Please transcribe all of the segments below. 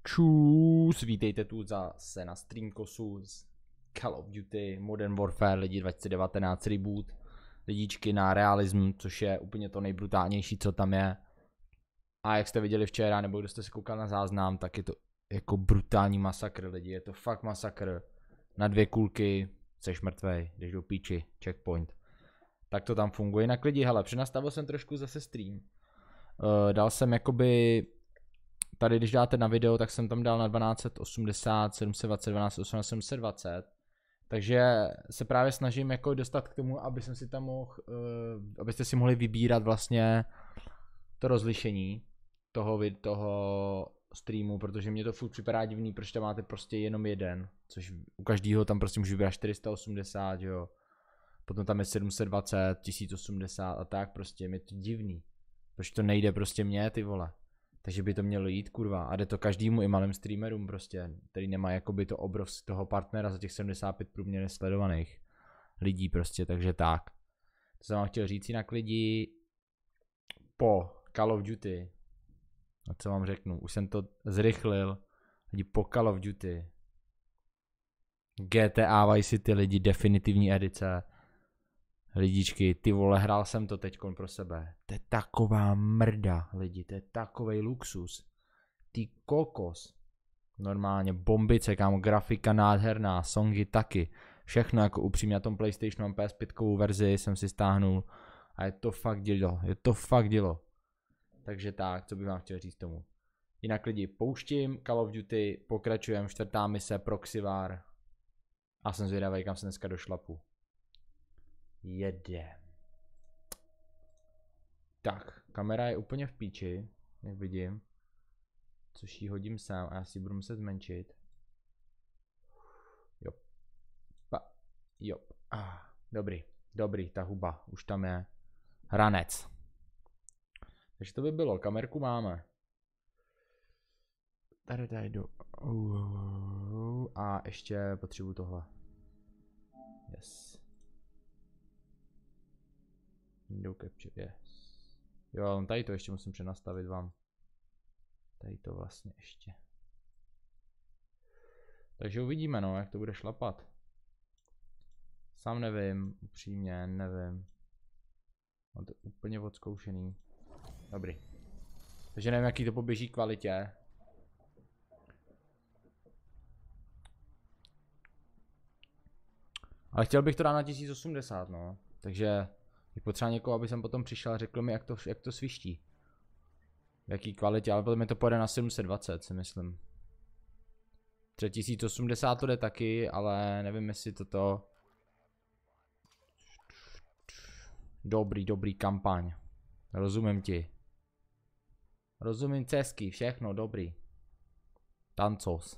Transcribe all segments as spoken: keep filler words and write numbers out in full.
Čus, vítejte tu zase na streamkosu z Call of Duty Modern Warfare lidi dva tisíce devatenáct reboot. Lidičky na realism, což je úplně to nejbrutálnější, co tam je. A jak jste viděli včera, nebo kdo jste se koukal na záznam, tak je to jako brutální masakr lidi, je to fakt masakr. Na dvě kulky, seš mrtvej, jdeš do píči, checkpoint. Tak to tam funguje. Jinak lidi, hele, přenastavil jsem trošku zase stream. Uh, dal jsem jakoby... Tady když dáte na video, tak jsem tam dal na dvanáct osmdesát, sedm set dvacet, dvanáct osmdesát, sedm set dvacet. Takže se právě snažím jako dostat k tomu, aby jsem si tam mohl, uh, abyste si mohli vybírat vlastně to rozlišení toho, toho streamu, protože mě to furt připadá divný, protože tam máte prostě jenom jeden, což u každého tam prostě můžu vybírat čtyři sta osmdesát, jo. Potom tam je sedm set dvacet, tisíc osmdesát a tak prostě, je to divný. Proč to nejde prostě mě, ty vole. Takže by to mělo jít, kurva, a jde to každému i malým streamerům prostě, který nemá jakoby to obrovský toho partnera za těch sedmdesát pět průměrně sledovaných lidí prostě, takže tak. To jsem vám chtěl říct jinak lidi, po Call of Duty, a co vám řeknu, už jsem to zrychlil, lidi po Call of Duty, G T A Vice City lidi, definitivní edice, lidičky, ty vole, hrál jsem to teďkon pro sebe. To je taková mrda, lidi, to je takovej luxus. Ty kokos. Normálně bombice, kámo, grafika nádherná, songy taky. Všechno jako upřímně na tom PlayStationu, mám P S pět verzi jsem si stáhnul. A je to fakt dělo, je to fakt dělo. Takže tak, co bych vám chtěl říct tomu. Jinak lidi, pouštím Call of Duty, pokračujeme, čtvrtá mise, Proxy War. A jsem zvědavý, kam se dneska došlapu. Jede. Tak, kamera je úplně v píči, jak vidím. Což ji hodím sem a já si budu muset zmenšit. Jo. Pa. Jo. Ah, dobrý, dobrý, ta huba, už tam je. Hranec. Takže to by bylo, kamerku máme. Tady tady jdu. A ještě potřebuju tohle. Yes. Window capture, yes. Jo, tady to ještě musím přenastavit vám. Tady to vlastně ještě. Takže uvidíme, no, jak to bude šlapat. Sám nevím, upřímně, nevím. Mám to úplně odzkoušený. Dobrý. Takže nevím, jaký to poběží kvalitě. Ale chtěl bych to dát na tisíc osmdesát, no. Takže bych potřeba někoho, aby jsem potom přišel a řekl mi, jak to, jak to sviští. V jaký kvalitě, ale potom mi to pojede na sedm set dvacet, si myslím. Třeba tisíc osmdesát to jde taky, ale nevím, jestli toto... Dobrý, dobrý kampaň. Rozumím ti. Rozumím cesky, všechno, dobrý. Tancos.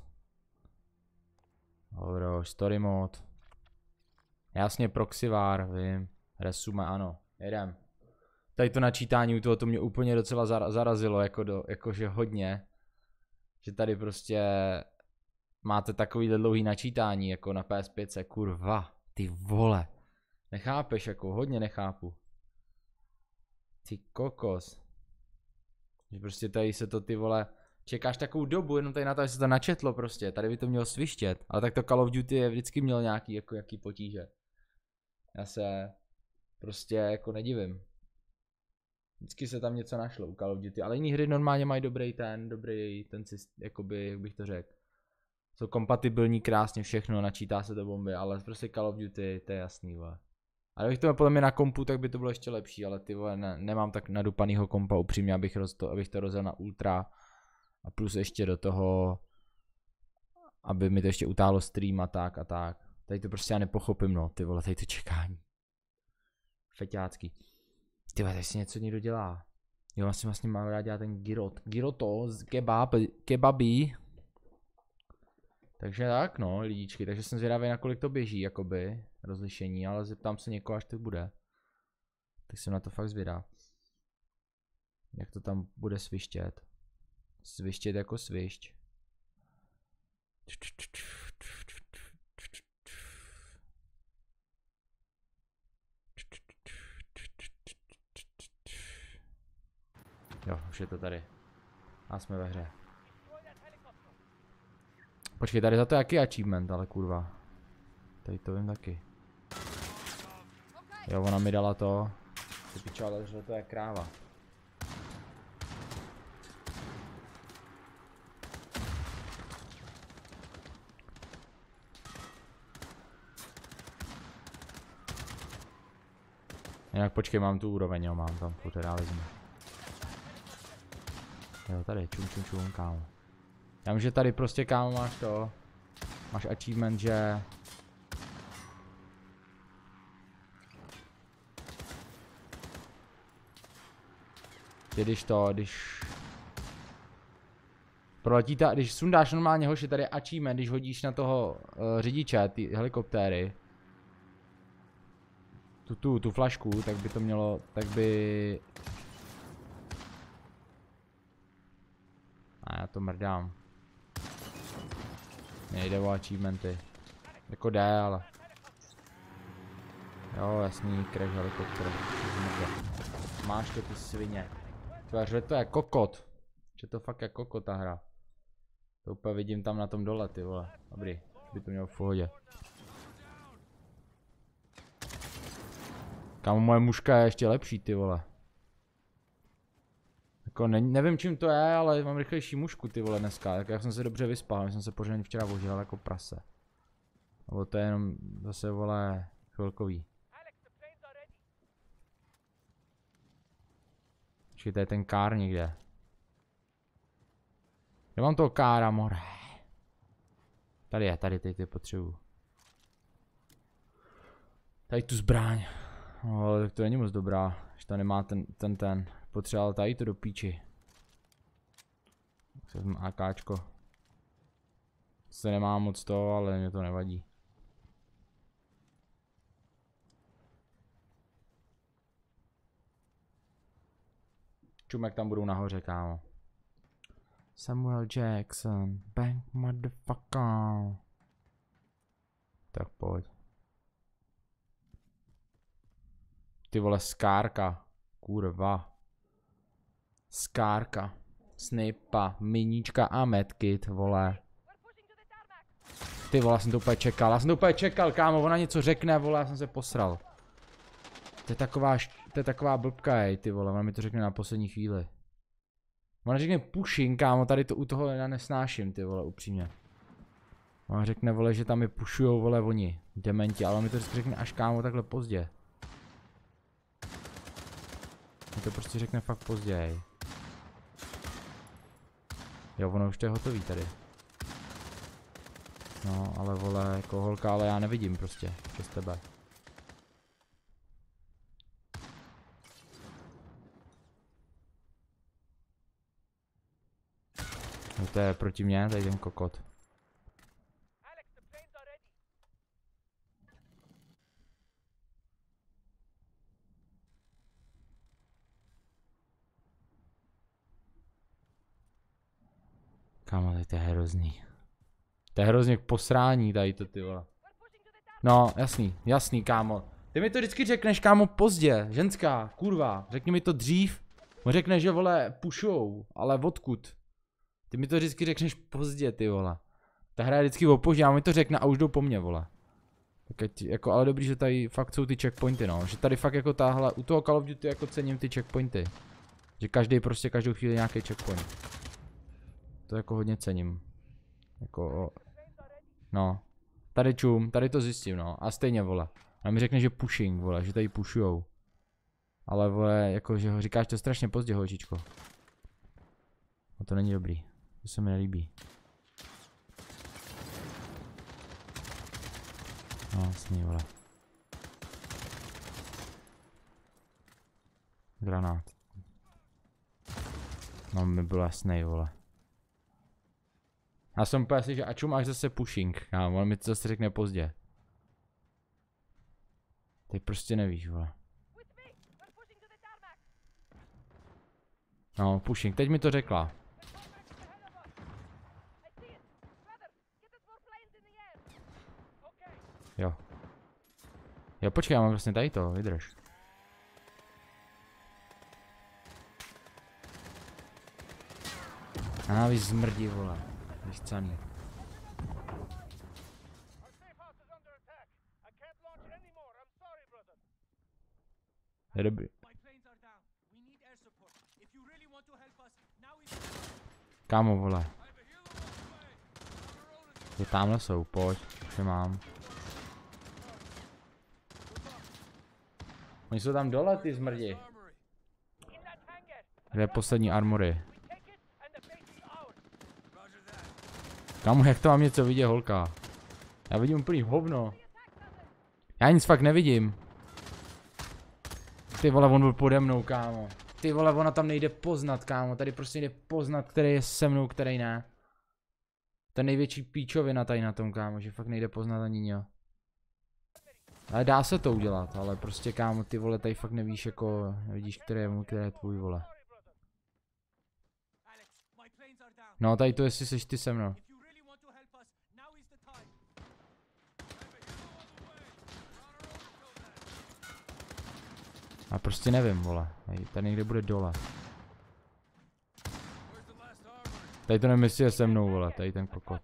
Dobro, story mode. Jasně, Proxy War, vím. Resume, ano, jedem. Tady to načítání u toho to mě úplně docela zarazilo, jako do, jakože hodně. Že tady prostě máte takovýhle dlouhý načítání, jako na P S pět, kurva, ty vole. Nechápeš, jako hodně nechápu. Ty kokos. Že prostě tady se to, ty vole, čekáš takovou dobu, jenom tady na to, aby se to načetlo prostě, tady by to mělo svištět. Ale tak to Call of Duty je vždycky měl nějaký, jako jaký potíže. Já se prostě jako nedivím. Vždycky se tam něco našlo u Call of Duty, ale jiný hry normálně mají dobrý ten, dobrý ten systém, jakoby, jak bych to řekl. Jsou kompatibilní krásně všechno, načítá se do bomby, ale prostě Call of Duty, to je jasný, vole. A kdybych to měl podle mě na kompu, tak by to bylo ještě lepší, ale ty vole, ne, nemám tak nadupanýho kompa upřímně, abych, roz to, abych to rozjel na ultra. A plus ještě do toho, aby mi to ještě utáhlo stream a tak a tak. Tady to prostě já nepochopím, no, ty vole, tady to čekání. Feťácký. Ty vole, tady si něco někdo dělá. Jo, asi vlastně mám rád dělat ten gyrot. Gyroto z kebab, kebabí. Takže tak, no, lidičky, takže jsem zvědavý, na kolik to běží, jakoby, rozlišení, ale zeptám se někoho, až to bude. Tak jsem na to fakt zvědav. Jak to tam bude svištět. Svištět jako svišť. Jo, už je to tady. A jsme ve hře. Počkej, tady za to je jaký achievement, ale kurva. Tady to vím taky. Jo, ona mi dala to. Ty pičo, ale že to je kráva. Jinak počkej, mám tu úroveň, jo, mám tam furt realismu. Jo, tady, čum čum čum, kámo. Já vím, že tady prostě, kámo, máš to. Máš achievement, že... Když to, když... Proletí ta, když sundáš normálně hoši, tady je achievement, když hodíš na toho uh, řidiče, ty helikoptéry. Tu, tu, tu flašku, tak by to mělo, tak by... A já to mrdám. Nejde o achievementy. Jako jde, ale... Jo, jasný, crash helikopter. Máš to, ty svině. Že to je kokot. Že to fakt je kokot ta hra. To úplně vidím tam na tom dole, ty vole. Dobrý, by to mělo v pohodě. Kámo, moje mužka je ještě lepší, ty vole. Jako ne, nevím čím to je, ale mám rychlejší mužku, ty vole, dneska. Tak já jsem se dobře vyspal, já jsem se pořádně včera ožíral jako prase. Nebo to je jenom zase, vole, chvilkový. Počkej, to je ten kár někde. Já mám toho kára, more. Tady je, tady, tady, tady potřebuju. Tady tu zbraň. No, ale tak to není moc dobrá, že to nemá ten, ten, ten. Potřeboval tady to do píči. Tak se vezmu AKčko. Se nemá moc to, ale mě to nevadí. Čumek tam budou nahoře, kámo. Samuel Jackson, bank motherfucker. Tak pojď. Ty vole, skárka. Kurva. Skárka. Snipa, miníčka a medkit, vole. Ty vole, já jsem to úplně čekal, já jsem to úplně čekal, kámo, ona něco řekne, vole, já jsem se posral. To je taková, to je taková blbka, jej, ty vole, ona mi to řekne na poslední chvíli. Ona řekne pushing, kámo, tady to u toho já nesnáším, ty vole, upřímně. Ona řekne, vole, že tam mi pushujou, vole, oni, dementi, ale on mi to řekne až, kámo, takhle pozdě. Mi to prostě řekne fakt později. Jo, ono už to je hotový tady. No, ale vole, jako holka, ale já nevidím prostě, přes tebe. No to je proti mně, tady ten kokot. Kámo, tady to je hrozný. To je hrozně k posrání tady to, ty vole. No, jasný, jasný, kámo. Ty mi to vždycky řekneš, kámo, pozdě, ženská, kurva, řekni mi to dřív. On řekne, že, vole, pušou, ale odkud? Ty mi to vždycky řekneš pozdě, ty vole. Ta hra je vždycky opožděná, mi to řekne a už jdou po mně, vole. Tak ať, jako, ale dobrý, že tady fakt jsou ty checkpointy, no. Že tady fakt jako tahle, u toho Call of Duty jako cením ty checkpointy. Že každý prostě každou chvíli nějaký checkpoint. To jako hodně cením. Jako, no. Tady čum, tady to zjistím, no. A stejně, vole. A mi řekne, že pushing, vole, že tady pushujou. Ale, vole, jako, že ho říkáš to strašně pozdě, holčičko. No to není dobrý. To se mi nelíbí. No, jasný, vole. Granát. No, mi byl jasnej, vole. Já jsem úplně si, že ačum máš zase pushing, kámo, on mi to zase řekne pozdě. Ty prostě nevíš, vole. No, pushing, teď mi to řekla. Jo. Jo, počkej, já mám vlastně tady to, vydrž. A vy zmrdí, vole. Vychcaný. je dobrý. Kámo, vole. Je tamhle jsou, pojď, už je mám. Oni jsou tam dole, ty zmrdi. Kde je poslední armory? Kámo, jak to mám něco vidět, holka? Já vidím úplný hovno. Já nic fakt nevidím. Ty vole, on byl pode mnou, kámo. Ty vole, ona tam nejde poznat, kámo. Tady prostě nejde poznat, který je se mnou, který ne. To je největší píčovina tady na tom, kámo, že fakt nejde poznat ani něj. Ale dá se to udělat, ale prostě, kámo, ty vole, tady fakt nevíš, jako, nevidíš, který je můj, který je tvůj, vole. No, tady to, jestli seš ty se mnou. A prostě nevím, vole. Tady někde bude dole. Tady to nevím, jestli je se mnou, vole, tady ten kokot.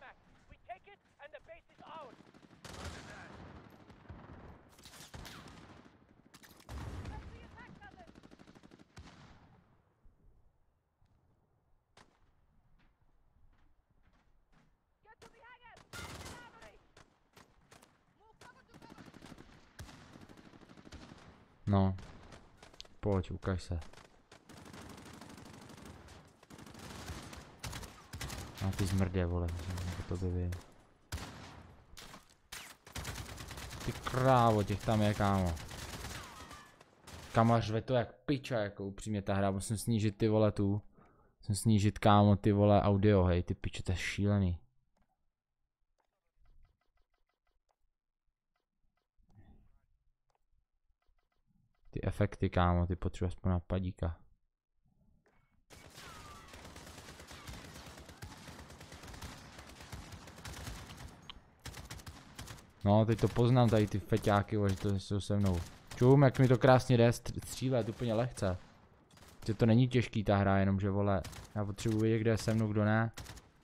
No. Pojď, ukaž se. A ty zmrdě, vole, to by vy. Ty krávo, těch tam je, kámo. Kámo, řve to jak piča, jako upřímně ta hra, musím snížit ty vole tu. Musím snížit, kámo, ty vole audio, hej, ty piče, to je šílený. Ty efekty, kámo, ty potřebuji aspoň na padíka. No, teď to poznám, tady ty feťáky, že to jsou se mnou. Čum, jak mi to krásně jde střílet, úplně lehce. Že to není těžký ta hra, jenomže vole, já potřebuji vědět, kde je se mnou, kdo ne.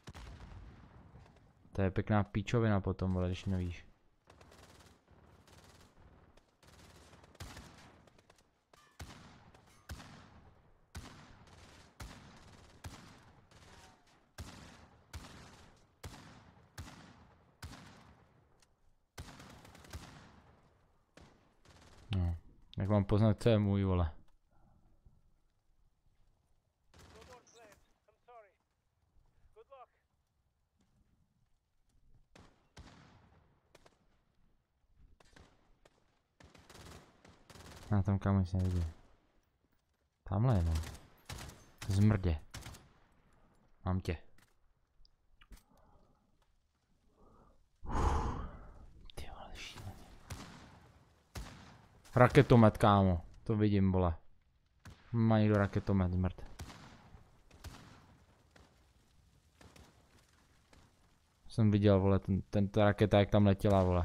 To je pěkná píčovina potom, vole, když nevíš. No, jak mám poznat, co je můj, vole. Já tam kam se nevidí. Tamhle je, no. Zmrdě. Mám tě. Ty vole, šíleně. Raketomet, kámo. To vidím, vole. Má někdo raketomet, zmrd. Jsem viděl, vole, ten, ten ta raketa, jak tam letěla, vole.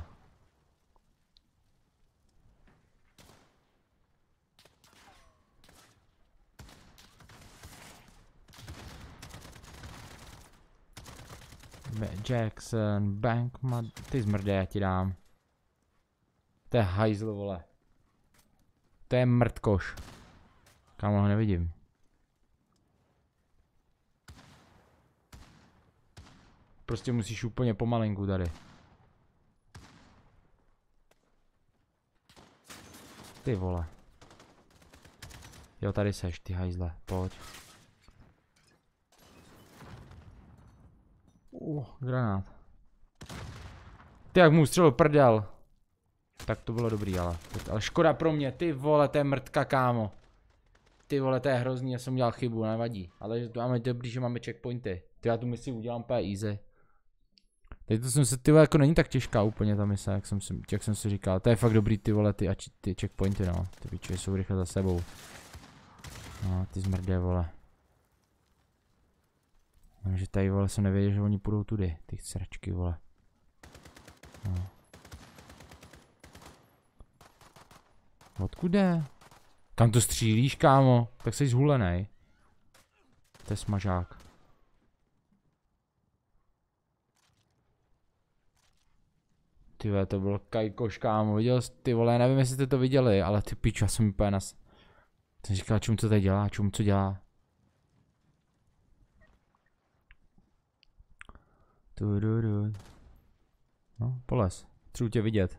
Jackson, Bank, mad... Ty zmrdě, já ti dám. To je hajzl, vole. To je mrtkoš. Kámo, ho nevidím. Prostě musíš úplně pomalinku tady. Ty vole. Jo, tady seš, ty hajzle, pojď. Uh, granát. Ty jak mu střelil prdel. Tak to bylo dobrý, ale. Ale škoda pro mě, ty vole, to je mrtka, kámo. Ty vole, to je hrozný, já jsem udělal chybu, nevadí. Ale to máme dobrý, že máme checkpointy. Ty já tu misi udělám úplně easy. Teď to jsem se, ty vole, jako není tak těžká úplně ta mise, jak jsem si, jak jsem si říkal. To je fakt dobrý, ty vole, ty, a či, ty checkpointy, no. Ty piče jsou rychle za sebou. No, ty zmrdě, vole. No, že tady, vole, jsem nevěděl, že oni půjdou tudy, ty sračky, vole. No. Odkud jde? Kam to střílíš, kámo? Tak jsi zhulenej. To je smažák. Ty vole, to byl kajkoš, kámo, viděl jsi, ty vole, nevím, jestli jste to viděli, ale ty pičo, já jsem úplně nas... Jsem říkal, čum, co tady dělá, čum, co dělá. Tu, du, du. No, polez, třeba tě vidět.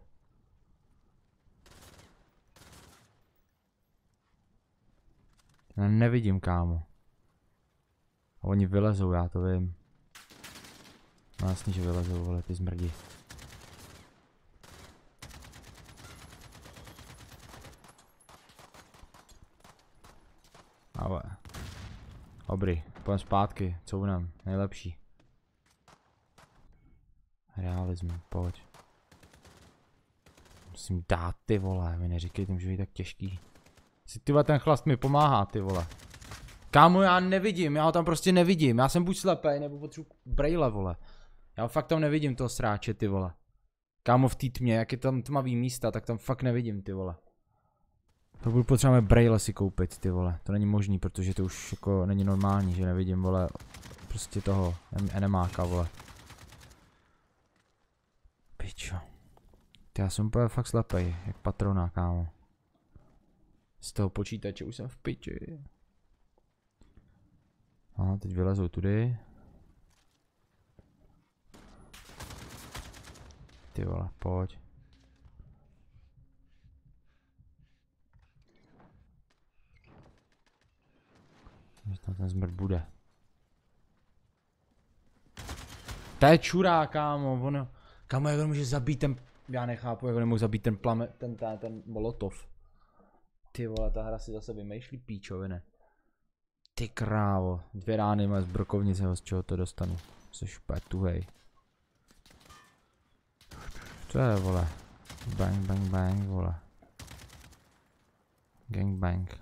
Já nevidím, kámo. A oni vylezou, já to vím. No jasně, že vylezou, vole, ty zmrdi. Ale. Dobrý, půjdem zpátky, counem, nejlepší. Realism, pojď. Musím dát, ty vole, mi neříkej, to může být tak těžký. Si tyhle ten chlast mi pomáhá, ty vole. Kámo, já nevidím, já ho tam prostě nevidím, já jsem buď slepej, nebo potřebuji brejle, vole. Já ho fakt tam nevidím, toho sráče, ty vole. Kámo, v té tmě, jak je tam tmavý místa, tak tam fakt nevidím, ty vole. To budu potřebovat brejle si koupit, ty vole. To není možný, protože to už jako není normální, že nevidím, vole, prostě toho enemáka, vole. Pičo. Ty, já jsem úplně fakt slepej, jak patrona, kámo. Z toho počítače už jsem v piči. A teď vylezou tudy. Ty vole, pojď. Že tam ten zmrt bude. To je čurá, kámo, ono. Kámo, jak on může zabít ten, já nechápu, jak on nemohl zabít ten plame, ten, ten, ten molotov. Ty vole, ta hra si zase vymýšlí píčoviny. Ty krávo, dvě rány má z brokovnice, z čeho to dostanu. Jsi úplně tuhej. Co je, vole? Bang, bang, bang, vole. Gang, bang.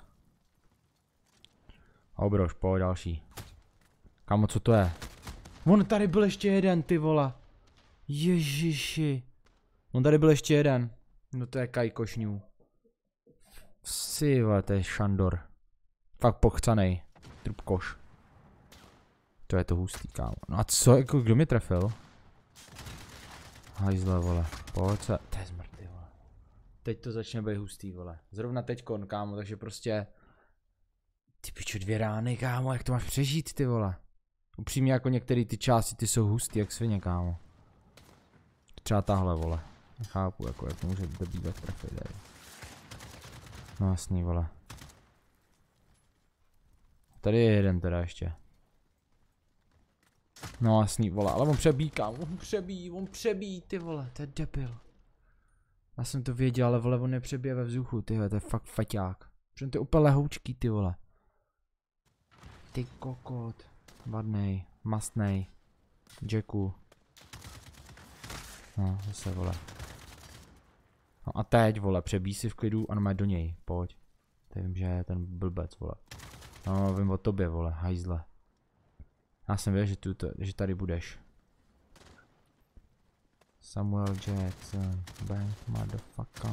Obrož, pojď další. Kámo, co to je? On tady byl ještě jeden, ty vole. Ježiši. On tady byl ještě jeden. No to je kajkošňů. Si, vole, to je Šandor. Fakt pochcanej. Trubkoš. To je to hustý, kámo. No a co, jako, kdo mě trefil? Hajzle, vole. Pojď se. To je zmrtvý, vole. Teď to začne být hustý, vole. Zrovna teďkon, kámo, takže prostě... Ty pičo, dvě rány, kámo, jak to máš přežít, ty vole. Upřímně, jako některé ty části, ty jsou hustý, jak svině, kámo. Třeba tahle, vole. Nechápu, jako, jak to může dobývat trefy tady. No jasný, vole. Tady je jeden teda ještě. No jasný, vole, ale on přebíjí, kámo, on přebíjí, on přebíjí, ty vole, to je debil. Já jsem to věděl, ale vole, on nepřebije ve vzduchu, ty vole, to je fakt faťák. Protože to je úplně lehoučký, ty vole. Ty kokot. Vadnej, mastnej. Jacku. No, zase, vole. No a teď, vole, přebíj si v klidu a normálně do něj, pojď. Teď vím, že je ten blbec, vole. No, vím o tobě, vole, hajzle. Já jsem věděl, že, tu, že tady budeš. Samuel Jackson, bank motherfucker.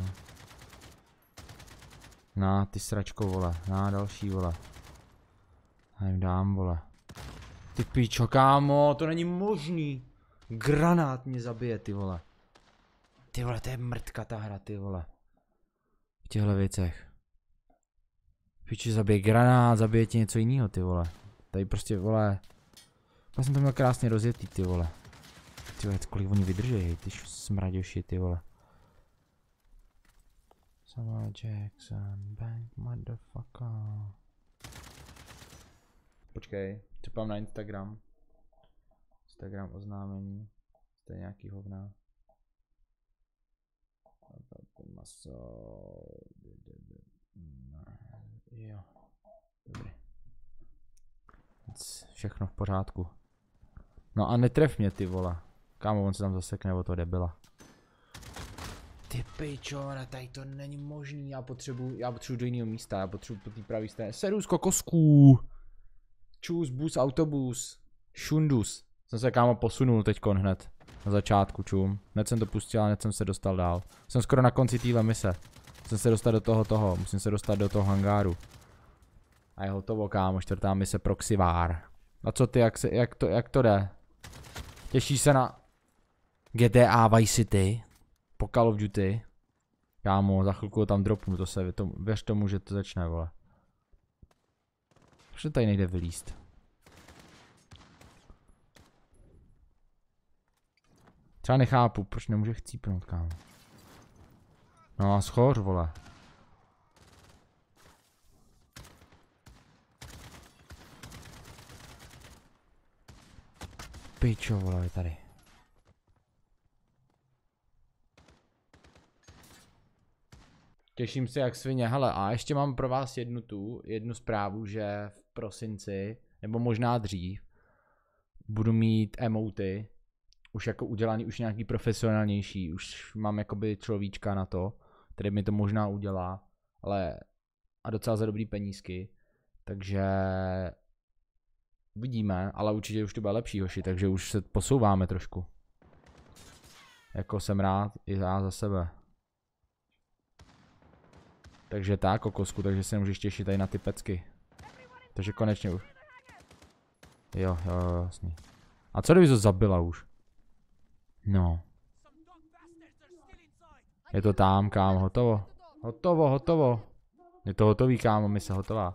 Na, ty sračko, vole, na další, vole. Já jim dám, vole. Ty pičo, kámo, to není možný. Granát mě zabije, ty vole. Ty vole, to je mrtka ta hra, ty vole. V těchto věcech. Piči, zabije granát, zabije ti něco jiného, ty vole. Tady prostě, vole. Já jsem to měl krásně rozjetý, ty vole. Ty vole, kolik oni vydržejí, ty smraděši, ty vole. Samuel Jackson, bank motherfucker. Počkej, čepám na Instagram. Instagram oznámení. To je nějaký hovna. Maso. Jo. Dobrý. Všechno v pořádku. No a netref mě, ty vole. Kámo, on se tam zasekne o toho debila. Ty pičo, tady to není možný. Já potřebuji, já potřebuji do jiného místa. Já potřebuji po té pravé straně. Sedu z kokosků. Čus, bus, autobus. Šundus. Jsem se, kámo, posunul teďkon hned. Na začátku, čum. Hned jsem to pustil a hned jsem se dostal dál. Jsem skoro na konci téhle mise. Musím se dostat do toho toho. Musím se dostat do toho hangáru. A je hotovo, kámo. Čtvrtá mise Proxy War. A co ty, jak, se, jak, to, jak to jde? Těšíš se na... G T A Vice City. Po Call of Duty. Kámo, za chvilku ho tam dropnu, to se, to, věř tomu, že to začne, vole. Proč to tady nejde vylíst? Třeba nechápu, proč nemůže chcípnout, kámo. No a schoř, vole. Pičo, vole, je tady. Těším se jak svině, hele, a ještě mám pro vás jednu tu, jednu zprávu, že v prosinci, nebo možná dřív, budu mít emoty, už jako udělaný, už nějaký profesionálnější, už mám jakoby človíčka na to, který mi to možná udělá, ale a docela za dobrý penízky, takže uvidíme, ale určitě už to bude lepší, hoši, takže už se posouváme trošku. Jako jsem rád, i já za sebe. Takže tak, kokosku, takže se můžeš těšit tady na ty pecky. Takže konečně už. Jo, jo, jo, jasně. A co kdyby to zabila už? No. Je to tam, kámo, hotovo. Hotovo, hotovo. Je to hotový, kámo, mise hotová.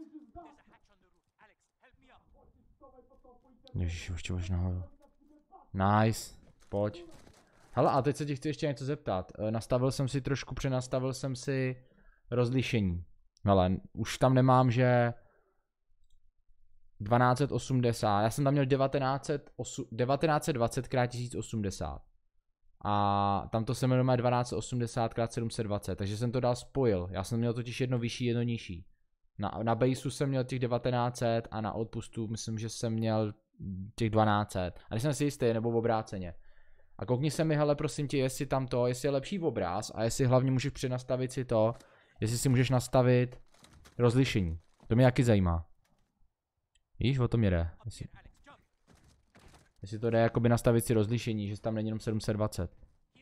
Ježiš, ještě už nahoru. Nice, pojď. Hele, a teď se ti chci ještě něco zeptat. Nastavil jsem si trošku, přenastavil jsem si rozlišení. Ale už tam nemám, že dvanáct osmdesát, já jsem tam měl devatenáct dvacet krát tisíc osmdesát. A tam to se jmenuje dvanáct osmdesát krát sedm set dvacet, takže jsem to dal spojil. Já jsem měl totiž jedno vyšší, jedno nižší. Na, na baseu jsem měl těch devatenáct set a na outpustu myslím, že jsem měl těch dvanáct set. A když jsem si jistý, nebo v obráceně. A koukni se mi, hele, prosím tě, jestli tam to, jestli je lepší obraz a jestli hlavně můžeš přenastavit si to, jestli si můžeš nastavit rozlišení. To mě taky zajímá. Víš, o tom jde. Jestli, jestli to jde jakoby nastavit si rozlišení, že tam není jenom sedm set dvacet.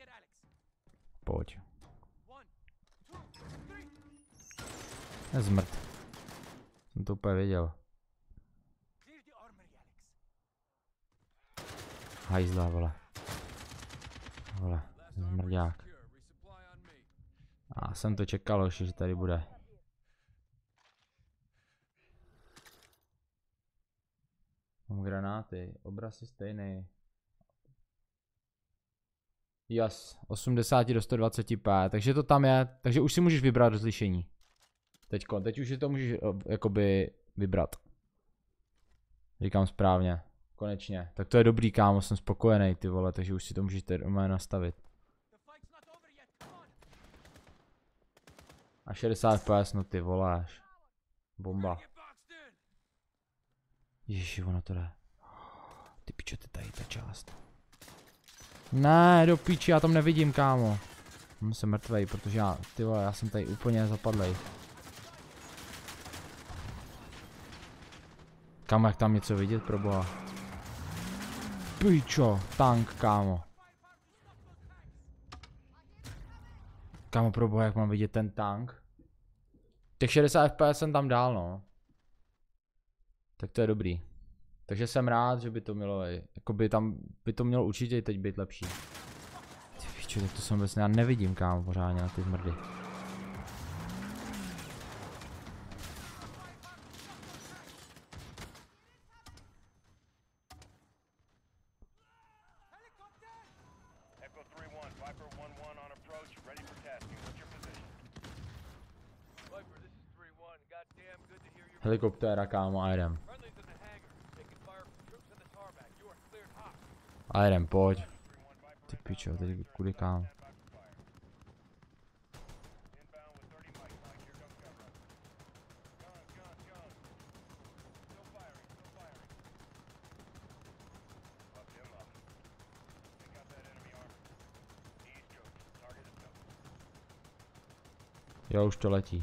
Pojď. Nezmrt. Jsem to úplně věděl. Hajzla, vole. Vole, zmrďák. A jsem to čekal, že tady bude. Mám granáty, obraz je stejný. Jas, osmdesát do sto dvacet p, takže to tam je, takže už si můžeš vybrat rozlišení. Teďko, teď už si to můžeš jakoby vybrat. Říkám správně, konečně. Tak to je dobrý, kámo, jsem spokojený, ty vole, takže už si to můžeš tady nastavit. A šedesát ef pé es, no ty voláš. Bomba. Ježiši, ono to jde. Ty pičo, ty tady ta část. Ne, do piči, já tam nevidím, kámo. Jsem mrtvej, protože já, ty vole, já jsem tady úplně zapadlej. Kámo, jak tam něco vidět, proboha. Pičo, tank, kámo. Kámo, proboha, jak mám vidět ten tank. Těch šedesát ef pé es jsem tam dál, no. Tak to je dobrý. Takže jsem rád, že by to mělo, jakoby tam by to mělo určitě teď být lepší. Ty pičo, tak to jsem vůbec, já nevidím, kámo, pořádně na ty zmrdy. Helikoptéra, kámo, a jdem. A jdem, pojď. Ty pičo, teď kudy kam. Jo, už to letí.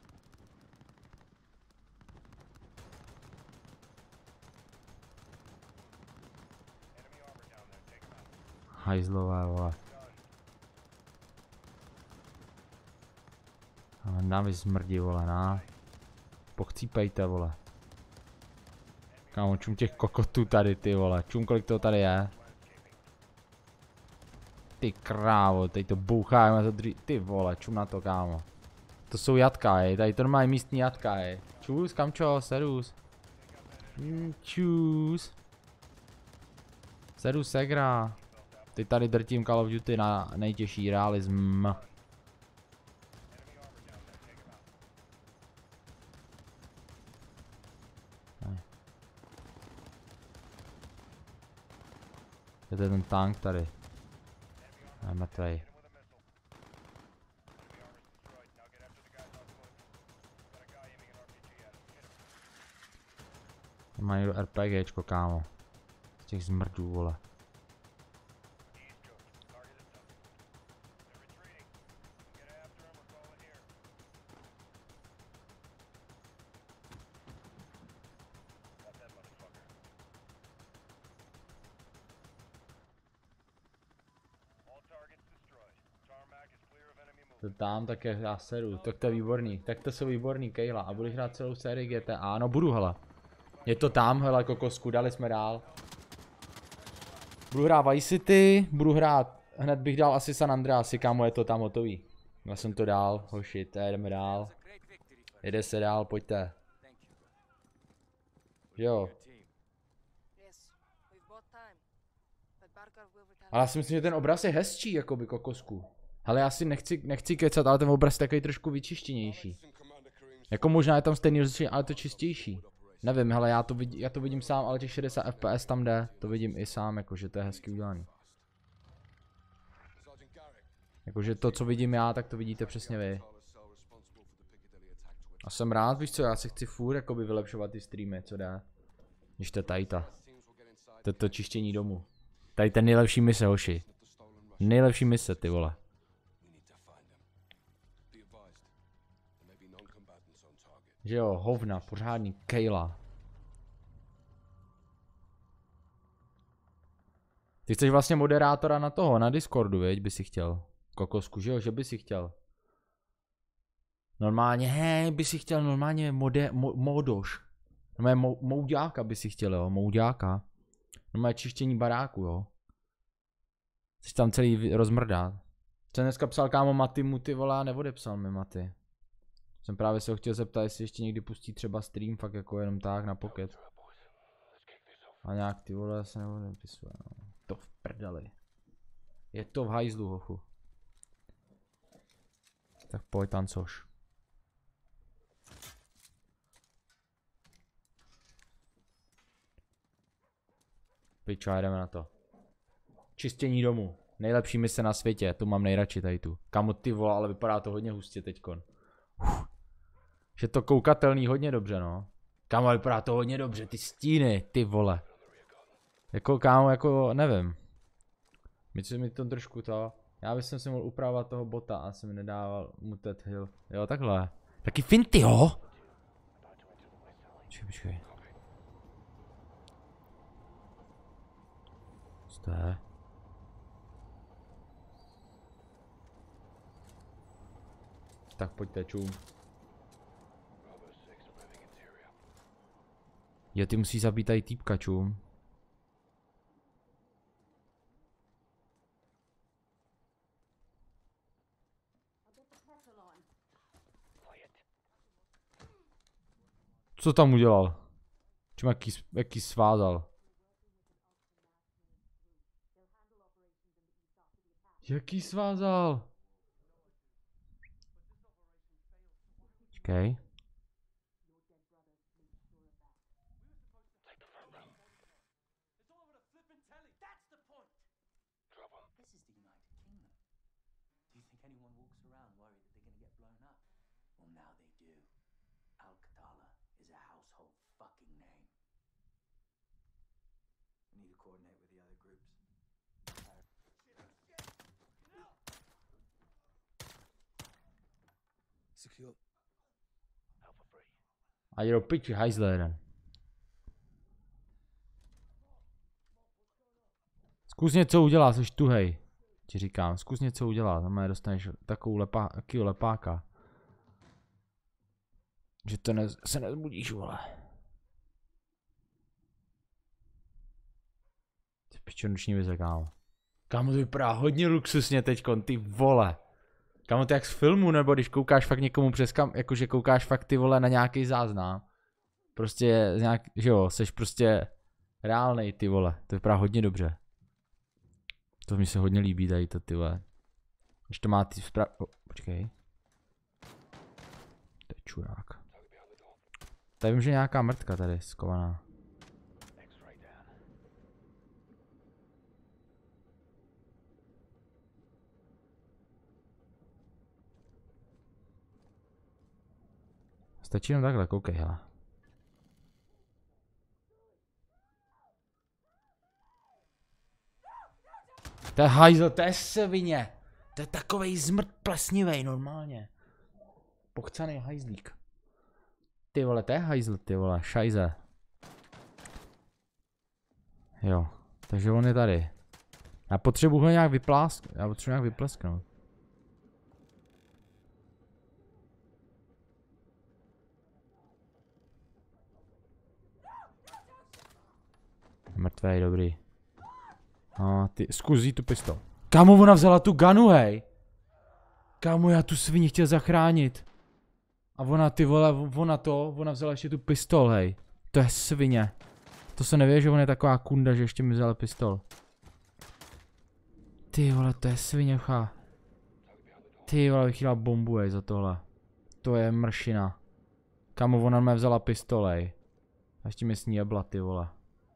Hajzlové, vole. Nám vyzmrdí, vole, na. Pochcípejte, vole. Kámo, čum těch kokotů tady, ty vole. Čum, kolik toho tady je. Ty krávo, tady to bouchá, na to dří... Ty vole, čum na to, kámo. To jsou jatka, je, tady to má místní jatka, je. Čus, kamčo, serus. Mm, čus. Serus segra. Ty tady drtím Call of Duty na nejtěžší realism. Je to ten tank tady. Je mrtvej. Má někdo RPGčko, kámo. Z těch zmrdů, vole. To tam, tak je, já sedu, tak to je výborný, tak to jsou výborný, Kejla, a budeš hrát celou sérii G T A, no budu, hele. Je to tam, hele, kokosku, dali jsme dál. Budu hrát Vice City, budu hrát, hned bych dal asi San Andreas, kámo, je to tam hotový. Já jsem to dál, hoši, to jdeme dál. Jede se dál, pojďte. Jo. Ale já si myslím, že ten obraz je hezčí, jakoby, kokosku. Ale já si nechci, nechci kecat, ale ten obraz je takový trošku vyčištěnější. Jako možná je tam stejný rozlišení, ale to čistější. Nevím, hele, já to, vidí, já to vidím sám, ale těch šedesát F P S tam jde. To vidím i sám, jakože to je hezky udělaný. Jakože to, co vidím já, tak to vidíte přesně vy. A jsem rád, víš co, já si chci furt jakoby vylepšovat ty streamy, co dá. Když to je tady ta. To je to čištění domu. Tady ten nejlepší mise, hoši. Nejlepší mise, ty vole. Že jo, hovna, pořádný Kejla. Ty chceš vlastně moderátora na toho, na Discordu, viď, by si chtěl. Kokosku, že jo, že by si chtěl. Normálně, hej, by si chtěl normálně mode, mo, modoš. Normálně mo, mouďáka by si chtěl, jo, mouďáka. Normálně čištění baráku, jo. Chceš tam celý rozmrdát. Jsem dneska psal kámo Maty mu, ty volá, neodepsal mi Maty. Jsem právě se ho chtěl zeptat, jestli ještě někdy pustí třeba stream, fakt jako jenom tak na pocket. A nějak ty vole se neodepisuje, no. To v prdeli. Je to v hajzlu, hochu. Tak pojď tancoš. Pičo, jdeme na to. Čistění domu. Nejlepší mise na světě, tu mám nejradši tady tu. Kamo ty vole, ale vypadá to hodně hustě teďkon. Uf. Je to koukatelný hodně dobře, no. Kámo, vypadá to hodně dobře, ty stíny, ty vole. Jako kámo, jako nevím. Myslím mi to trošku to. Já bych si mohl upravovat toho bota a jsem mi nedával mutet hill. Jo, takhle. Taky finty, jo? Počkej, počkej. Co to je? Tak pojďte, čum. Jo, ty musí zabít tady týpka, čum. Co tam udělal? Čím jaký, jaký svázal? Jaký svázal? Počkej. A jde do piči, hajzle jeden. Zkus něco udělat, jsi tuhej. Ti říkám, zkus něco udělat, tam dostaneš takovou lepá, takovýho lepáka. Že to ne, se nezbudíš, vole. Ty pičo, noční vize, kámo. Kámo, to vypadá hodně luxusně teďkon, ty vole. Kámo, to jak z filmu, nebo když koukáš fakt někomu přes kam, jakože koukáš fakt ty vole na nějaký záznam. Prostě, nějak, že jo, seš prostě reálnej ty vole, to vypadá hodně dobře. To mi se hodně líbí tady to ty vole. Když to má ty spra... Oh, počkej. To je čurák. Tady vím, že je nějaká mrtka tady skovaná. Stačí jenom takhle, koukej, hele. To je hajzl, to je svině. To je takovej zmrt plesnivej normálně. Pochcanej hajzlík. Ty vole, to je hajzl, ty vole, šajze. Jo, takže on je tady. Já potřebuji ho nějak vyplásk, já potřebuji nějak vyplesknout. Mrtvej, dobrý. A ty, zkus jít tu pistol. Kámo, ona vzala tu ganu, hej. Kámo, já tu svině chtěl zachránit. A ona, ty vole, ona to, ona vzala ještě tu pistol, hej. To je svině. To se neví, že on je taková kunda, že ještě mi vzala pistol. Ty vole, to je sviněcha. Ty vole, bych chtěla bombu, hej, za tohle. To je mršina. Kámo, ona mě vzala pistol, hej. A ještě mi s ní jebla, ty vole.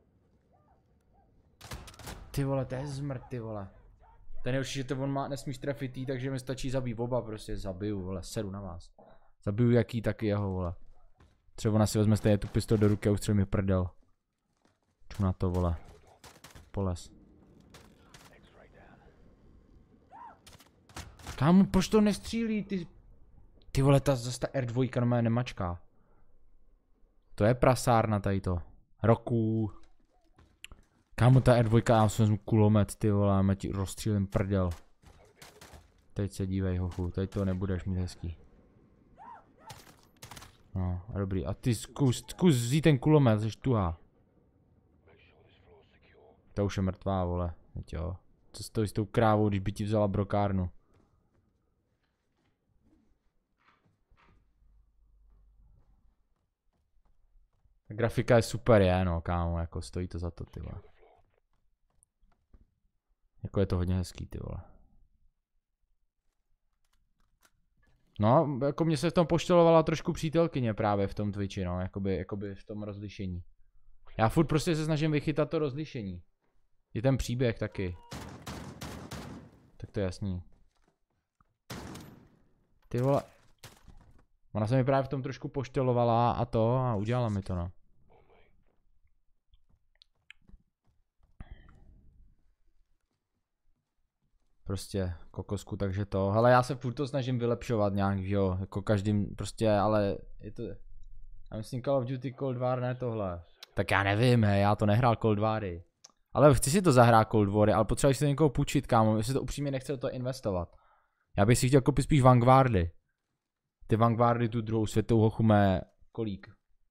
Ty vole, to je zmrt, ty vole. Ten je určitě, že to on má, nesmíš trefit jí, takže mi stačí zabít oba, prostě zabiju, vole, seru na vás. Zabiju jaký, taky jeho, vole. Třeba ona si vezme stejně tu pistol do ruky a ustřelí mi prdel. Ču na to, vole. Poles. Kámo, proč to nestřílí, ty... Ty vole, ta zase ta R dva na mé nemačká. To je prasárna tady to. Roku. Kámo, ta R dva, já si vezmu kulomet, ty vole, já ti rozstřílím prdel. Teď se dívej, hochu, teď to nebudeš mít hezký. No, dobrý, a ty zkus, zkus vzít ten kulomet, jsi tuhá. To už je mrtvá, vole, teď jo. Co stojí s tou krávou, když by ti vzala brokárnu? Ta grafika je super, je, no, kámo, jako stojí to za to, ty vole. Jako je to hodně hezký, ty vole. No, jako mě se v tom poštelovala trošku přítelkyně právě v tom Twitchi, no, jakoby, jakoby v tom rozlišení. Já furt prostě se snažím vychytat to rozlišení. Je ten příběh taky. Tak to je jasný. Ty vole. Ona se mi právě v tom trošku poštelovala a to a udělala mi to, no. Prostě kokosku, takže to. Hele, já se furt to snažím vylepšovat nějak, jo, jako každým prostě, ale je to... Já myslím Call of Duty Cold War, ne tohle. Tak já nevím, hej, já to nehrál Cold Wary. Ale chci si to zahrát Cold War, ale potřebuji si to někoho půjčit, kámo, jestli to upřímně nechce do toho investovat. Já bych si chtěl koupit spíš Vanguardy. Ty Vanguardy tu druhou světovou hochu mé kolík.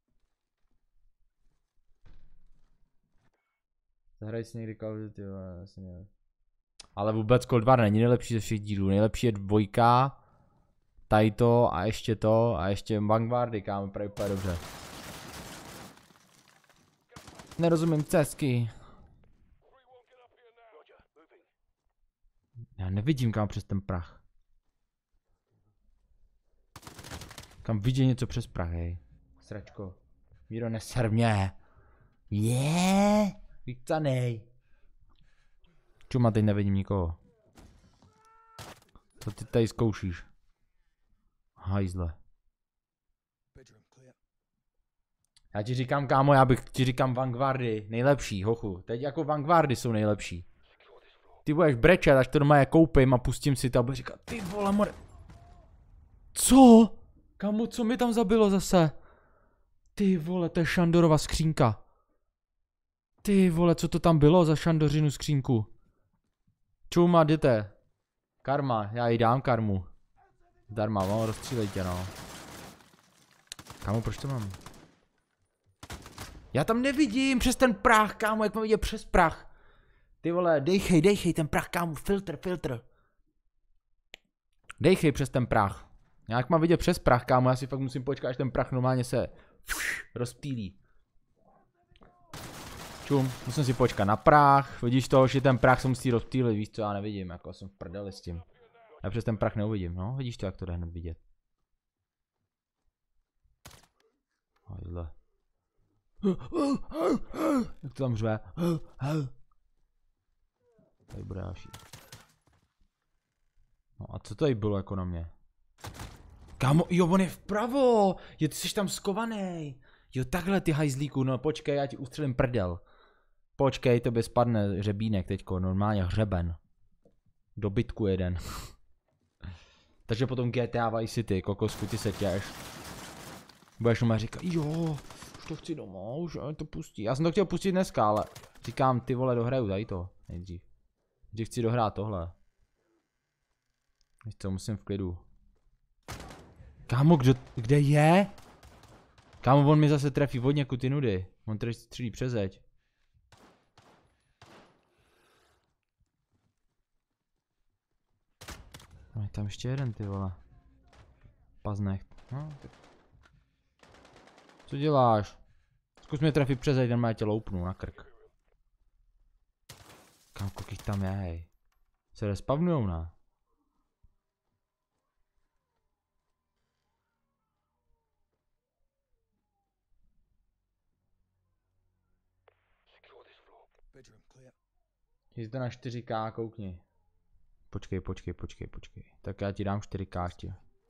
Zahraj si někdy Call of Duty, jo, asi nevím. Ale vůbec Cold War není nejlepší ze všech dílů, nejlepší je dvojka, tady to a ještě to a ještě Vanguardy, kámo, právě úplně dobře. Nerozumím cesky. Já nevidím kam přes ten prach. Kam vidí něco přes prach, hej. Sračko. Míro, neser mě. Je, vycanej. Čuma, teď nevidím nikoho. Co ty tady zkoušíš? Hajzle. Já ti říkám, kámo, já bych ti říkám Vanguardy, nejlepší, hochu. Teď jako Vanguardy jsou nejlepší. Ty budeš brečet, až to doma je koupím a pustím si to a budu říkat, ty vole, more... Co? Kámo, co mi tam zabilo zase? Ty vole, to je Šandorova skřínka. Ty vole, co to tam bylo za Šandořinu skřínku? Čuma, jděte. Karma, já jí dám karmu. Darma, no, rozstřílej tě, no. Kámo, proč to mám? Já tam nevidím přes ten prach, kámo, jak mám vidět přes prach. Ty vole, dejchej, dejchej ten prach, kámo, filtr, filtr. Dejchej přes ten prach. Jak mám vidět přes prach, kámo, já si fakt musím počkat, až ten prach normálně se rozptýlí. Čum, musím si počkat na prach, vidíš to, že ten prach se musí rozptýlit, víš co, já nevidím, jako jsem v prdeli s tím. Já přes ten prach neuvidím, no, vidíš to, jak to jde hned vidět. Hajle. Jak to tam řve? Tady bude další. No a co tady bylo jako na mě? Kámo, jo, on je vpravo! Jo, ty jsi tam skovaný. Jo, takhle ty hajzlíku, no počkej, já ti ustřelím prdel. Počkej, tebe spadne řebínek teďko, normálně hřeben. Do bytku jeden. Takže potom G T A Vice City, kokosku, ty se těš. Budeš mu říkat, jo, už to chci doma, už to pustí. Já jsem to chtěl pustit dneska, ale říkám, ty vole, dohraju tady to, nejdřív. Že chci dohrát tohle. Víš co, musím v klidu. Kámo, kdo, kde je? Kámo, on mi zase trefí od někud ty nudy. On tady střílí přes zeď. No je tam ještě jeden, ty vole. Paznecht. No, tak. Co děláš? Zkus mě trefit přes zeď, ten má tě loupnu na krk. Kámo, kolik jich tam je, hej. Se respavnujou, ne? Jsi na čtyři ká, koukni. Počkej, počkej, počkej, počkej. Tak já ti dám čtyři ká ještě.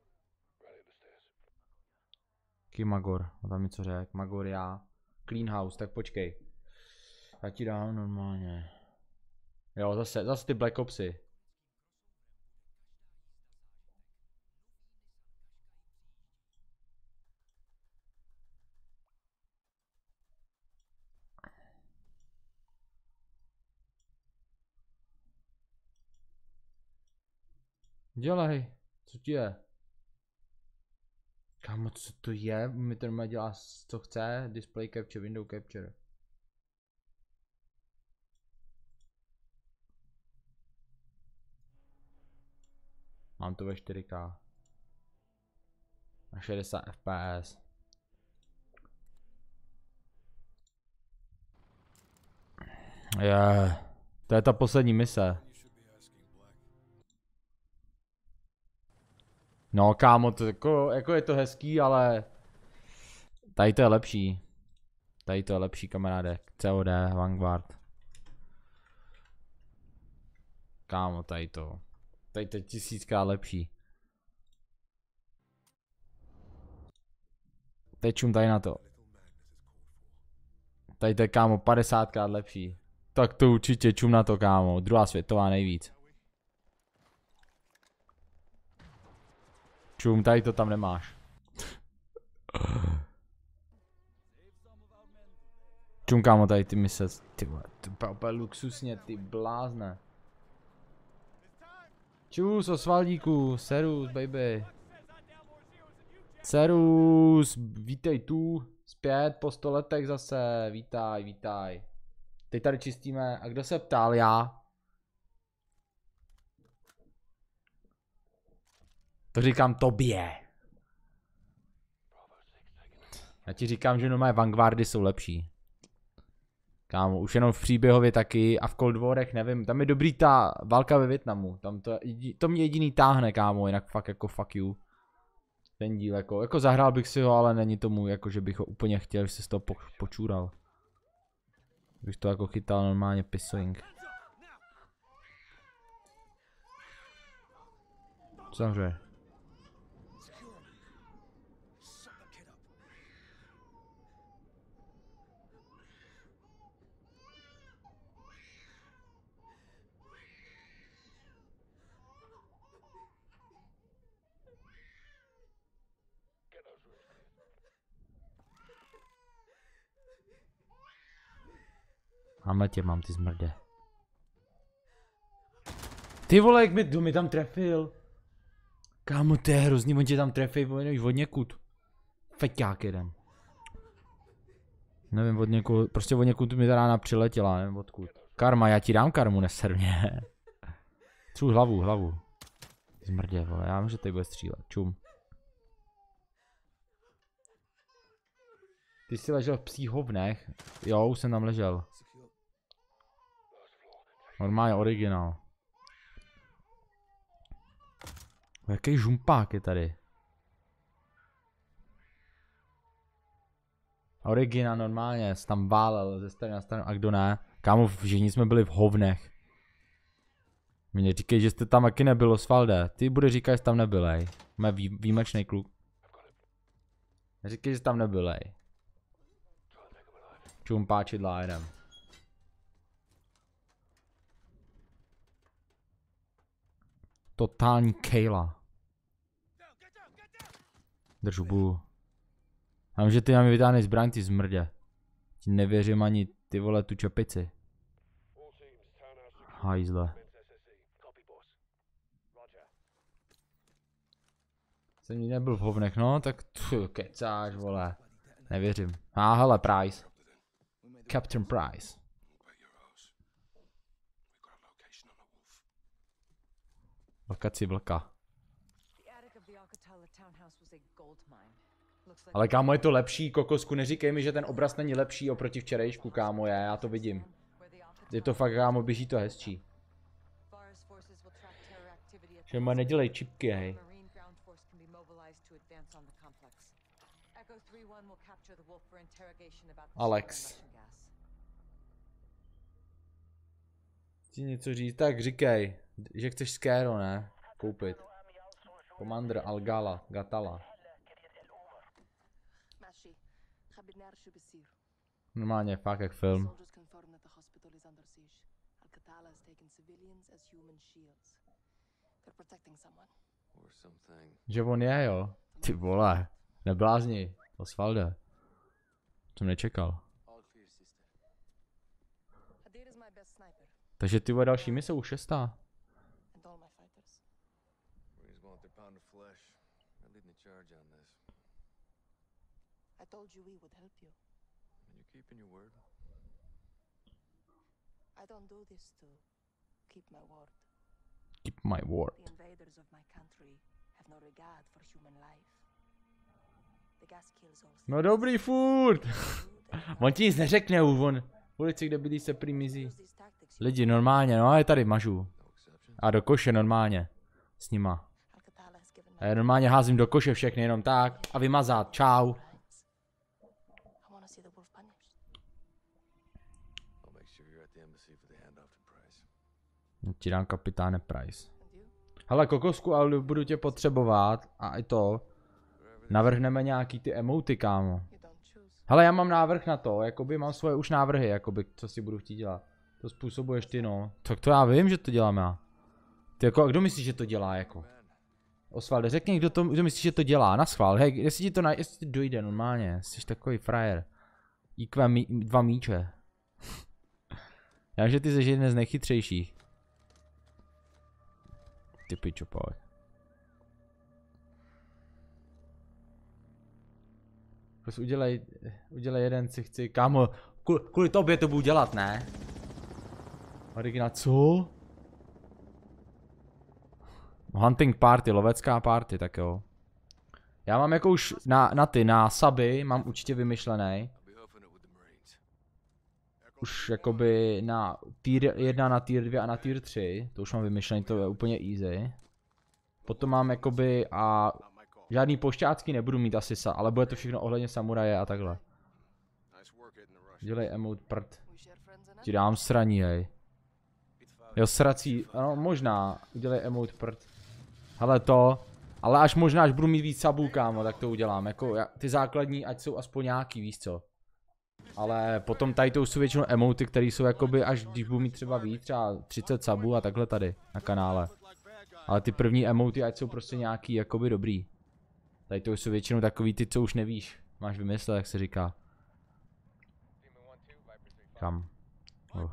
Ký Magor, a tam něco řek, Magor já. Clean house, tak počkej. Já ti dám normálně. Jo, zase, zase ty Black Opsy. Dělej, co ti je? Kámo, co to je? Mi to normálně dělá, co chce, display capture, window capture. Mám to ve čtyři ká. Na šedesát F P S. Je, yeah. To je ta poslední mise. No kámo, to jako, jako je to hezký, ale tady to je lepší. Tady to je lepší, kamaráde. C O D, Vanguard. Kámo, tady to. Tady to je tisíckrát lepší. Teď čum tady na to. Tady to je, kámo, padesátkrát lepší. Tak to určitě čum na to, kámo. Druhá světová nejvíc. Čum, tady to tam nemáš. Čum, kámo, tady ty mise, ty vole, to je úplně luxusně, ty blázne. Čus, Osvaldíku, serus, baby. Serus, vítej tu, zpět po sto letech zase, vítaj, vítaj. Teď tady čistíme, a kdo se ptal, já? To říkám tobě. Já ti říkám, že normálně Vanguardy jsou lepší. Kámo, už jenom v příběhově taky a v Cold Warech nevím, tam je dobrý ta válka ve Vietnamu, tam to, to mě jediný táhne, kámo, jinak fakt jako fuck you. Ten díl jako, jako zahrál bych si ho, ale není tomu jako, že bych ho úplně chtěl, že se z toho po, počůral. Bych to jako chytal normálně pissing. Co tam řve? Mámhle tě mám, ty zmrde. Ty vole, jak mi, kdo mi tam trefil? Kámo, to je hrozný, on tě tam trefí od někud. Feťák jeden. Nevím, od někud, prostě od někud mi ta rána přiletěla, nevím odkud. Karma, já ti dám karmu, neser mě. Třu hlavu, hlavu. Zmrdě, vole, já vím, že tady bude střílet. Čum. Ty jsi ležel v psích hovnech? Jo, už jsem tam ležel. Normálně originál. Jaký žumpák je tady? Originál normálně, jsi tam válel ze strany na stranu, a kdo ne? Kámo, všichni jsme byli v hovnech. Mě neříkej, že jste tam taky nebyl, Osvalde. Ty bude říkat, že jsi tam nebylej. Mé vý, výjimečný kluk. Neříkej, že jsi tam nebylej. Čumpáčidlá jedem. Totální kejla. Drž hubu. Já vím, že ty na mě vytáhneš zbraň, ty zmrdě. Ti nevěřím ani ty vole tu čepici. Hajzle. Jsem ní nebyl v hovnech, no, tak tu kecáš, vole. Nevěřím. A ah, hele, Price. Captain Price. Lokaci vlka. Ale kámo, je to lepší, kokosku, neříkej mi, že ten obraz není lepší oproti včerejšku, kámo, já, já to vidím. Je to fakt, kámo, běží to hezčí. Že ma nedělej čipky, hej. Alex. Chci něco říct, tak říkej, že chceš Skero, ne? Koupit. Commander Algala, Gatala. Normálně, fakt jak film. Že on je, jo? Ty vole, neblázni, Osvalde. Jsem nečekal. Takže ty vole další mise už šestá. Keep my word. No dobrý furt. On ti nic neřekne už, on. Ulici, kde bydlí, se prý mizí. Lidi, normálně, no, je tady mažu. A do koše normálně. S nima. A já normálně házím do koše všechny, jenom tak. A vymazat, čau. Ti dám kapitáne Price. Hele, kokosku, ale budu tě potřebovat. A i to. Navrhneme nějaký ty emoty, kámo. Hele, já mám návrh na to, jakoby mám svoje už návrhy, jakoby, co si budu chtít dělat. To způsobuješ ty, no. Tak to já vím, že to dělám já. Ty jako, a kdo myslíš, že to dělá, jako? Osvalde, řekni, kdo, to, kdo myslíš, že to dělá, naschvál, hej, jestli ti to, na, jestli ti dojde normálně, jsi takový frajer. í kvé mí, dva míče. Já vím, že ty jsi jeden z nejchytřejších. Ty pičo, pojď. Prostě udělej, udělej jeden si chci, kámo, kvůli, kvůli tobě to budu dělat, ne? Originál, co? Hunting party, lovecká party, tak jo. Já mám jako už na, na ty, na suby, mám určitě vymyšlený. Už jakoby na tier jedna, na tier dva a na tier tři, to už mám vymyšlený, to je úplně easy. Potom mám jakoby a žádný pošťácky nebudu mít asi, sa, ale bude to všechno ohledně samuraje a takhle. Dělej emote prd. Ti dám sraní, hej. Jo, srací, ano, možná, udělej emote prd. Hele to, ale až možná, až budu mít víc sabů, kámo, tak to udělám, jako ty základní, ať jsou aspoň nějaký, víš co. Ale potom tady to jsou většinou emoty, které jsou jakoby, až když budu mít třeba víc, třeba třicet sabů a takhle tady, na kanále. Ale ty první emoty, ať jsou prostě nějaký, jakoby dobrý. Tady to jsou většinou takový ty, co už nevíš, máš vymyslet, jak se říká. Kam? Oh.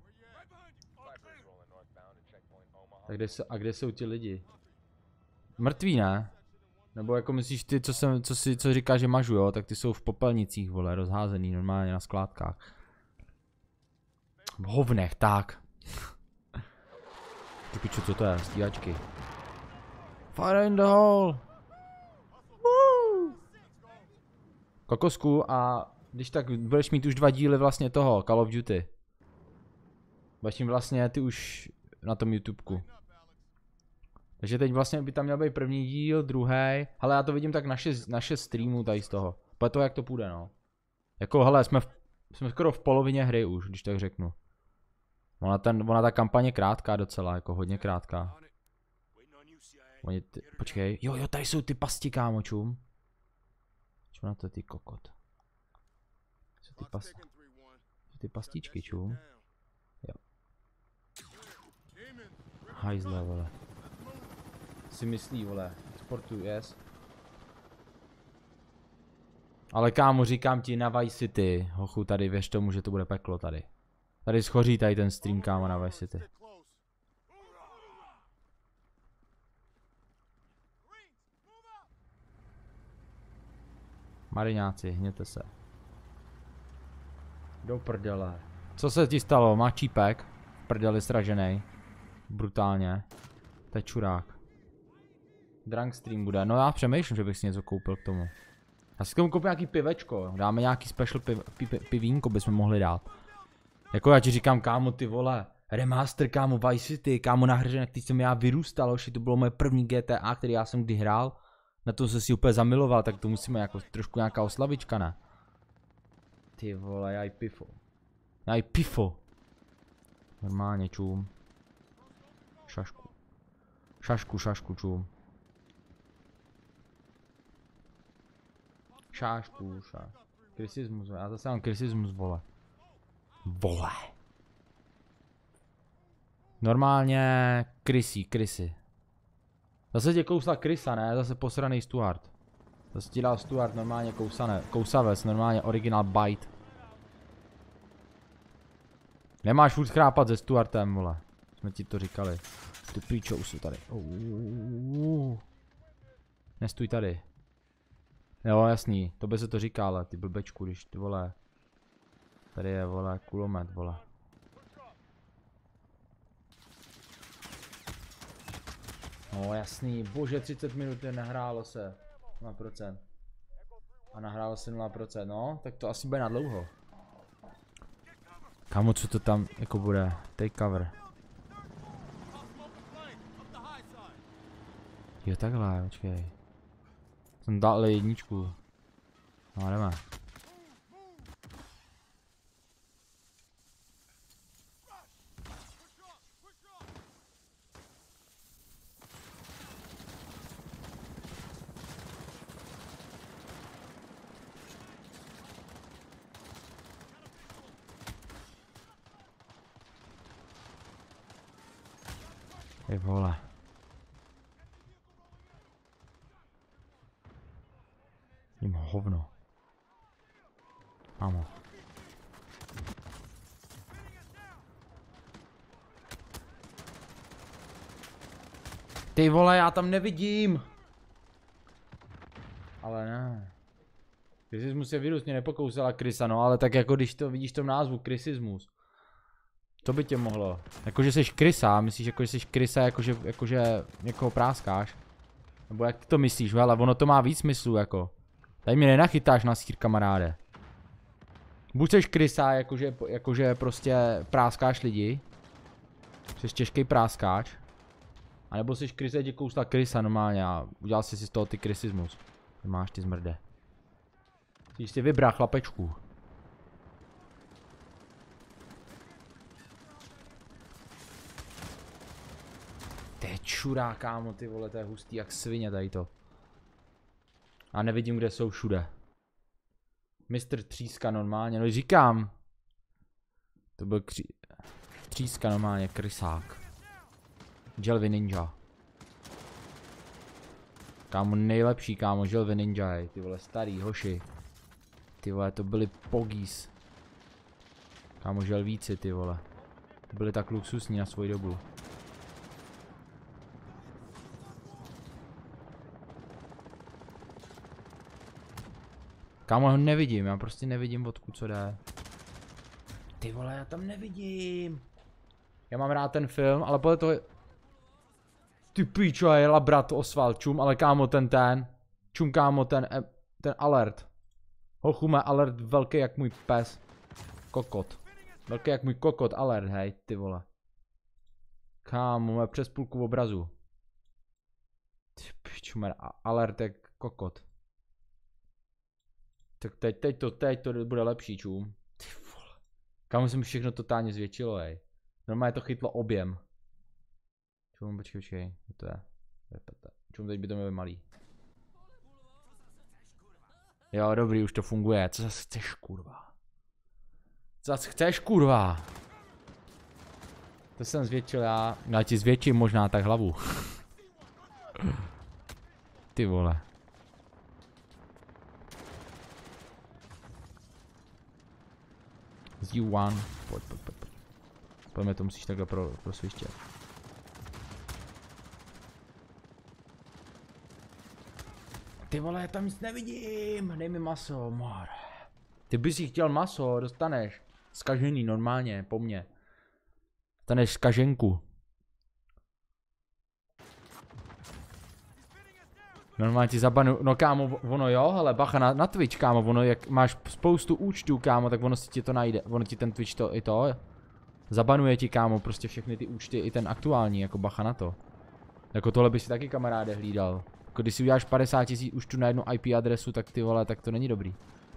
Tak kde se, a kde jsou ti lidi? Mrtví, ne? Nebo jako myslíš ty, co jsem, co si, co říká, že mažu, jo? Tak ty jsou v popelnicích, vole, rozházený normálně na skládkách. V hovnech, tak. Ty piču, co to je? Stíhačky. Fire in the hole. Woo. Kokosku, a když tak budeš mít už dva díly vlastně toho Call of Duty. Budeš mít vlastně ty už na tom YouTubeku. Takže teď vlastně by tam měl být první díl, druhý. Hele, já to vidím tak naše, naše streamu tady z toho. Pojď to, jak to půjde, no. Jako, hele, jsme, v, jsme skoro v polovině hry už, když tak řeknu. Ona, ten, ona ta kampaně je krátká docela, jako hodně krátká. Oni ty, počkej, jo, jo, tady jsou ty pasti, kámo, čum. Čum na to, ty kokot. Jsou ty pas... Jsou ty pastičky, čum. Jo. Hajzle, vole. Si myslí, vole. Sportu, yes. Ale kámo, říkám ti na Vice City. Hochu, tady věř tomu, že to bude peklo tady. Tady schoří tady ten stream, kámo, na Vice City. Mariňáci, hněte se. Do prdele. Co se ti stalo? Má čípek? Prdeli sraženej. Brutálně. To je čurák. Drunk stream bude. No já přemýšlím, že bych si něco koupil k tomu. Já si k tomu koupím nějaký pivečko. Dáme nějaký special piv, piv, pivínko bychom mohli dát. Jako já ti říkám, kámo, ty vole. Remaster, kámo, Vice City, kámo, na hře, na který jsem já vyrůstal, oši, to bylo moje první G T A, který já jsem kdy hrál. Na to jsem si úplně zamiloval, tak to musíme jako trošku nějaká oslavička, ne? Ty vole, já i pifo. Já i pifo. Normálně, čum. Šašku. Šašku, šašku, čum. Šášku, šášku. Krisismus, já zase mám krisismus, vole. Vole. Normálně krysí, krysy. Zase tě kousla krysa, ne? Zase posraný Stuart. Zase ti dal Stuart normálně kousané, kousavec, normálně original bite. Nemáš furt chrápat se Stuartem, vole. Jsme ti to říkali. Ty píčo, už jsou tady. Uuuu. Nestůj tady. Jo, jasný, to by se to říká, ale ty blbečku, když ty vole. Tady je, vole, kulomet, vole. No jasný, bože, třicet minut nahrálo se. nula procent. A nahrálo se nula procent, no, tak to asi bude na dlouho. Kámo, co to tam jako bude? Take cover. Jo, takhle, počkej. Jsem dal jedničku. No, jdeme. Ty vole. Jím hovno. Amo. Ty vole, já tam nevidím. Ale ne. Krysismus je virus, mě nepokousala krysa, no ale tak jako když to vidíš v tom názvu, krysismus. To by tě mohlo. Jakože jsi krysa, myslíš jako, že jsi krysa, jakože, jakože někoho práskáš? Nebo jak to myslíš, ale ono to má víc smyslu jako. Tady mě nenachytáš na sýr, kamaráde. Buď jsi krysa, jakože, jakože prostě práskáš lidi. Jsi těžký práskáč. A nebo jsi krysa, tě kousla krysa normálně a udělal jsi si z toho ty krysismus. Ty máš ty zmrde. Jsi si vybral chlapečku. To je čurá, kámo, ty vole, to je hustý jak svině tady to. A nevidím, kde jsou všude. mistr Tříska normálně, no říkám. To byl kří... Tříska normálně, krysák. Jelvy Ninja. Kámo, nejlepší, kámo, Jelvy Ninja, hej, ty vole, starý hoši. Ty vole, to byly pogis. Kámo, želvíci, ty vole. Byli tak luxusní na svoji dobu. Kámo, ho nevidím, já prostě nevidím odkud co jde. Ty vole, já tam nevidím. Já mám rád ten film, ale podle toho je... Ty píčo, je labrat Oswald, čum, ale kámo ten ten. Čum kámo ten, ten alert. Hochu má alert velký jak můj pes. Kokot. Velký jak můj kokot, alert, hej, ty vole. Kámo, má přes půlku obrazu. Ty píčo, má alert jak kokot. Tak teď, teď to, teď to bude lepší, čum. Ty vole. Kámo, se mi všechno totálně zvětšilo, hej. Normálně to chytlo objem. Čum, počkej, počkej, to je. Čum, teď by to mělo malý. Jo, dobrý, už to funguje. Co zase chceš, kurva? Co zase chceš, kurva? To jsem zvětšil já. Já ti zvětším možná tak hlavu. Ty vole. Z U jedna. Pojď, pojď, pojď. Pojďme, to musíš takhle pro, prosvištět. Ty vole, já tam nic nevidím. Dej mi maso, mor. Ty bys jí chtěl maso, dostaneš. Zkažený normálně, po mně. Dostaneš zkaženku. Normálně ti zabanu, no kámo, ono jo, hele, bacha na, na Twitch, kámo, ono jak máš spoustu účtů, kámo, tak ono si ti to najde, ono ti ten Twitch to, i to, zabanuje ti, kámo, prostě všechny ty účty, i ten aktuální, jako bacha na to. Jako tohle by si taky kamaráde hlídal. Jako když si uděláš padesát tisíc účtů na jednu I P adresu, tak ty vole, tak to není dobrý.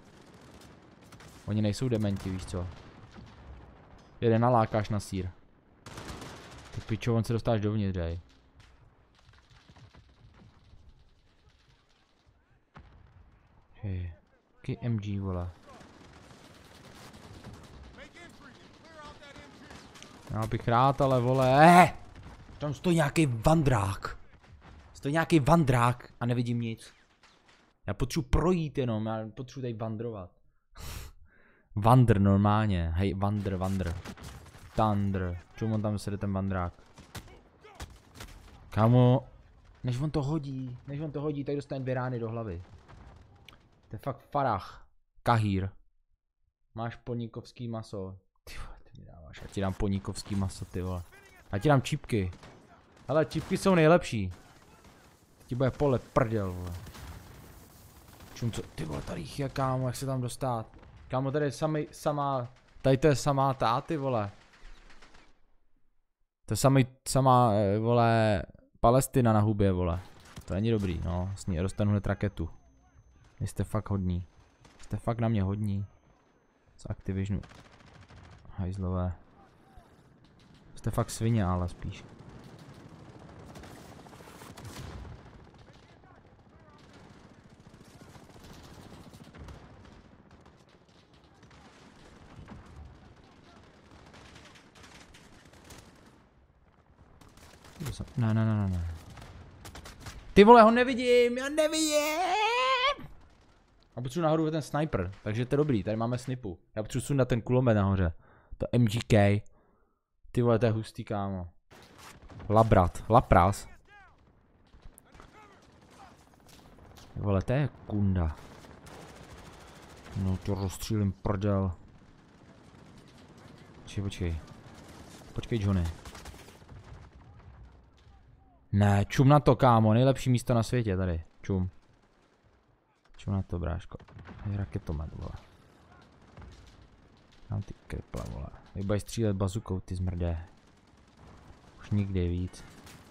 Oni nejsou dementi, víš co. Jeden nalákáš na sýr. Tak pičo, on se dostáš dovnitř, hej. Hej, jaký M G, vole. Já bych rád, ale vole, eh! Tam stojí nějaký vandrák. Stojí nějaký vandrák a nevidím nic. Já potřebuji projít jenom, já potřebuji tady vandrovat. Vandr normálně, hej, vandr, vandr. Thunder, čemu on tam sede ten vandrák? Kámo, než on to hodí, než on to hodí, tak dostane dvě rány do hlavy. To je fakt farach. Kahír. Máš poníkovský maso. Ty vole, ty mi dáváš, já ti dám poníkovský maso, ty vole. Já ti dám čípky. Hele, čípky jsou nejlepší. Ti bude pole prděl, vole. Čum, co, ty vole, tady jich je, kámo, jak se tam dostat. Kámo, tady je samý, samá, tady to je samá ta, ty vole. To je samý, samá, vole, Palestina na hubě, vole. To není dobrý, no, s ní dostanu hned raketu. Jste fakt hodní. Jste fakt na mě hodní. Z Activisionu. Hajzlové. Jste fakt svině, ale spíš. Ne, ne, ne, ne, ne. Ty vole, ho nevidím, já nevidím! A potřebuji nahoru ten sniper, takže to je dobrý, tady máme snipu. Já potřebuji sundat ten kulomet nahoře. To M G K. Ty vole, to je hustý, kámo. Labrat, lapras. Ty vole, to je kunda. No to rozstřílím prdel. Počkej, počkej. Počkej, Johnny. Ne, čum na to, kámo, nejlepší místo na světě tady, čum. Čum na to, bráško. Je raketomet, vole. Mám ty krpla, vole. Vybaj střílet bazukou, ty zmrdé. Už nikdy víc.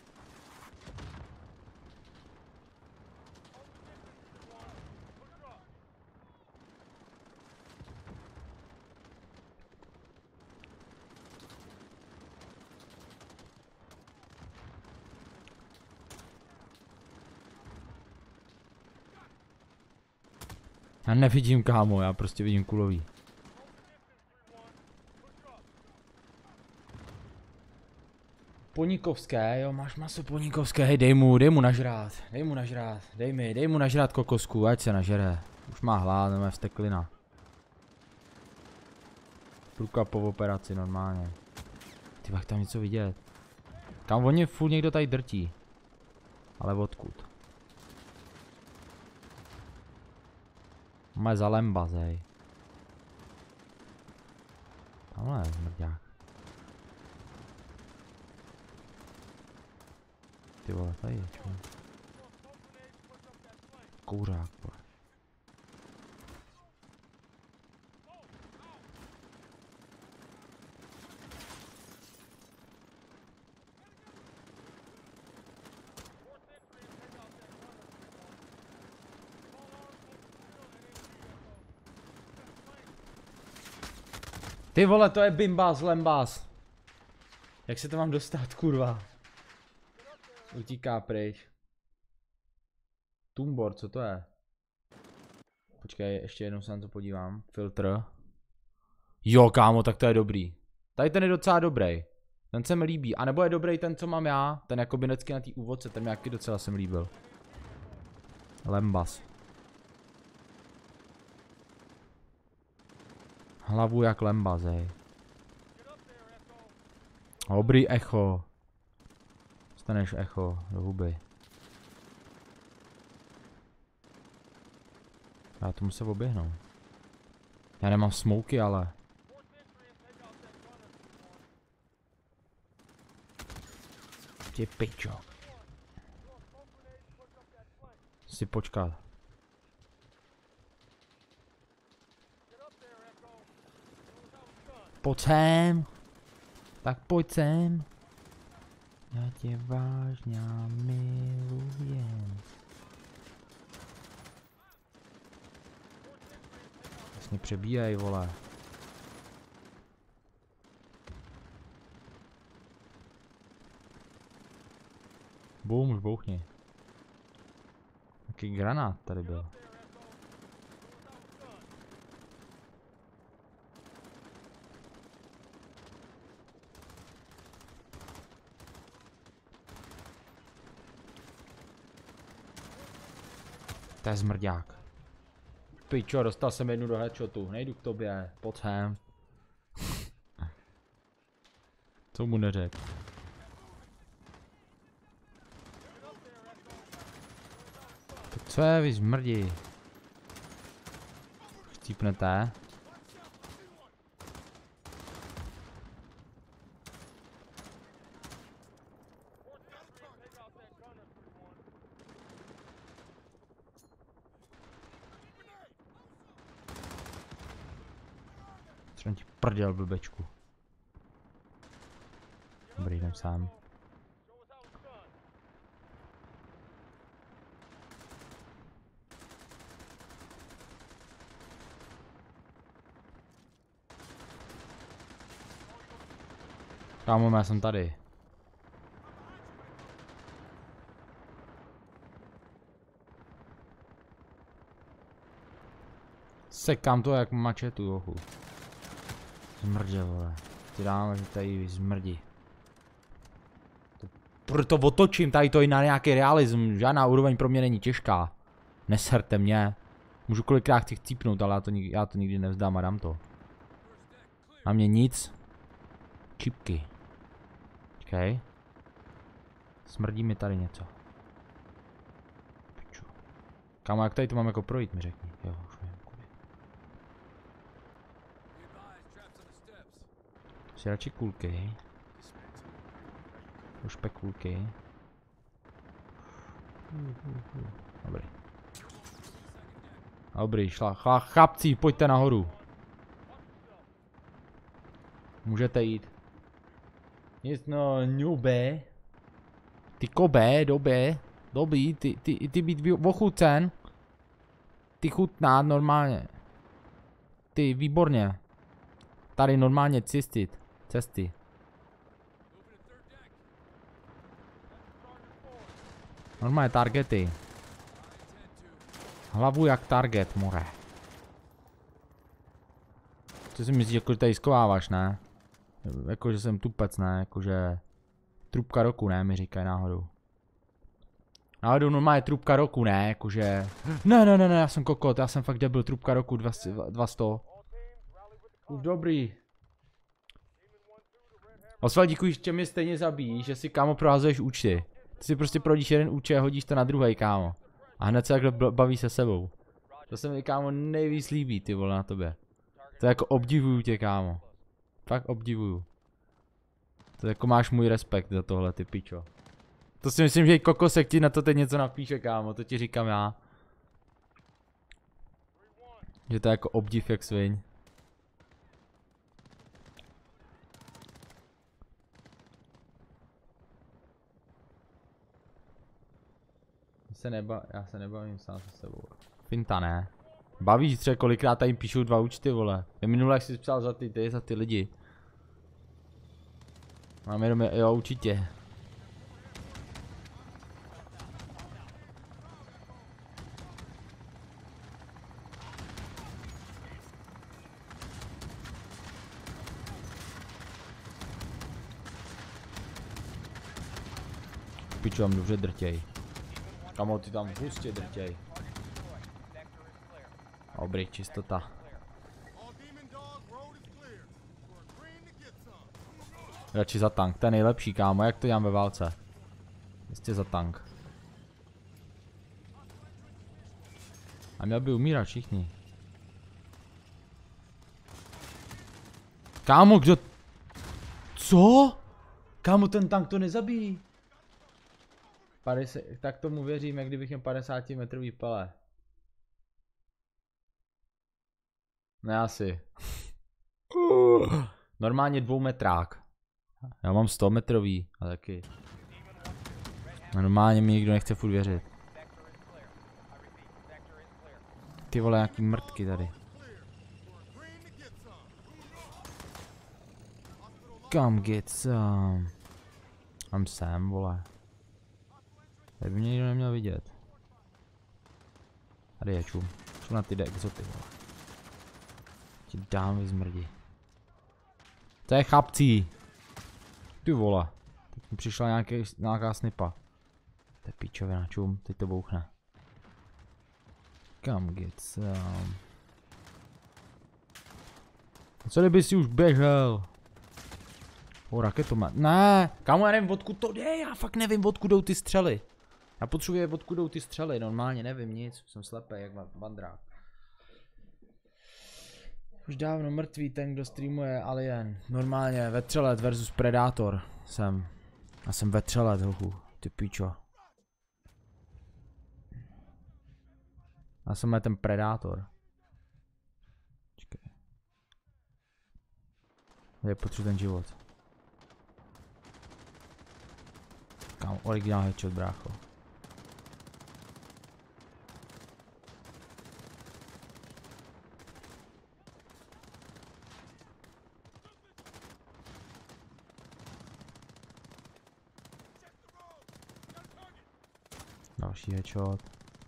Já nevidím, kámo, já prostě vidím kulový. Poníkovské, jo, máš maso poníkovské, hej, dej mu, dej mu nažrát, dej mu nažrát, dej mi, dej mu nažrát kokosku, ať se nažere. Už má hlad, nemá vsteklina. Průka po operaci, normálně. Ty bych tam něco vidět. Kam oni furt někdo tady drtí. Ale odkud? Máme za lembaz, hej. Ale zmrďák. Ty vole, tady je čo? Kouřák, vole. Ty vole, to je bimbás, lembás. Jak se to mám dostat, kurva? Utíká pryč. Tumbor, co to je? Počkej, ještě jednou se na to podívám. Filtr. Jo, kámo, tak to je dobrý. Tady ten je docela dobrý. Ten se mi líbí. A nebo je dobrý ten, co mám já. Ten jako binecky na té úvodce, ten mi jaký docela se mi líbil. Lembas. Hlavu jak lembas, hej. Dobrý echo. Staneš echo do huby. Já to musím oběhnout. Já nemám smoky, ale. Tě pičo. Si počkat. Pojď sem. Tak pojď sem. Já tě vážně milujem. Vlastně přebíjej, vole. Boom, už bouchni. Jaký granát tady byl. To je zmrďák. Pičo, dostal jsem jednu do headshotu. Nejdu k tobě, pojď sem. Co mu neřek? Tak co je, vy zmrdí? Chcípnete? Jsem ti prděl, blbečku. Dobrý, jdem sám. Kámo, já jsem tady. Sekám to jak mačetu, jochu. Zmrdě, vole. Ty dáme, že tady zmrdí. Proto otočím, tady to i na nějaký realism. Žádná úroveň pro mě není těžká. Neserte mě. Můžu kolikrát chci chcípnout, ale já to, já to nikdy nevzdám a dám to. Na mě nic. Čipky. Počkej. Smrdí mi tady něco. Piču. Kámo, jak tady to mám jako projít, mi řekni. Jo, už vím, kudy. Si radši kulky. Už pek kulky. Dobrý. Dobrý, šla. Chla, chlapci, pojďte nahoru. Můžete jít. Nic no, ňube. Ty kobe, době. Dobrý, ty, ty, ty být ochucen. Ty chutná normálně. Ty, výborně. Tady normálně cestit. Cesty. Normálně targety. Hlavu jak target, more. Co si myslíš, jako tady skováváš, ne? Jakože jsem tupec, ne? Jakože... Trubka roku, ne? Mi říkají náhodou. Náhodou normálně trubka roku, ne? Jakože... Ne, ne, ne, ne, já jsem kokot, já jsem fakt debil, trubka roku dva sto. Už dobrý. Osval, díkuji, že mě stejně zabíjí, že si kámo prohazuješ účty. Ty si prostě prohodíš jeden účet a hodíš to na druhý, kámo. A hned se takhle baví se sebou. To se mi, kámo, nejvíc líbí, ty vole, na tobě. To jako obdivuju tě, kámo. Fakt obdivuju. To jako máš můj respekt za tohle, ty pičo. To si myslím, že i Kokosek ti na to teď něco napíše, kámo, to ti říkám já. Že to je jako obdiv jak sviň. Se neba, já se nebavím sám se sebou. Finta ne. Bavíš třeba kolikrát tady píšou dva účty, vole. Já minule jak jsi psal za ty, ty, za ty lidi. Mám jenom, jo, určitě. Piču, vám dobře drtěj. Kamo, ty tam hustě drtěj. Dobrý, čistota. Radši za tank, to je nejlepší, kámo, jak to dělám ve válce? Jistě za tank. A měl by umírat všichni. Kámo, kdo... Co? Kámo, ten tank to nezabíjí. padesát, tak tomu věřím, jak kdybych měl padesát metrový pele. Ne asi. Normálně dvoumetrák. Já mám sto metrový, a taky. Normálně mi nikdo nechce furt věřit. Ty vole, nějaký mrtky tady. Come get some. Mám sem, vole. Tady by mě nikdo neměl vidět. Tady je čum. Čum na ty exoty, vole. Ti dám zmrdí. To je chlapcí. Ty vole. Teď mi přišla nějaký, nějaká snipa. To je píčovina, čum, teď to bouchne. Come get some. Co kdyby si už běžel? O, raketomet. Ne, kámo, já nevím, odkud to jde, já fakt nevím, odkud jdou ty střely. Já potřebuji, odkud jdou ty střely, normálně nevím nic, jsem slepý jak vandrák. Už dávno mrtvý ten, kdo streamuje Alien. Normálně, vetřelet versus Predator jsem. Já jsem vetřelet, hochu, ty pičo. Já jsem ten Predator. Čekaj. Já potřebuji ten život. Kámo, originál headshot, brácho. Další headshot.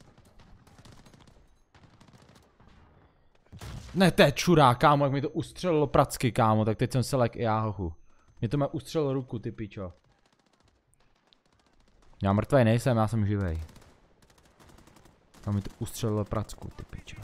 Ne, to je čurá, kámo, jak mi to ustřelilo pracky, kámo, tak teď jsem se lek i já, hochu. Mě to má ustřelilo ruku, ty pičo. Já mrtvej nejsem, já jsem živej. A mi to ustřelilo pracku, ty pičo.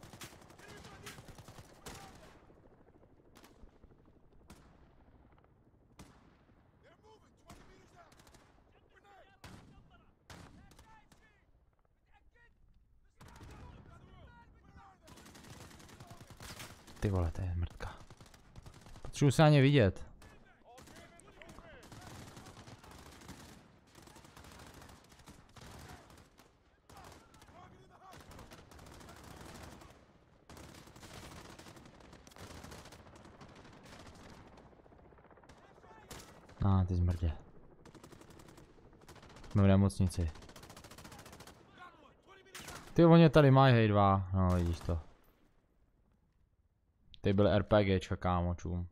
Ty vole, to je mrtka. Potřebuji se na ně vidět. A ah, ty zmrdě. Jsme v nemocnici. Ty oni tady mají, hej, dva. No, vidíš to. Ty byly RPGčka, kámo, čum.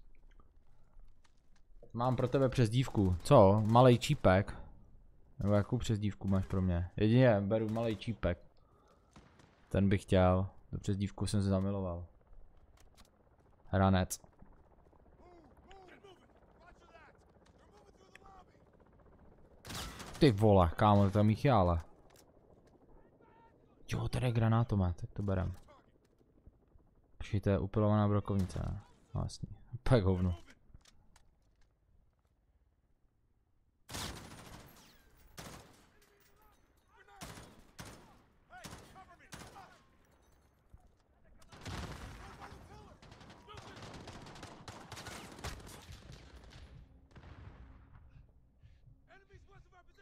Mám pro tebe přezdívku. Co? Malej čípek? Nebo jakou přezdívku máš pro mě? Jedině beru malej čípek. Ten bych chtěl. Do přezdívku jsem se zamiloval. Ranec. Ty vole, kámo, to je Michále. Jo, tady je granátomet, tak to berem. Počkej, to je upilovaná brokovnice, ne? Vlastně, pak hovno.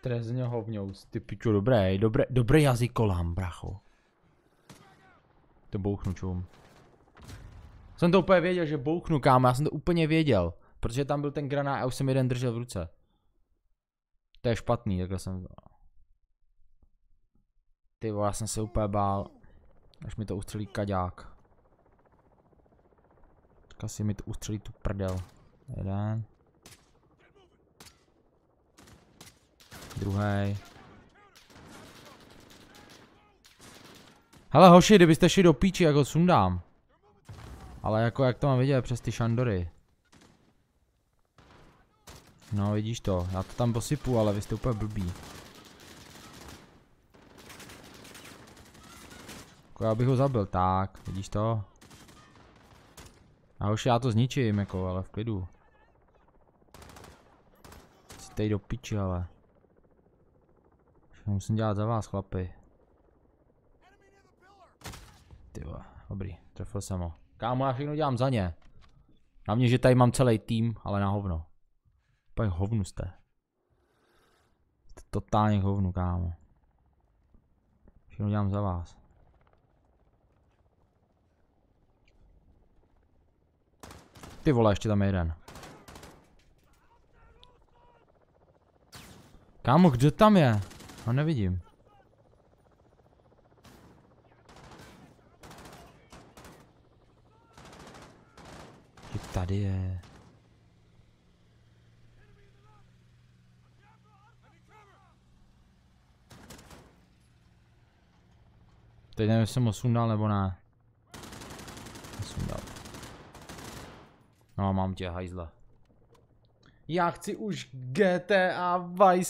Trezně hovňous, ty pičo, dobré, dobré, dobrý jazyk kolám, bracho. To bouchnu, čum. Jsem to úplně věděl, že bouchnu, kámo, já jsem to úplně věděl. Protože tam byl ten granát a už jsem jeden držel v ruce. To je špatný, takhle jsem... Ty vole, já jsem se úplně bál. Až mi to ustřelí kaďák. Tak asi mi to ustřelí tu prdel. Jeden. Druhý. Hele hoši, kdybyste šli do píči, jak ho sundám. Ale jako jak to mám vidět přes ty šandory. No vidíš to, já to tam posypu, ale vy jste úplně blbý. Jako já bych ho zabil, tak, vidíš to? A hoši, já to zničím, jako, ale v klidu. Chci tady do píči, ale. Všechno musím dělat za vás, chlapi. Tyhle, dobrý, trefil jsem ho. Kámo, já všechno dělám za ně. Hlavně, že tady mám celý tým, ale na hovno. Úplně hovnu jste. Jste totálně hovnu, kámo. Všechno dělám za vás. Ty vole, ještě tam je jeden. Kámo, kde tam je? Ho nevidím. Je tady je. Teď nevím, jestli jsem ho sundal nebo ne. Sundal. No, mám tě, hajzle. Já chci už G T A Vice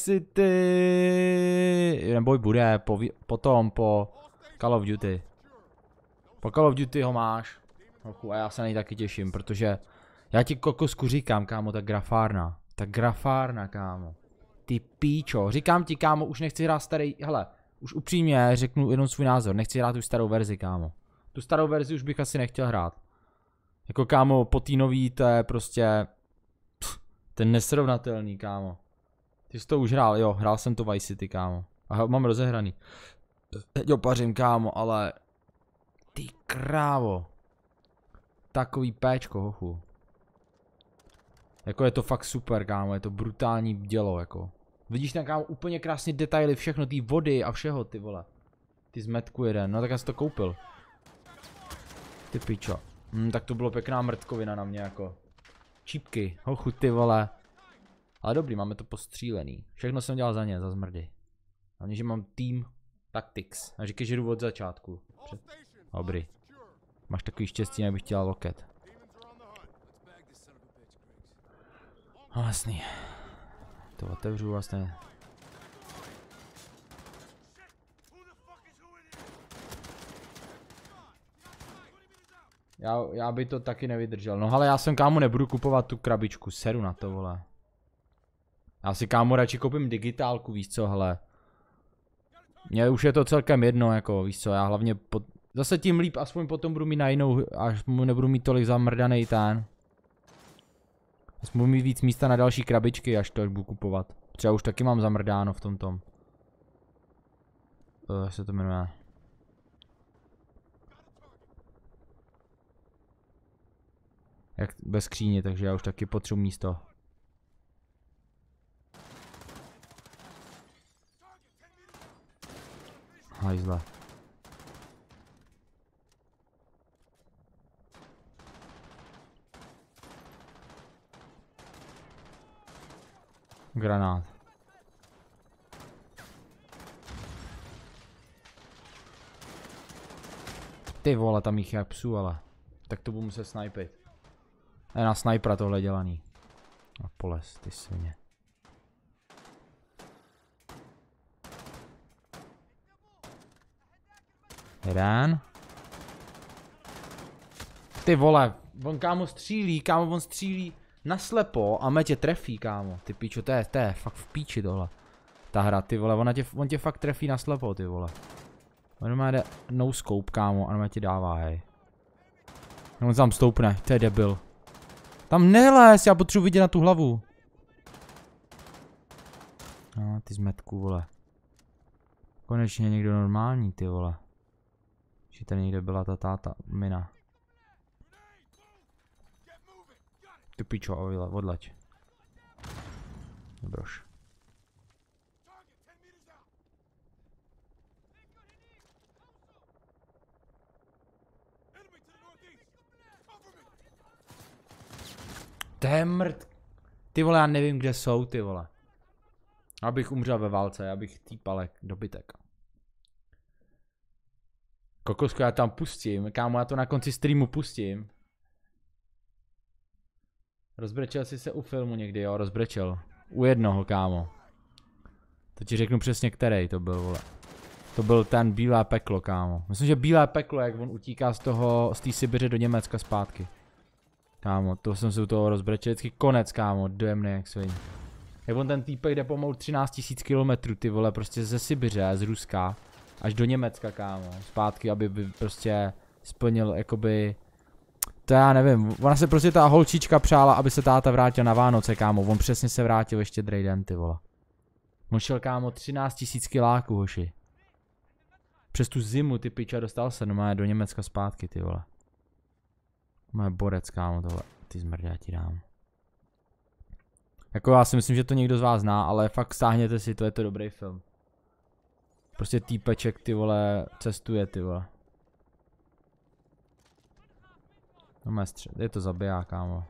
City. Neboj, bude, po, potom po Call of Duty. Po Call of Duty ho máš. Hochu, a já se na něj taky těším, protože já ti kokosku říkám, kámo, ta grafárna. Ta grafárna, kámo. Ty píčo, říkám ti, kámo, už nechci hrát starý, hele, už upřímně řeknu jenom svůj názor, nechci hrát už starou verzi, kámo. Tu starou verzi už bych asi nechtěl hrát. Jako kámo, po té nový, to je prostě, pff, ten nesrovnatelný, kámo. Ty jsi to už hrál, jo, hrál jsem to Vice City, kámo. A mám rozehraný. Teď opařím, kámo, ale ty krávo. Takový péčko, hochu. Jako je to fakt super, kámo, je to brutální dělo, jako. Vidíš tam, kámo, úplně krásně detaily, všechno, ty vody a všeho, ty vole. Ty zmetku jeden, no tak já si to koupil. Ty pičo. Hm, tak to bylo pěkná mrtkovina na mě, jako. Čípky, hochu, ty vole. Ale dobrý, máme to postřílený. Všechno jsem dělal za ně, za zmrdy. Hlavně, že mám tým tactics. A říkej, že jdu od začátku. Před... Dobrý. Máš takový štěstí, jak bych chtěla loket. No jasný. To otevřu vlastně. Já, já by to taky nevydržel. No ale já jsem, kámo, nebudu kupovat tu krabičku. Seru na to, vole. Já si, kámo, radši koupím digitálku, víš co, hele. Mně už je to celkem jedno, jako, víš co, já hlavně pod... Zase tím líp, aspoň potom budu mít na jinou, až mu nebudu mít tolik zamrdanej ten. Aspoň budu mít víc místa na další krabičky, až to až budu kupovat. Třeba už taky mám zamrdáno v tom tom. Jak se to jmenuje? Jak bez skříně, takže já už taky potřebuji místo. Hajzle. Granát. Ty vole, tam jich je jak psů, ale. Tak to budu muset snipit. Je na snipera tohle dělaný. A poles, ty svině. Jeden. Ty vole, on kámo střílí, kámo on střílí naslepo a mě tě trefí, kámo. Ty píčo, to je, to je fakt v píči tohle. Ta hra, ty vole, ona tě, on tě fakt trefí naslepo, ty vole. On má jde no scope, kámo, a on tě dává, hej. On tam stoupne, to je debil. Tam nelez, já potřebuji vidět na tu hlavu. No, ty zmetku, vole. Konečně někdo normální, ty vole. Že tady někde byla ta táta, mina. Ty pičo, odlaď. Dobroš. To je mrt. Ty vole, já nevím, kde jsou, ty vole. Abych umřel ve válce, abych týpal dobytek. Kokosko, já tam pustím, kámo, já to na konci streamu pustím. Rozbrečel jsi se u filmu někdy, jo, rozbrečel. U jednoho, kámo. To ti řeknu přesně, který to byl, vole. To byl ten Bílé peklo, kámo. Myslím, že Bílé peklo, jak on utíká z toho, z té Sibiře do Německa zpátky. Kámo, to jsem se u toho rozbrečel, vždycky konec, kámo, dojemný jak svin. Jak on ten týpek jde pomalu třináct tisíc kilometrů, ty vole, prostě ze Sibiře, z Ruska, až do Německa, kámo, zpátky, aby by prostě splnil, jakoby, to já nevím, ona se prostě ta holčička přála, aby se táta vrátil na Vánoce, kámo, on přesně se vrátil ještě den, ty vole. On šel, kámo, třináct tisíc kiláků, hoši. Přes tu zimu, ty piča, dostal se, no má do Německa zpátky, ty vole. Má borec, kámo, tohle, ty zmrdě, já ti dám. Jako já si myslím, že to někdo z vás zná, ale fakt stáhněte si to, je to dobrý film. Prostě týpeček, ty vole, cestuje, ty vole. No má střed, je to zabiják, kámo.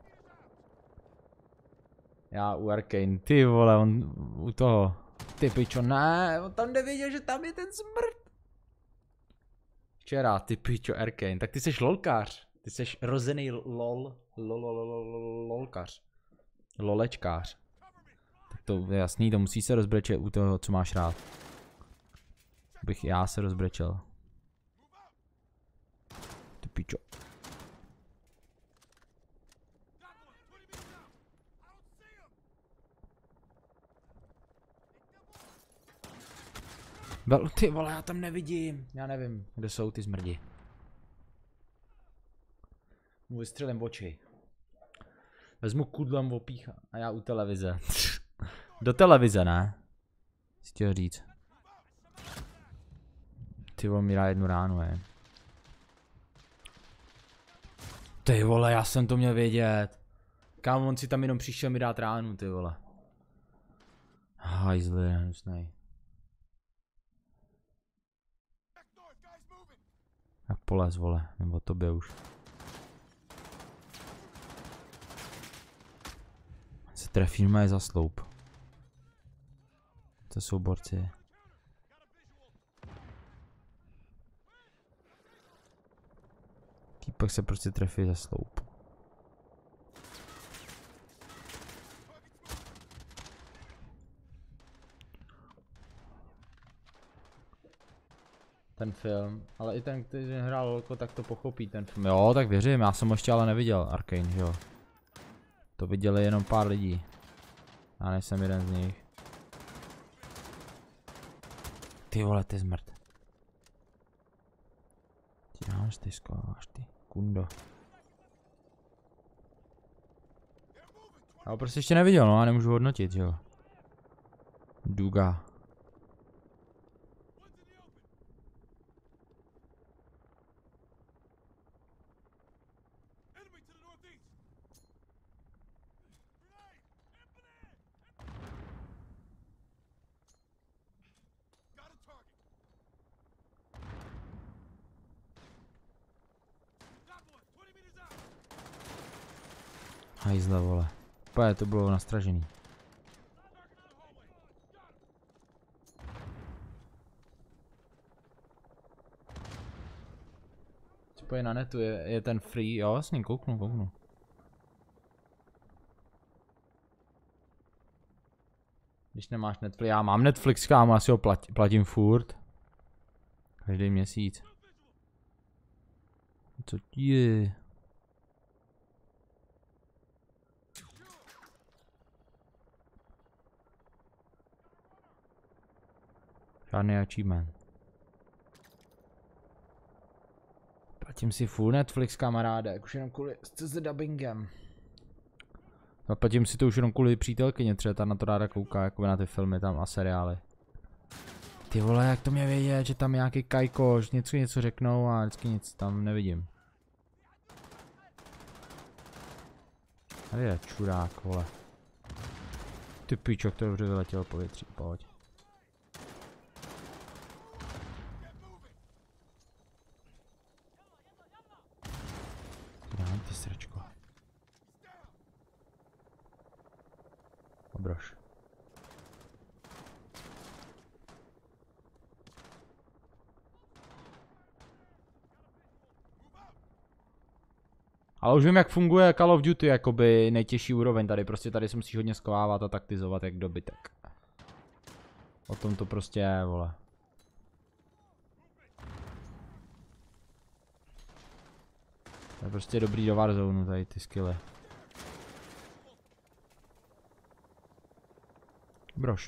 Já u Arkane, ty vole, on u toho. Ty pičo, ne, on tam nevěděl, že tam je ten smrt. Včera, ty pičo, Arkane, tak ty seš lolkář. Ty seš rozený lol, lol, lol, lol, lolkař. Lolečkář. Tak to je jasný, to musí se rozbrečet u toho, co máš rád. Bych já se rozbrečel. Ty pičo. Bel, ty vole, já tam nevidím. Já nevím, kde jsou ty zmrdi. Mu vystřelím oči. Vezmu kudlem opícha a já u televize. Do televize, ne? Chci chtěl říct. Ty vole, mi dá jednu ránu, je. Ty vole, já jsem to měl vědět. Kámo, on si tam jenom přišel mi dát ránu, ty vole. Hajzli, hnusnej. Jak polez, vole, nebo tobě už. Se trefí mě za sloup. To jsou borci. Týpek se prostě trefí za sloup. Ten film, ale i ten, který hrál Lolko, tak to pochopí ten film. Jo, tak věřím, já jsem ho ještě ale neviděl, Arkane, že jo. To viděli jenom pár lidí. Já nejsem jeden z nich. Ty vole, ty zmrt. Ty dáš, ty skováš, ty kundo. Já ho prostě ještě neviděl, no, já nemůžu hodnotit, že jo. Duga. Hajzle, vole. Úplně to bylo nastražený. Co je na netu, je, je ten free, jo, jasně, kouknu, kouknu. Když nemáš Netflix, já mám Netflix, kámo, asi ho platí, platím furt. Každý měsíc. Co ti je? Žádný achievement. Platím si full Netflix, kamaráde, už jenom kvůli s dubbingem. Zaplatím si to už jenom kvůli přítelkyně, třeba ta na to ráda kouká, jako na ty filmy tam a seriály. Ty vole, jak to mě vědět, že tam je nějaký kajkoš, něco něco řeknou a vždycky nic tam nevidím. Tady je čurák, vole. Ty píčok, to dobře vyletěl povětří, pojď. Dám ty sračko. Obrož. Ale už vím, jak funguje Call of Duty, jakoby nejtěžší úroveň tady, prostě tady se musíš hodně schovávat a taktizovat jak dobytek. O tom to prostě je, vole. To je prostě dobrý do Warzone tady ty skilly. Brož.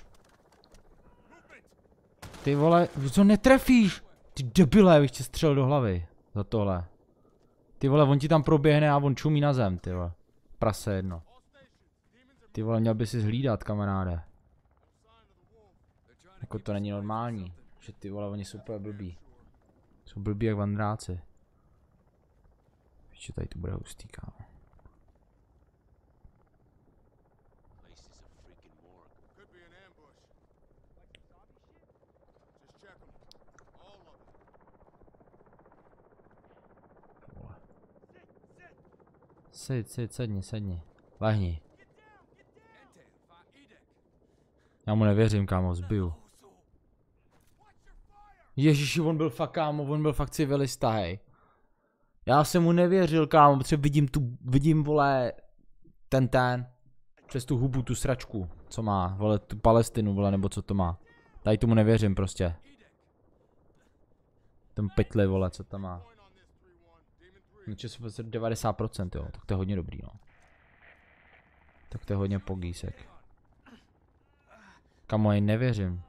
Ty vole, co netrefíš? Ty debile, bych tě střelil do hlavy. Za tohle. Ty vole, on ti tam proběhne a on čumí na zem, ty vole. Prase jedno. Ty vole, měl by si hlídat, kamaráde. Jako to není normální. Že ty vole, oni jsou úplně blbí. Jsou blbí jak vandráci. Víš, tady to bude hustý, kámo. Seď, seď, sedni, sedni. Lehni. Já mu nevěřím, kámo, zbiju. Ježiši, on byl fakt, kámo, on byl fakt civilista, hej. Já jsem mu nevěřil, kámo, protože vidím tu, vidím, vole, ten ten. Přes tu hubu, tu sračku, co má, vole, tu Palestinu, vole, nebo co to má. Tady tomu nevěřím prostě. Ten pytli, vole, co tam má. devadesát procent, jo, tak to je hodně dobrý, no. Tak to je hodně pogísek. Kamo, já nevěřím.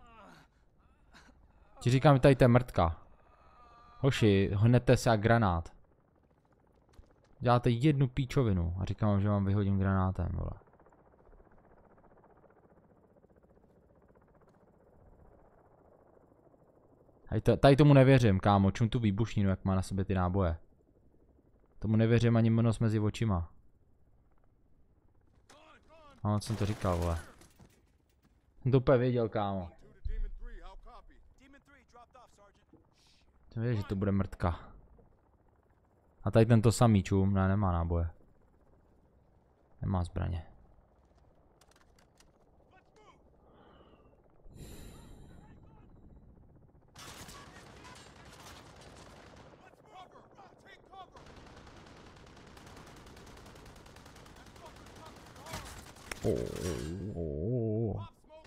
Ti říkám, tady to je mrtka. Hoši, hnete se jak granát. Děláte jednu píčovinu a říkám, že vám vyhodím granátem, vole. Tady, to, tady tomu nevěřím, kámo, čum tu výbušninu, jak má na sobě ty náboje. Tomu nevěřím ani nos mezi očima. A on jsem to říkal, vole. Jsem to úplně věděl, kámo. Jsem věděl, že to bude mrtka. A tady tento samý čum, ne, nemá náboje. Nemá zbraně. Oh, oh.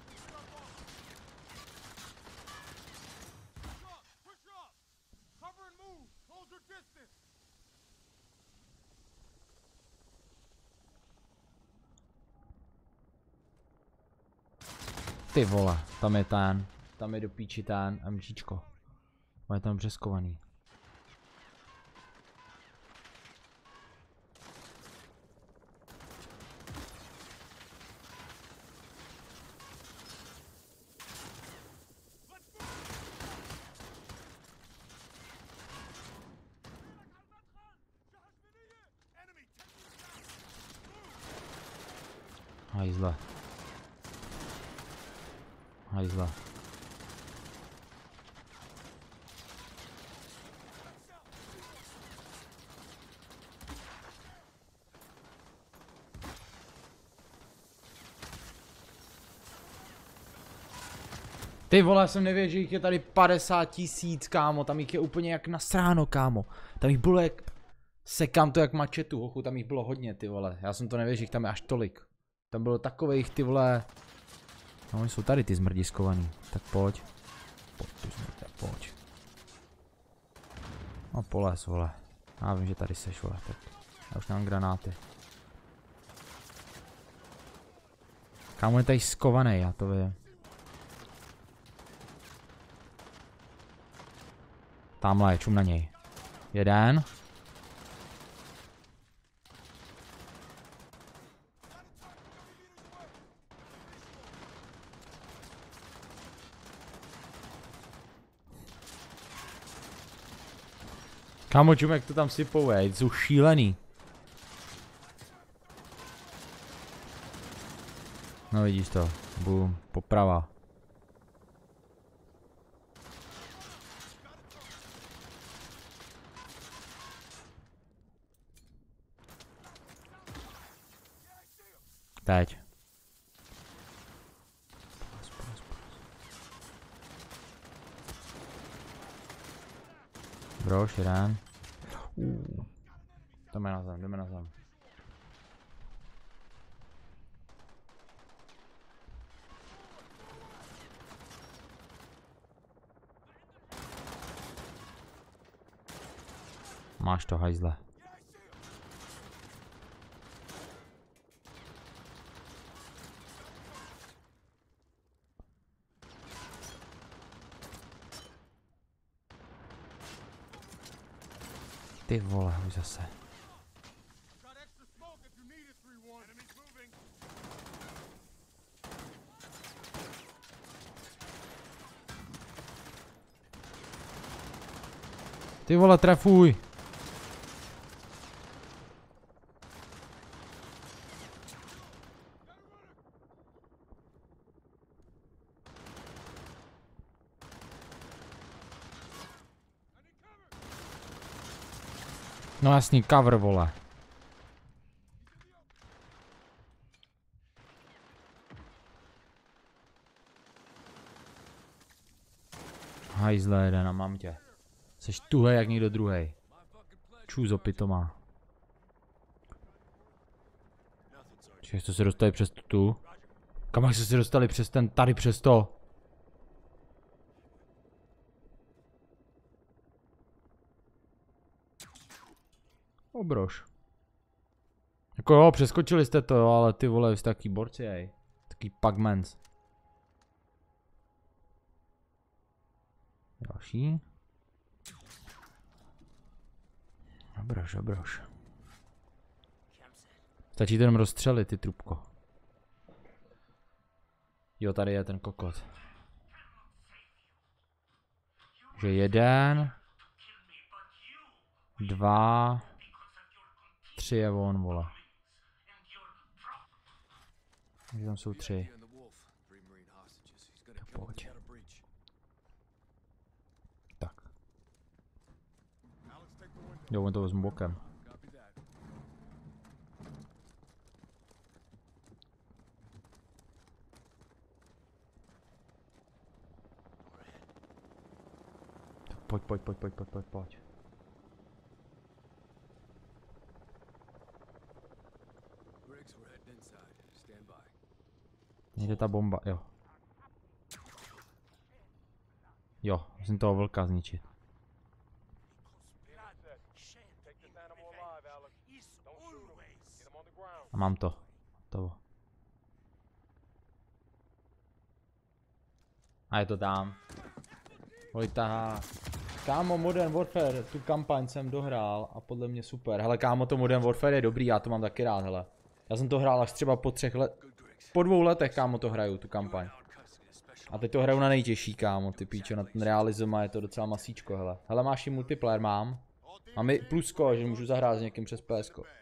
Ty vole, tam je ten, tam je do píči ten MGčko. On je tam břeskovaný. Hajzle. Hajzle. Ty vole, jsem nevěděl, že jich je tady padesát tisíc, kámo, tam jich je úplně jak nasráno, kámo. Tam jich bylo jak... Sekám to jak mačetu, hochu, tam jich bylo hodně, ty vole. Já jsem to nevěděl, že jich tam je až tolik. Tam bylo takových, ty vole... No, oni jsou tady ty zmrdiskovaný. Tak pojď. Pojď, tu zmrdě, pojď. No, poles, vole. Já vím, že tady seš, vole, tak... Já už nemám granáty. Kámo je tady skovaný, já to vím. Tamhle je, čum na něj. Jeden. Kámo, čum, jak to tam sypou, ej, jsou šílený. No vidíš to, boom, poprava. Teď. Brož, jeden. Uh. Jdeme na zem, jdeme na zem. Máš to, hajzle. Ty vole, už zase. Ty vole, trefuj. No jasný, cover, vole. Hajzle jeden a mám tě. Jseš tuhej jak někdo druhej. Čůzo pitomá. Čiže to se dostali přes tu tu. Kam jste se dostali přes ten tady přes to? Obrož. Jako jo, přeskočili jste to, jo, ale ty vole, jste taký borci, ej. Taký pugmans. Další. Obrož, obrož. Stačí to jenom rozstřelit, ty trubko. Jo, tady je ten kokot. Že jeden. Dva. Tři je on, vole. Takže tam jsou tři. Tak pojď. Tak. Jo, on to vezmu bokem. Tak pojď, pojď, pojď, pojď, pojď, pojď, pojď. Někde ta bomba, jo. Jo, musím toho vlka zničit. A mám to. To. A je to tam. Voli tahá. Kámo, Modern Warfare, tu kampaň jsem dohrál a podle mě super. Hele kámo, to Modern Warfare je dobrý, já to mám taky rád, hele. Já jsem to hrál až třeba po třech let, po dvou letech, kámo, to hraju, tu kampaň. A teď to hraju na nejtěžší, kámo, ty píčo, na ten realism a je to docela masíčko, hele. Hele, máš i multiplayer, mám. Mám i plusko, že můžu zahrát s někým přes P S ko.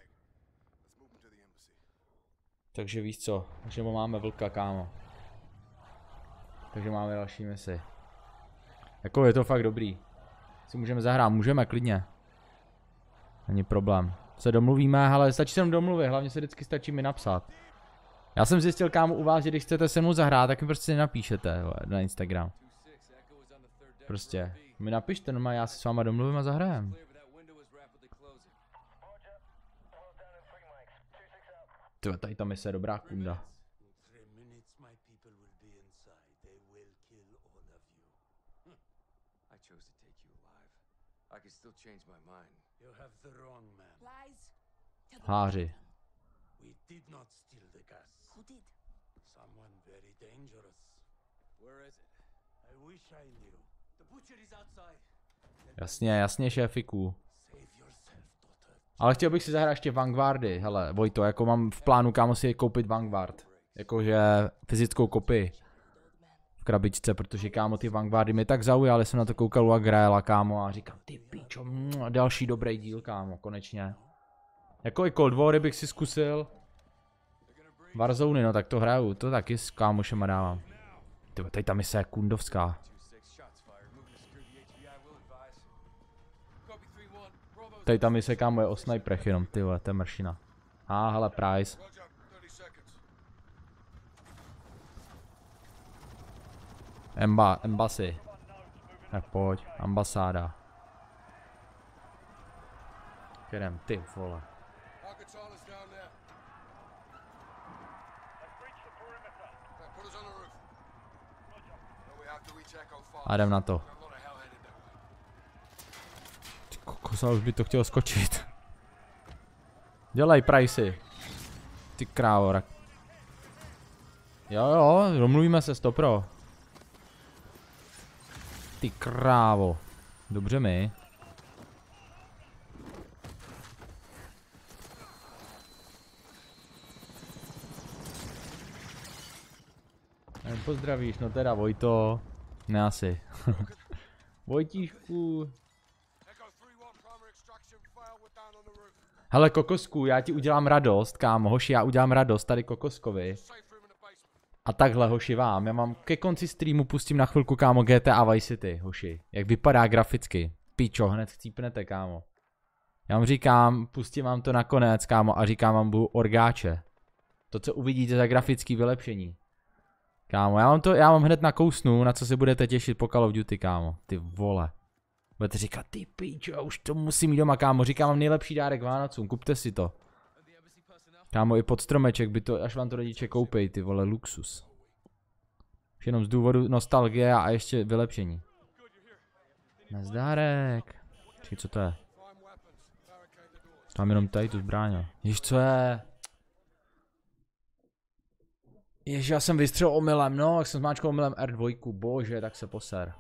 Takže víš co, takže máme vlka, kámo. Takže máme další misi. Jako je to fakt dobrý. Si můžeme zahrát, můžeme, klidně. Není problém. Se domluvíme, ale stačí se domluvit, hlavně se vždycky stačí mi napsat. Já jsem zjistil, kámo, u vás, že když chcete se mnou zahrát, tak mi prostě nenapíšete na Instagram. Prostě, mi napište, no já se s váma domluvím a zahrajem. Tyhle, tady ta mise je dobrá kunda. Háři. Jasně, jasně, šéfiku. Ale chtěl bych si zahrát ještě Vanguardy, hele, Vojto, jako mám v plánu, kámo, si koupit Vanguard. Jakože fyzickou kopii. V krabičce, protože kámo ty Vanguardy mě tak zaujaly, jsem na to koukal u Agraela, kámo, a říkám, ty pičo, mm, další dobrý díl, kámo, konečně. Jako i Cold War bych si zkusil. Warzone, no tak to hraju, to taky s kámošema dávám. Ty, tady ta mise je kundovská. Tady ta mise, kámo, je o sniperech jenom, ty vole, to je mršina. A ah, hele, prize. Emba, embassy. Tak pojď, ambasáda. Jdem, ty vole. A jdem na to. Ty kokosa, už by to chtělo skočit. Dělej, Pricey. Ty krávo, rak. Jo, jo, domluvíme se, stopro. Ty krávo. Dobře mi. Pozdravíš, no teda Vojto. Ne asi. Vojtíšku. Hele kokosku, já ti udělám radost, kámo, hoši, já udělám radost tady kokoskovi. A takhle, hoši, vám, já mám ke konci streamu pustím na chvilku, kámo, G T A Vice City, hoši. Jak vypadá graficky. Pičo, hned chcípnete, kámo. Já vám říkám, pustím vám to nakonec, kámo, a říkám vám, budu orgáče. To, co uvidíte za grafický vylepšení. Kámo, já vám to, já vám hned nakousnu, na co se budete těšit po Call of Duty, kámo. Ty vole. Budete říkat, ty pičo, já už to musím jít doma, kámo, říkám vám nejlepší dárek Vánocům, kupte si to. Kámo, i pod stromeček by to, až vám to rodiče koupej, ty vole, luxus. Už jenom z důvodu nostalgie a ještě vylepšení. Nazdárek. Čekaj, co to je? Mám jenom tady tu zbráň. Jež co je? Jež já jsem vystřelil omylem, no, jak jsem zmáčkal omylem R dva, bože, tak se poser.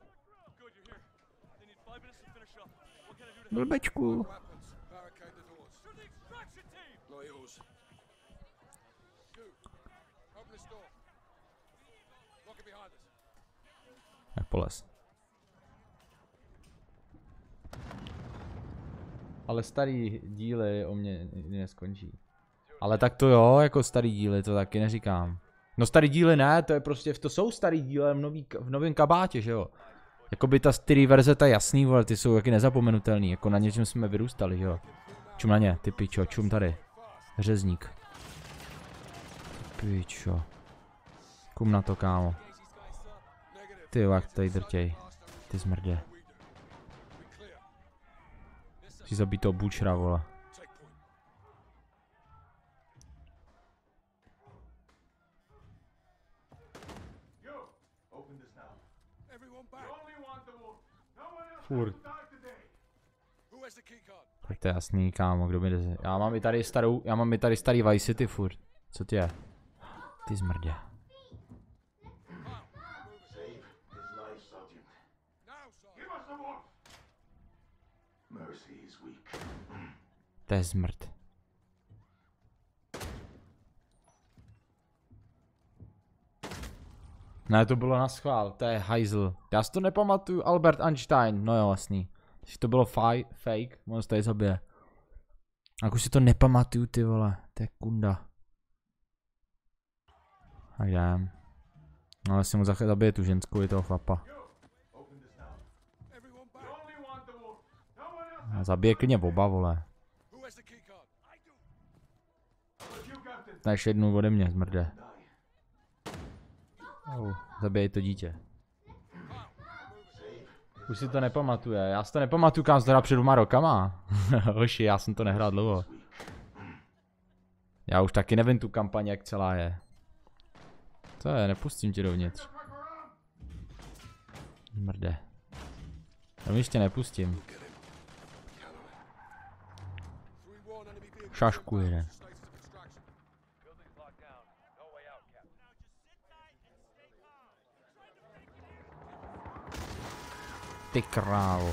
Blbečku. Jak poles. Ale starý díly o mě neskončí. Ale tak to jo, jako starý díly, to taky neříkám. No starý díly ne, to je prostě, to jsou starý díly v, nový, v novém kabátě, že jo. Jakoby ta starý verze, ta jasný, vole, ty jsou taky nezapomenutelný, jako na něčem jsme vyrůstali, že jo. Čum na ně, ty pičo, čum tady. Řezník. Pičo. Kum na to, kámo. Ty jo, jak tady drtěj. Ty zmrdě. Chci zabít toho bučra, vole. Furt. Tak to je jasný, kámo, kdo mi jde. Já mám i tady starou, já mám i tady starý Vice City furt. Co ty je? Ty zmrdě. To je zmrt. Ne, to bylo na schvál, to je hajzl. Já si to nepamatuju, Albert Einstein, no jo, jasný. Když to bylo fake, on se tady zabije. A už si to nepamatuju, ty vole, to je kunda. Tak jdem. No ale si mu zabije tu ženskou i toho chlapa. A zabije klidně oba, vole. To je ještě jednu ode mě, zmrde. Oh, zabijej to dítě. Už si to nepamatuje, já si to nepamatuju, kam jsem to před dvěma rokama. Hoši, já jsem to nehrál dlouho. Já už taky nevím tu kampaň, jak celá je. To je, nepustím tě dovnitř. Mrde. Já ještě nepustím. Šašku jeden. Ty krávo.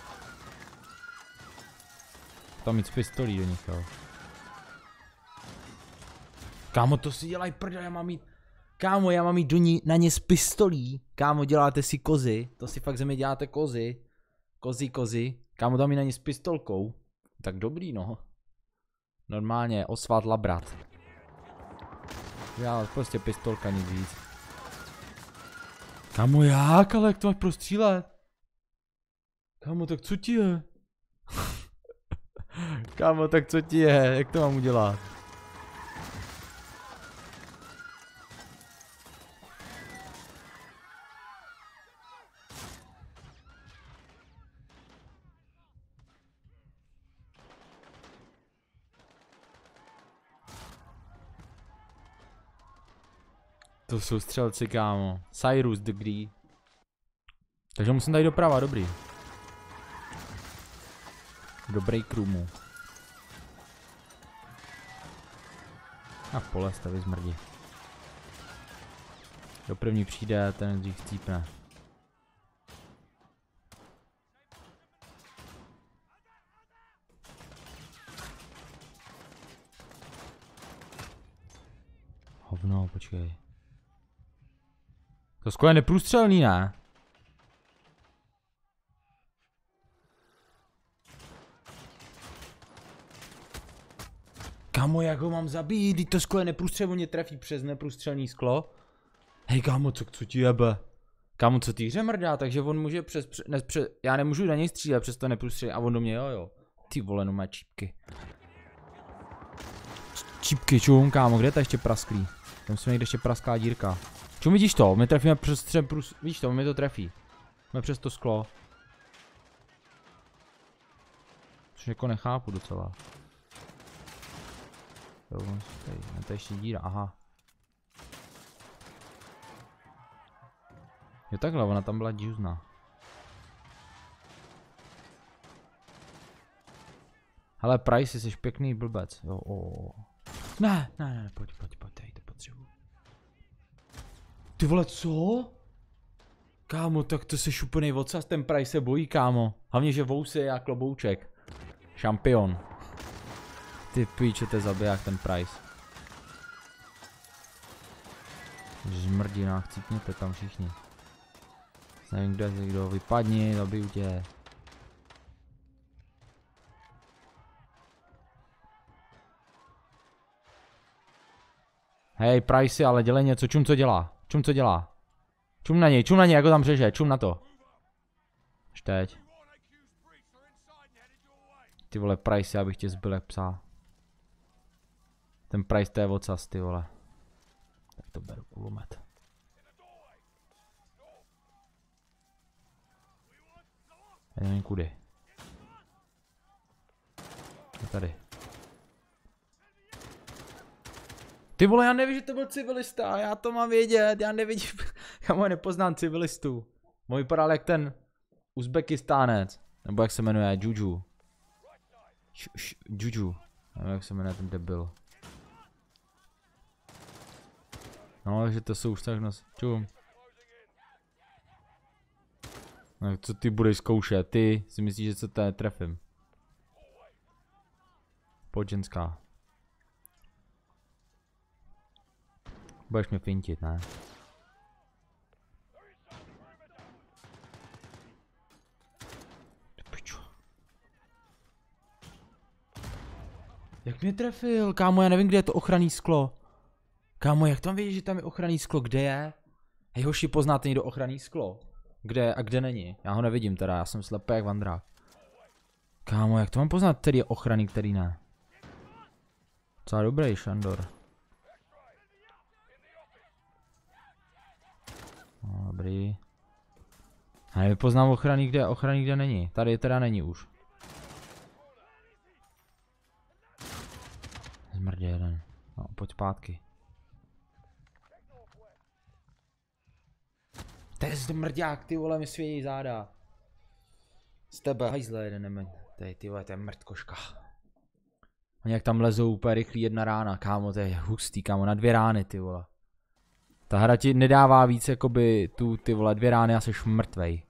Tam mít z pistolí do nich, jo. Kámo, to si dělají prdel, já mám mít... Kámo, já mám jít do ní, na ně s pistolí. Kámo, děláte si kozy. To si fakt ze mě děláte kozy. Kozy, kozy. Kámo, dám mi na ně s pistolkou. Tak dobrý, no. Normálně, Oswald Labrat. Já prostě pistolka, nic víc. Kámo, jak? Ale jak to máš prostřílet? Kámo, tak co ti je? Kámo, tak co ti je? Jak to mám udělat? To jsou střelci, kámo. Cyrus Degree. Takže musím tady doprava, dobrý. Do break roomu. A pole stavy zmrdí. Do první přijde, ten dřív chcípne. Hovno, počkej. To skoro je neprůstřelný, ne? Kámo, jak ho mám zabít? Teď to sklo je neprůstřelně trefí přes neprůstřelný sklo. Hej kámo, co, co ti jebe? Kámo, co ty hře mrdá, takže on může přes, přes, ne, přes já nemůžu na něj střílet přes to neprůstřelný a on do mě jo jo. Ty vole, no má čípky. Čípky, čum, kámo, kde je to ještě prasklý? Tam jsme někde ještě prasklá dírka. Čum, vidíš to? My trefíme přes střem průs... Víš to, my to trefí. My přes to sklo. Což jako nechápu docela. Jo, tady, to je ještě díra, aha. Jo takhle, ona tam byla díuzna. Hele, Price, jsi pěkný blbec. Jo, o. Ne, ne, ne, pojď, pojď, pojď, tady to potřebuji. Ty vole, co? Kámo, tak to jsi úplnej ocas, ten Price se bojí, kámo. Hlavně, že vousy a klobouček. Šampion. Ty píče, to je zabiják ten Price. Žmrdina, chcípněte tam všichni. Nevím, kde je kdo, vypadni, zabiju tě. Hej, Price, ale dělej něco, čum co dělá, čum co dělá. Čum na něj, čum na něj, jako tam řeže, čum na to. Až teď. Ty vole, Price, já bych tě zbyl jak psa. Ten Price to je ocas, ty vole. Tak to beru kulomet. Já nevím kudy. Je tady. Ty vole, já nevím, že to byl civilista, já to mám vědět, já nevidím, já mu nepoznám civilistu. Můj vypadal jak ten Uzbekistánec, nebo jak se jmenuje, Juju. Š, š, Juju, nevím, jak se jmenuje ten debil. No, takže to jsou už tak nos, čum. No, co ty budeš zkoušet, ty si myslíš, že se to netrefím. Pojď ženská. Budeš mě fintit, ne? Jak mě trefil? Kámo, já nevím, kde je to ochranný sklo. Kámo, jak tam víš, že tam je ochranný sklo? Kde je? Hej hoši, poznáte někdo ochranný sklo? Kde a kde není? Já ho nevidím teda, já jsem slepý jak vandrák. Kámo, jak to mám poznat, který je ochranný, který ne? Co dobrý, Šandor. No, dobrý. A nepoznám ochranný, kde, ochranný, kde není. Tady teda není už. Zmrdě jeden. No, pojď zpátky. To je zmrďák, ty vole, mi svědí záda. Z tebe, hajzle jeden nemen. Tady, ty vole, to je mrtkoška. Oni jak tam lezou úplně rychlý jedna rána, kámo, to je hustý, kámo, na dvě rány, ty vole. Ta hra ti nedává víc, jakoby tu, ty vole, dvě rány a seš mrtvej.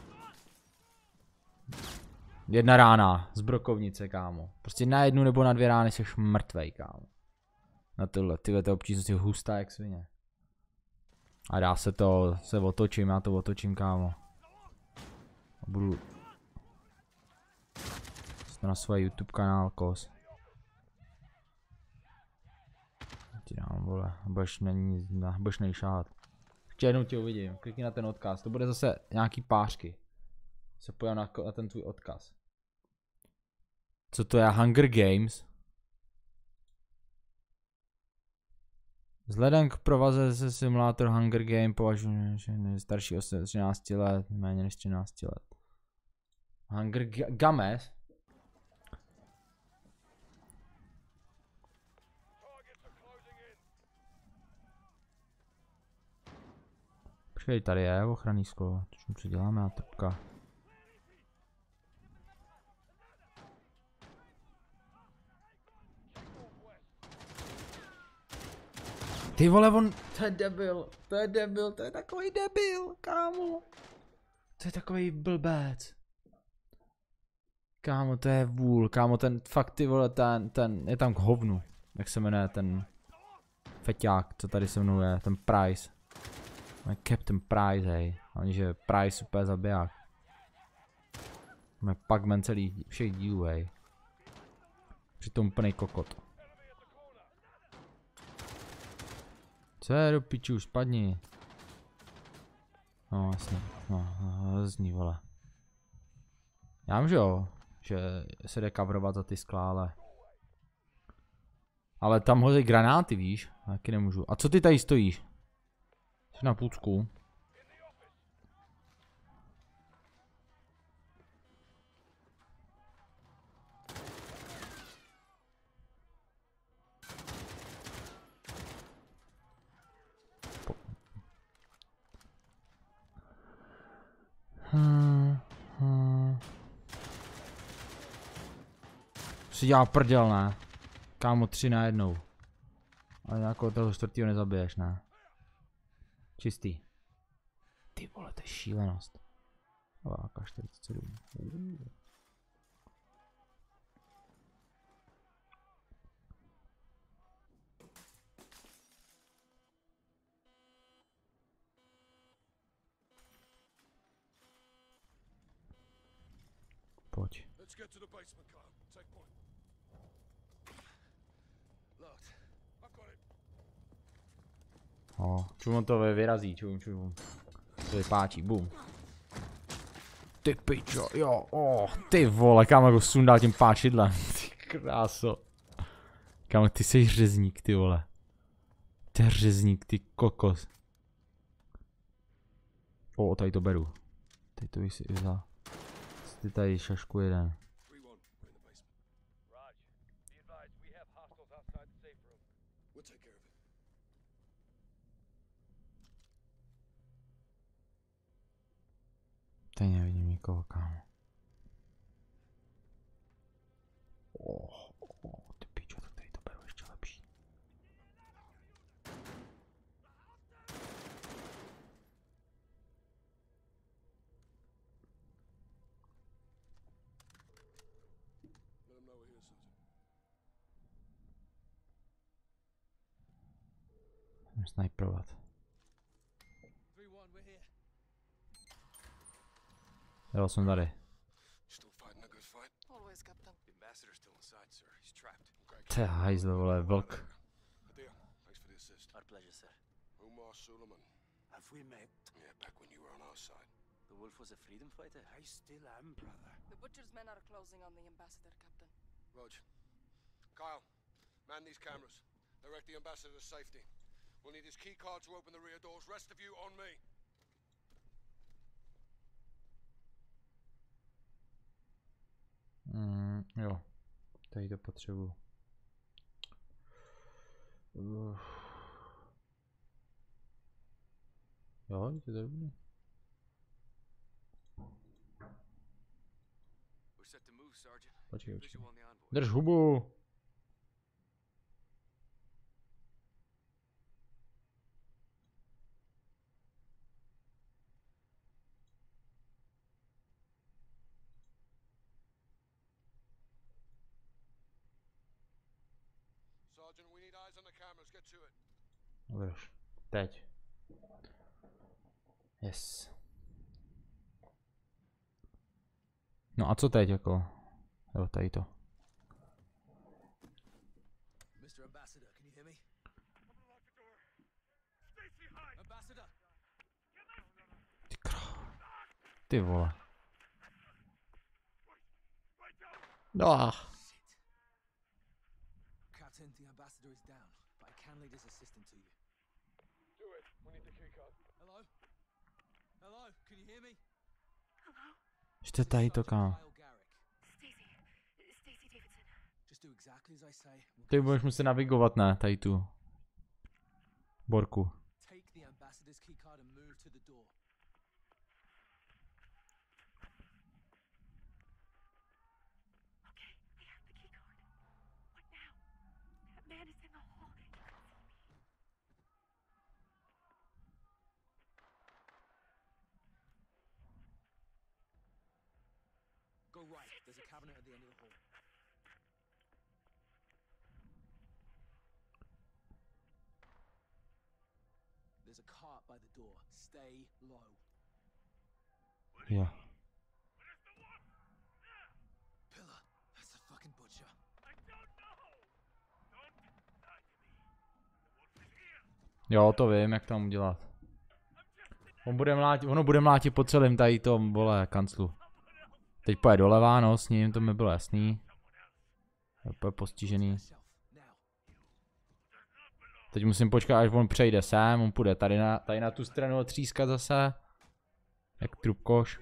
Jedna rána z brokovnice, kámo. Prostě na jednu nebo na dvě rány seš mrtvej, kámo. Na tohle, tyhle, to občas je hustá jak svině. A já se to, se otočím, já to otočím, kámo. A budu... Jsem na svůj YouTube kanál, kos. Ti dám, vole, budeš není, budeš nejšát. Ještě jednou tě uvidím, klikni na ten odkaz, to bude zase nějaký pářky. Se pojďme na, na ten tvůj odkaz. Co to je Hunger Games? Vzhledem k provaze se simulátor Hunger Game považuji, že je starší od třinácti let, méně než třinácti let. Hunger Games? Počkej, tady je ochranný sklo, co děláme, a trpka. Ty vole, on, to je debil, to je debil, to je takový debil, kámo. To je takový blbec. Kámo, to je vůl, kámo, ten fakt ty vole, ten, ten, je tam k hovnu. Jak se jmenuje ten feťák, co tady se mnou je, ten Price. Captain Price, hej. Oni že Price úplně zabiják. Máme Pac-Man celý, všech dílů, hej. Přitom úplnej kokot. Co je do piču, spadni. No jasně, no, no zní, vole. Já vím, že jo, že se jde coverovat za ty skla, ale... Ale tam hozej granáty, víš, taky nemůžu. A co ty tady stojíš? Jsi na půcku. Hmm, hmm. Si dělá prdel, ne? Kámo, tři na jednou. Ale nějakého toho čtvrtýho nezabiješ, ne? Čistý. Ty vole, to je šílenost. A K čtyřicet sedm. Uh. Pojď. O, čum on to vyrazí, čum, čum. To vypáčí, bum. Ty pičo, jo, oh, ty vole, kámo, go sundal tím páčidlem, ty kráso. Kámo, ty jsi řezník, ty vole. Ty řezník, ty kokos. O, tady to beru. Tady to bych si vzal. Ty tady šašku jeden. Tady nevidím nikoho, kámo. Oh, oh, ty pičo, tak tady to beru ještě lepší. Jdem sniperovat. Jo, jsem tady. To je hajzl, vole, vlk. Kyle, man these cameras. Direct the ambassador to safety. We'll need his key card to open the rear doors. Rest of you on me. Mm, jo, tady to potřebuju. Uf. Jo, je to dobrý. Počkej, počkej. Drž hubu! Drž. Teď. Yes. No a co teď jako? Jo, tady to. mister Ambassador, can you hear me? Ambassador! Ty krávo. Ty vole. No. Captain, the ambassador is down, but I can lead his assistant to you. Do it. We need the key card. Hello? Hello? Can you hear me? Hello? Ještě tady to kam. Stacy. Stacy Davidson. Just do exactly as I say. Ty budeš muset navigovat, ne? Tady tu. Borku. Take the ambassador's key card and move to the door. Okay, I have the key card. What now? That man is in the hall. He couldn't see me. Go right. There's a cabinet at the end of the hall. There's a cart by the door. Stay low. Jo. Pillar. That's the fucking butcher. Jo, to vím, jak tam udělat. On bude mlátit, ono bude mlátit po celém tady tom, vole, kanclu. Teď pojede doleva, no, s ním, to mi bylo jasný. Je postižený. Teď musím počkat, až on přejde sem, on půjde tady na, tady na tu stranu otřískat zase. Jak trubkoš.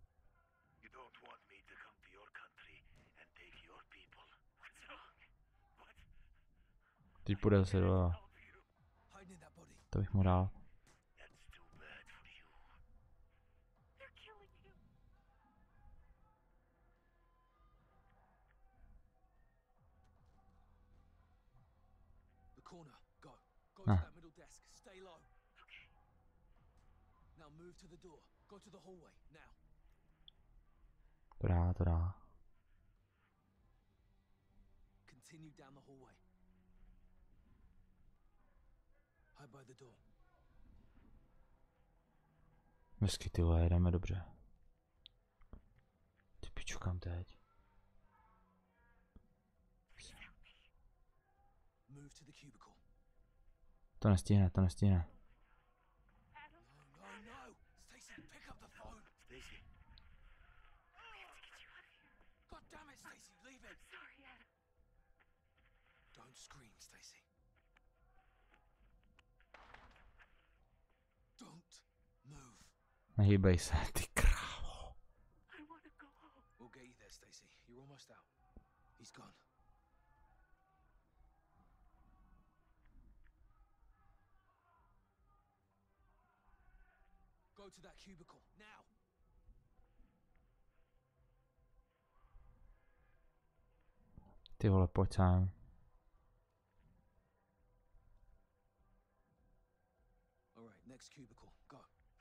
Teď půjde zase doleva. To bych mu dal. Corner. Go. Go to Ah. that middle desk. Stay low. Okay. Now move to the door. Go to the hallway. Now. To dá, to dá. Continue down the hallway. Hide by the door. Hezky, ty vole, jedeme dobře. Ty piču, kam teď? Move to the cubicle. To nestihne, to nestihne. No, no, no. Stacy, pick up the phone. Stacy. We have to get you out of here. God damn it, Stacy. Leave it. Sorry, Adam. Don't scream, Stacy. Don't move. Nehýbej se, ty krávo. I want to go home. We'll get you there, Stacy. You're almost out. He's gone. Go to that cubicle now. Ty vole, pojď sám. All right, next cubicle. Go.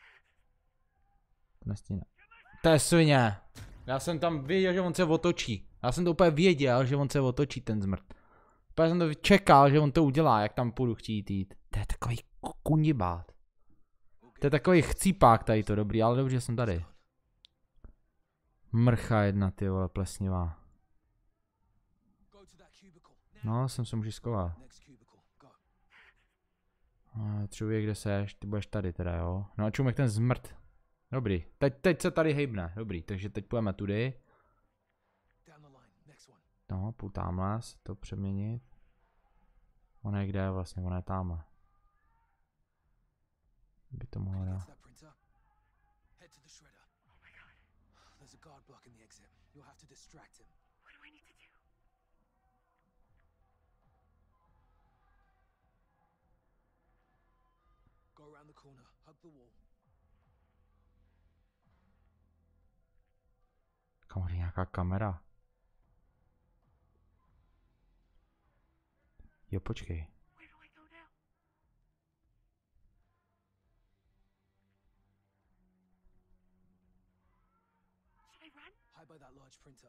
To nestihne. To je svině. Já jsem tam věděl, že on se otočí. Já jsem to úplně věděl, že on se otočí, ten zmrt. Úplně jsem to čekal, že on to udělá, jak tam půjdu chtít jít. To je takový kunibát. To je takový chcípák tady to, dobrý, ale dobře, že jsem tady. Mrcha jedna, ty vole, plesnivá. No, jsem se můžu schovat. Člověk, kde seš, ty budeš tady teda, jo. No a čumek ten zmrt. Dobrý, teď, teď se tady hejbne, dobrý, takže teď půjdeme tudy. No, půjdu tamhle, se to přeměnit. On je kde vlastně, on je tamhle. By to mohlo dát. What do I need to do? Go around the corner, hug the wall. Kam je nějaká kamera? Jo, počkej. Where do I go now? Should I run? Hide by that large printer.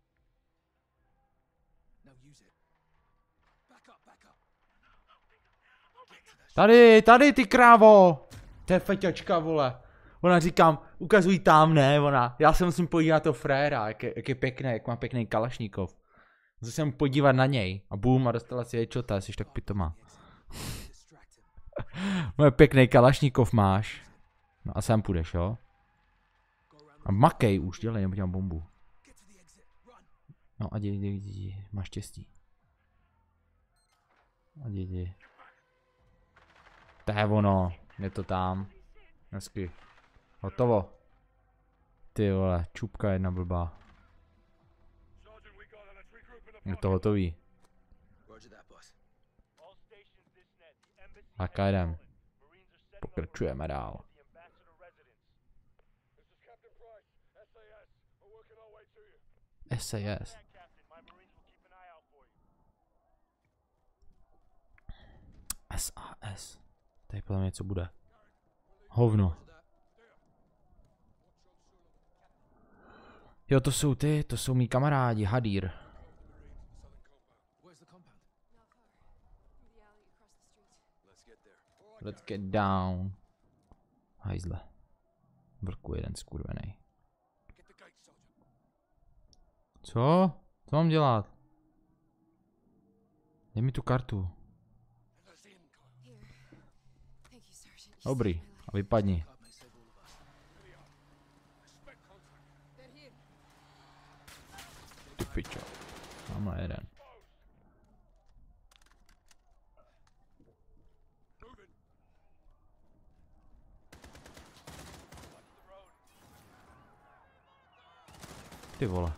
Now use it. Back up, back up. Get to that. Tady, tady ty krávo! To je feťačka, vole. Ona říkám, ukazuj tam, ne, ona. Já se musím podívat na toho fréra, jak je, jak je pěkný, jak má pěkný kalašníkov. Musím se mu podívat na něj. A bum, a dostala si headshota, jsi tak pitomá. Moje pěkný kalašníkov máš. No a sem půjdeš, jo? A makej už, dělej, nebo dělám bombu. No a děj, děj, děj, máš štěstí. A děj, děj. To je ono, je to tam. Hezky. Hotovo. Ty vole, čupka jedna blbá. Je to hotový. Tak jdem. Pokračujeme dál. S A S. S A S. Tady podle mě něco bude. Hovno. Jo, to jsou ty, to jsou mý kamarádi, Hadir. Let's get down. Hajzle. Vrku jeden skurvenej. Co? Co mám dělat? Dej mi tu kartu. Dobrý, a vypadni. Ty pičo. Mám jeden. Ty vole.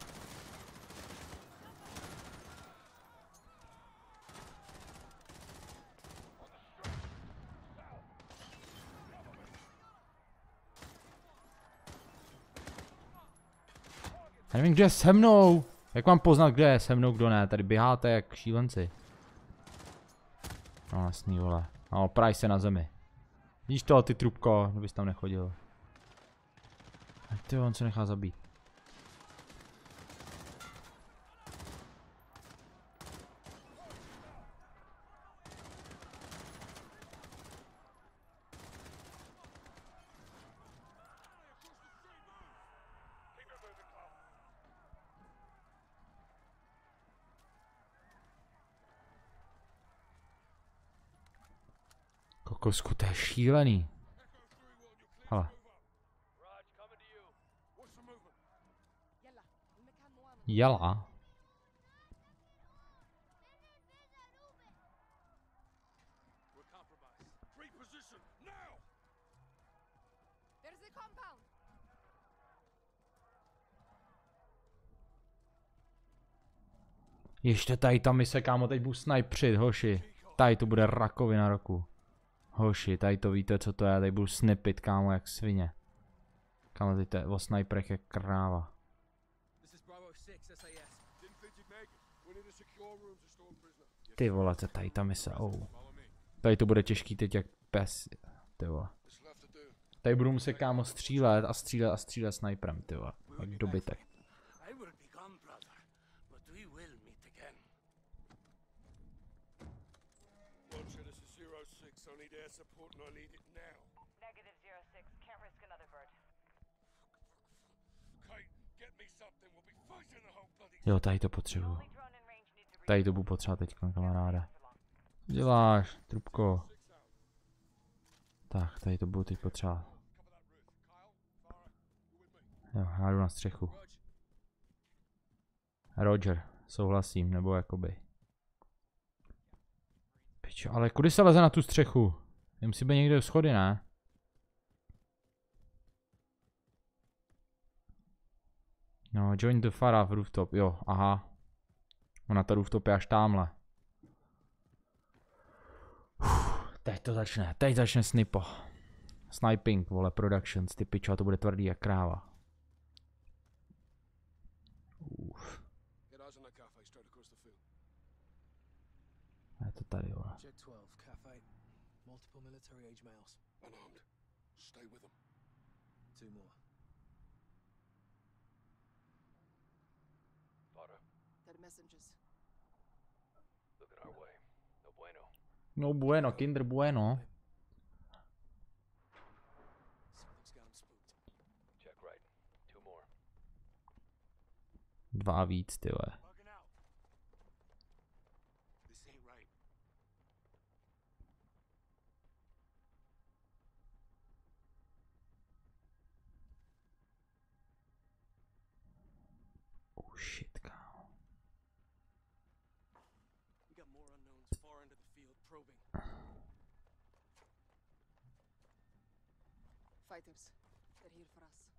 Já nevím, kdo je se mnou. Jak mám poznat, kdo je se mnou, kdo ne? Tady běháte jak šílenci. No jasný, vole. No, praj se na zemi. Vidíš to, ty trubko, kdybys tam nechodil. Ať ty, on se nechá zabít. Kokosku, to je šílený. Hele. Jela. Ještě tady ta mise, kámo, teď budu snajpřit, hoši. Tady to bude rakovina roku. Hoši, tady to víte, co to je, tady budu snipit, kámo, jak svině. Kámo, teď to je o snajperech jak kráva. Ty vole, co tady ta mise, oh. Tady to bude těžký teď jak pes, ty vole. Tady budu muset, kámo, střílet a střílet a střílet snajperem, ty vole, jak dobytek. Jo, tady to potřebuju. Tady to budu potřebovat teď, kamaráde. Děláš, trubko. Tak, tady to budu teď potřebovat. Jo, já jdu na střechu. Roger, souhlasím, nebo jakoby. Pičo, ale kudy se leze na tu střechu? Musí být někde schody, ne? No, join the Farah rooftop, jo, aha. Ona ta rooftop je až támhle. Uf, teď to začne, teď začne snipo. Sniping, vole, productions, ty pičo, a to bude tvrdý jak kráva. Uf. Je to tady, vole. No bueno, Kinder bueno. Dva a víc, ty vole. Oh shit, kámo. Fighters, they're here for us.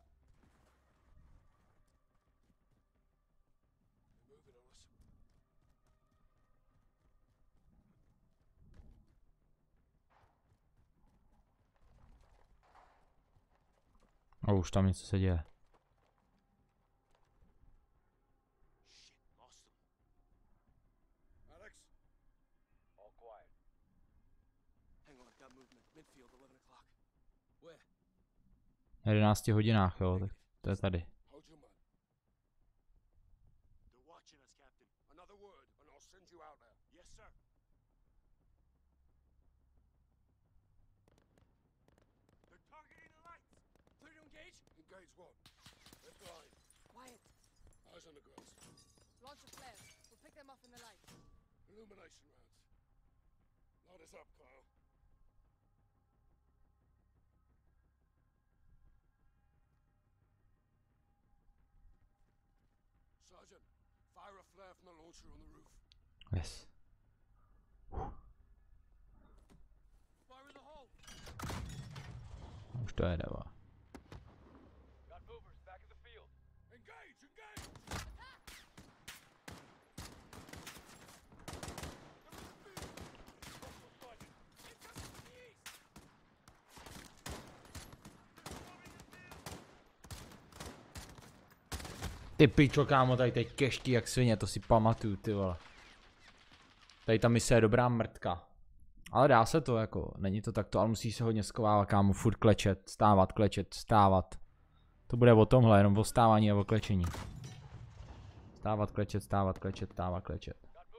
A už tam něco se děje. Alex? All quiet. Hang on, got movement. Midfield, eleven o'clock. Where? Na jedenácti hodinách, jo, tak to je tady. Hold your mud. They're watching us, Captain. Another word, and I'll send you out there. Yes, sir. They're targeting the lights. Clear to engage? Engage what? They're blind. Quiet. Eyes on the grass. Launch a flare. We'll pick them off in the light. Illumination rounds. Load us up, Kyle. Sergeant, fire a flare from the launcher on the roof. Yes. Fire in the hole. Už to jede, va. Got movers back in the field. Engage, engage. Ty pičo, kámo, tady teď keští jak svině, to si pamatuju, ty vole. Tady ta mise je dobrá mrtka. Ale dá se to, jako, není to takto, ale musí se hodně skovávat, kámo, furt klečet, stávat, klečet, stávat. To bude o tomhle, jenom o stávání a o klečení. Stávat, klečet, stávat, klečet, stávat, klečet.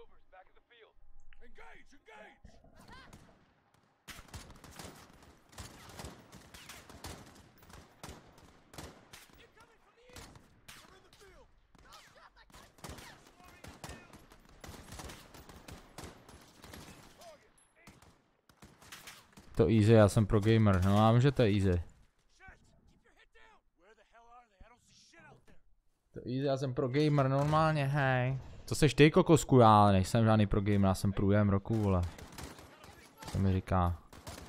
To easy, já jsem pro gamer, no já vím, že to je easy. To easy, já jsem pro gamer, normálně, hej. To seš ty, kokosku, já nejsem žádný pro gamer, já jsem průjem roku, vole. Co mi říká.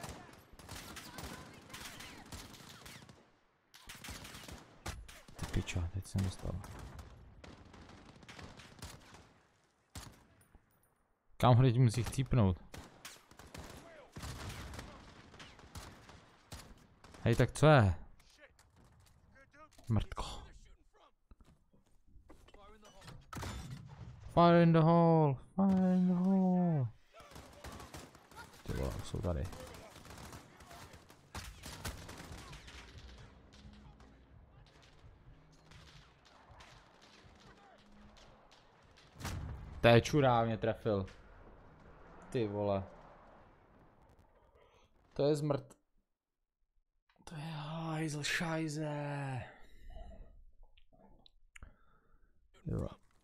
Ty pičo, teď jsem dostal. Kam ho teď musí chcípnout? Hej, tak co je? Mrtko. Fire in the hole, fire in the hole. Ty vole, jsou tady. To je čurá, mě trefil. Ty vole. To je zmrt. To je hajzl šajze. Jo.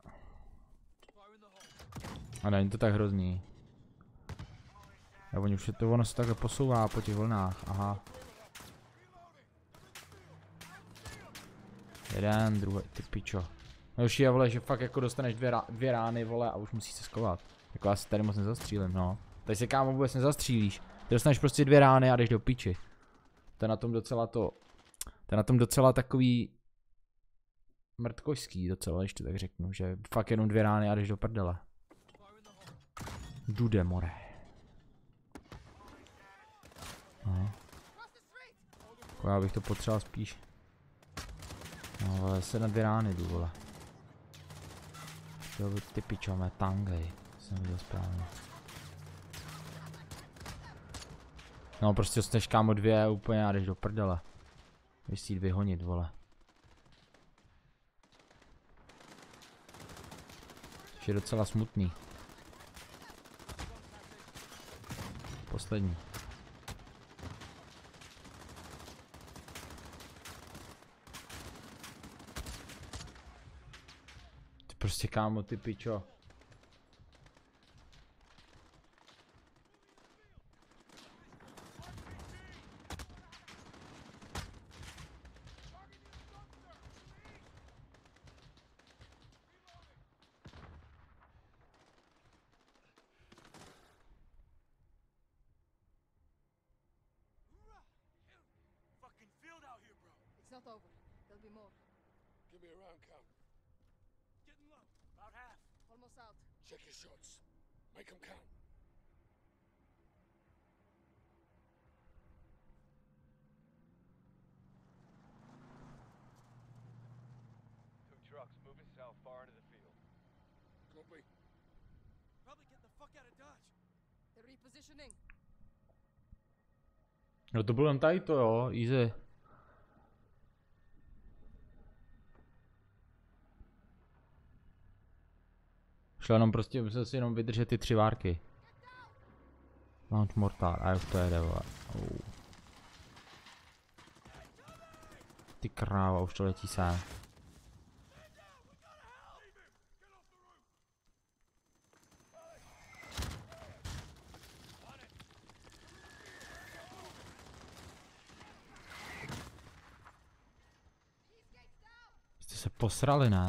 A není to tak hrozný. A oni už je to, ono se takhle posouvá po těch vlnách, aha. Jeden, druhý, ty pičo. Další je, vole, že fakt jako dostaneš dvě, rá, dvě rány, vole, a už musíš se skovat. Jako já si tady moc nezastřílím, no. Tady se, kámo, vůbec nezastřílíš. Ty dostaneš prostě dvě rány a jdeš do piči. To je na tom docela to, to je na tom docela takový mrtkošský docela, když to tak řeknu, že fakt jenom dvě rány a jdeš do prdele. Dude more. No. Jako já bych to potřeboval spíš. No ale se na dvě rány jdu, vole. Chtěl by ty pičo, mé tangej. Jsem viděl správně. No prostě dostaneš, kámo, dvě úplně a jdeš do prdele. Jdeš si jít vyhonit, vole. Je docela smutný. Poslední. Prostě kámo, ty pičo. Fucking field out here, bro. It's not over. There'll be more. Give me a round count. Getting low. About half. Almost out. Check your shots. Make them count. Two trucks moving south far into the field. Copy. Probably getting the fuck out of Dodge. They're repositioning. No to bylo jen tady to jo, easy. Šlo jenom prostě, musel si jenom vydržet ty tři várky. Launch mortar, a jo to jede vole. Oh. Ty kráva, už to letí sem. Jste se posrali, ne?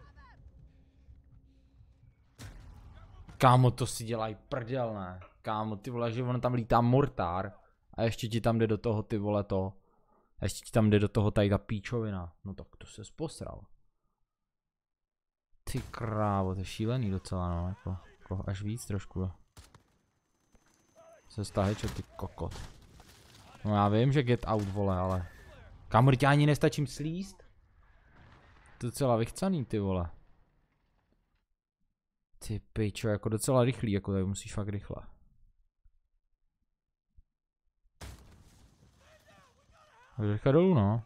Kámo, to si dělají prdel, ne? Kámo, ty vole, že ono tam lítá mortár. A ještě ti tam jde do toho, ty vole, to. A ještě ti tam jde do toho tady ta píčovina. No tak to se posral. Ty krávo, to je šílený docela, no, jako, jako až víc trošku, jo. Se staheče, ty kokot. No já vím, že get out, vole, ale... Kámo, teď ani nestačím slíst. To je docela vychcaný, ty vole. Ty pičo, jako docela rychlý, jako tady musíš fakt rychle. Rychle dolů, no.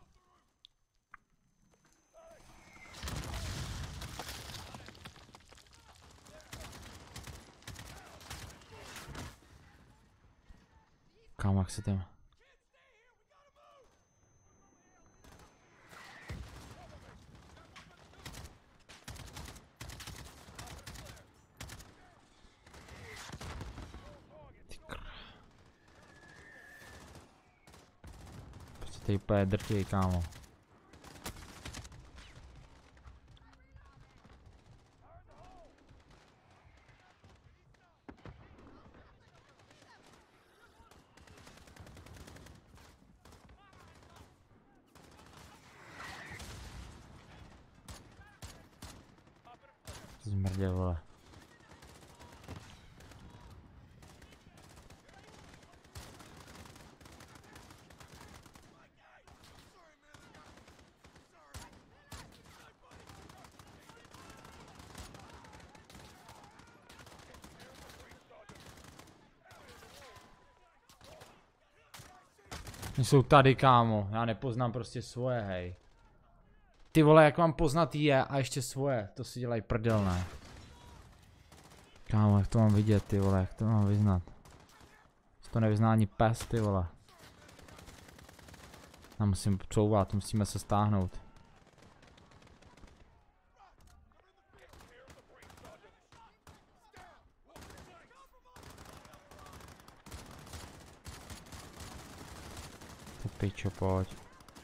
Kámo, jak se tím... Ty je úplně drtivý, kámo. Zmrdě, vole. Jsou tady, kámo, já nepoznám prostě svoje, hej. Ty vole, jak mám poznat je a ještě svoje, to si dělají prdel, ne? Kámo, jak to mám vidět, ty vole, jak to mám vyznat? To nevyzná ani pes, ty vole. Já musím couvat, musíme se stáhnout. Ty pičo, pojď.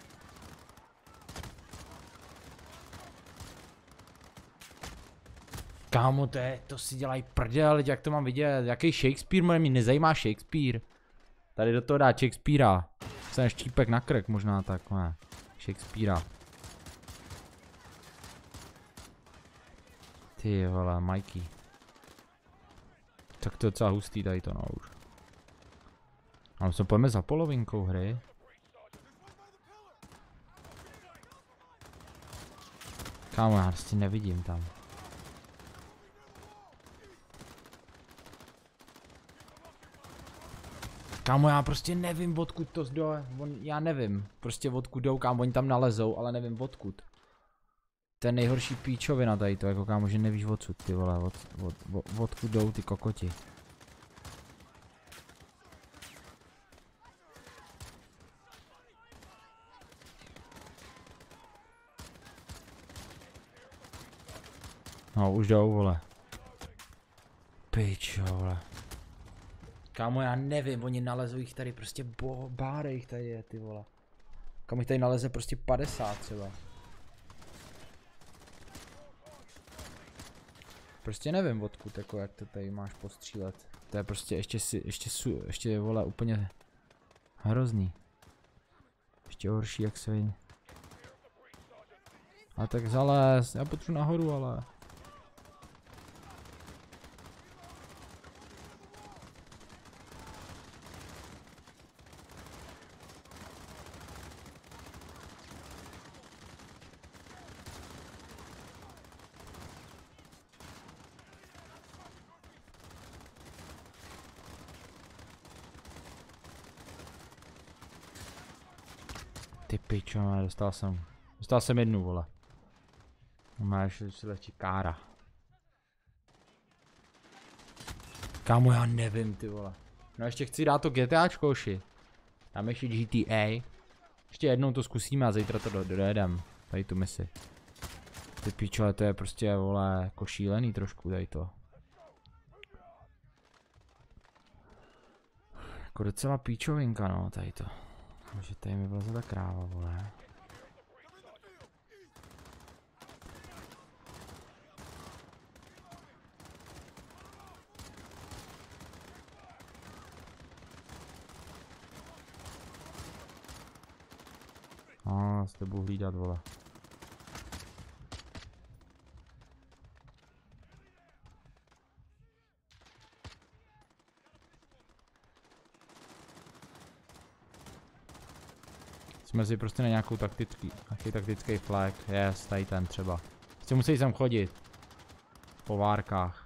Kámo, to, je, to si dělají prdel, jak to mám vidět, jaký Shakespeare, mě nezajímá Shakespeare. Tady do toho dá Shakespearea. Jsem štípek na krk možná tak, ne. Shakespearea. Ty vole, Mikey. Tak to je docela hustý tady to, no už. Ale co pojďme za polovinkou hry. Kámo, já prostě nevidím tam. Kámo, já prostě nevím, odkud to jde, já nevím, prostě odkud jdou, kámo, oni tam nalezou, ale nevím odkud. To je nejhorší píčovina tady to, jako kámo, že nevíš odsud, ty vole, od, od, od, odkud jdou ty kokoti. No, už jdou, vole. Pičo, vole. Kámo, já nevím, oni nalezou jich tady prostě bo, báre jich tady je, ty vole. Kam jich tady naleze prostě padesát třeba. Prostě nevím odkud, jako jak to tady máš postřílet. To je prostě ještě si, ještě su, ještě vole úplně hrozný. Ještě horší jak sviň. A tak zalez, já potřebuji nahoru, ale. Ty pičo, no, dostal jsem. Dostal jsem jednu, vole. Máš ještě lehčí kára. Kámo, já nevím, ty vole. No ještě chci dát to GTAčko, oši. Tam ještě G T A. Ještě jednou to zkusíme a zítra to do, dojedem. Tady tu misi. Ty pičo, ale to je prostě, vole, jako šílený trošku tady to. Jako docela píčovinka, no, tady to. Že tady mi vleze ta kráva, vole. A s tebou hlídat, vole. Jsme si prostě na nějakou taktický, nějaký taktický flag, yes, tady ten třeba. Prostě musí sem chodit. Po várkách.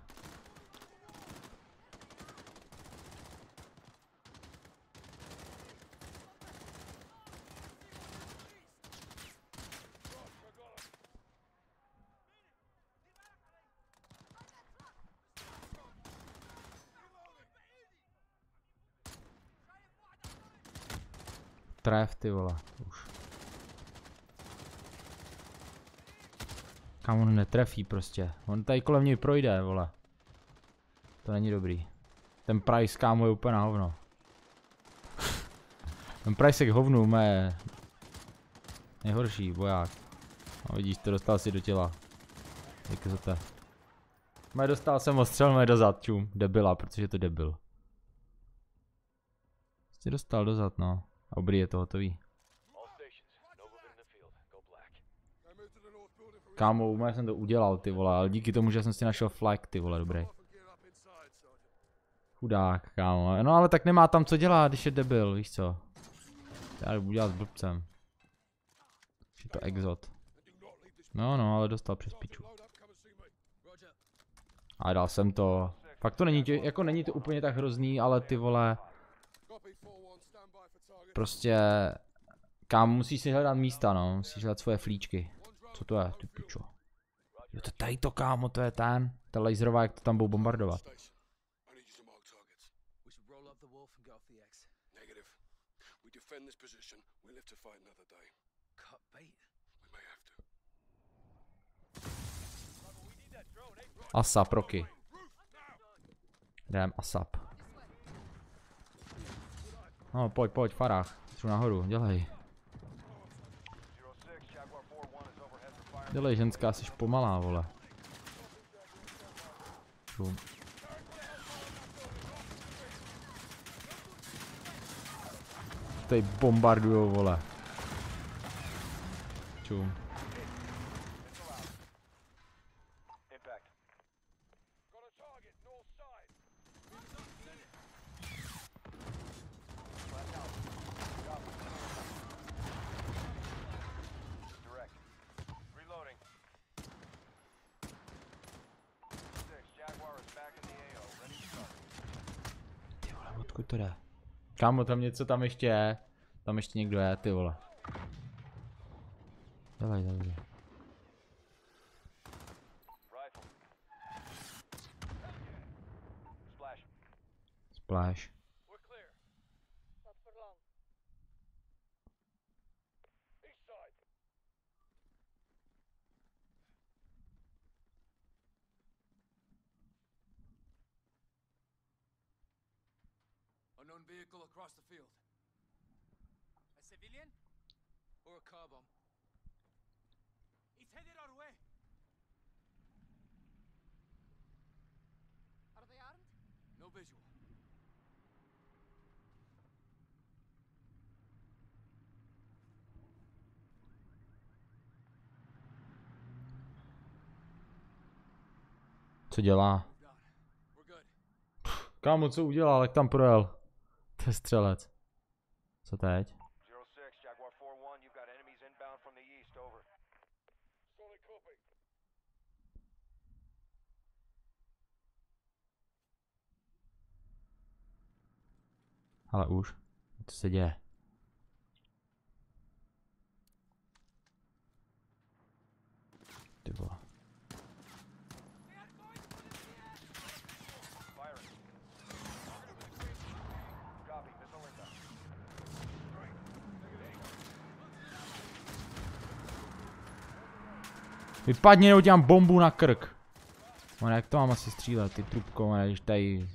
Tref, ty vole, už. Kam on netrefí prostě, on tady kolem něj projde, vole. To není dobrý. Ten Price, kámo, je úplně na hovno. Ten Price je k hovnu, mé. Nejhorší voják. No vidíš, to dostal si do těla. Díky za to. Mé dostal jsem ostřel, mé dozad, čum. Debila, protože je to debil. Jsi dostal dozad, no. Dobrý, je to hotový. Kámo, u mě jsem to udělal, ty vole, ale díky tomu, že jsem si našel flag, ty vole, dobrý. Chudák, kámo, no ale tak nemá tam co dělat, když je debil, víš co. Já budu dělat s blbcem. Je to exot. No, no, ale dostal přes piču. A dal jsem to. Fakt to není, tě, jako není to úplně tak hrozný, ale ty vole. Prostě. Kámo, musíš si hledat místa, no, musíš hledat svoje flíčky. Co to je, ty pičo? Jo, to tady to, kámo, to je ten. Ta laserová, jak to tam budou bombardovat. Asap, Roky. Jdem, asap. No, pojď, pojď, Farah. Jdu nahoru, dělej. Dělej, ženská, jsi pomalá, vole. Čum. Tady bombardujou, vole. Čum. Odkud to jde? Kámo, tam něco tam ještě je. Tam ještě někdo je, ty vole. Dělej, dělej. Splash. Unknown vehicle across the field. A civilian? Or a car bomb? It's headed our way. Are they armed? No visual. Co dělá? Moved on. We're good. Kámo, co udělal, jak tam projel? To je střelec. Co teď? zero six, Jaguar four one, you've got enemies inbound from the east, over. Solid copy. Ale už. Co se děje? Ty vole. Firing. Copy, missile inbound. Vypadni, nebo dělám bombu na krk. No, jak to mám asi střílet, ty trubko, ne, když tady...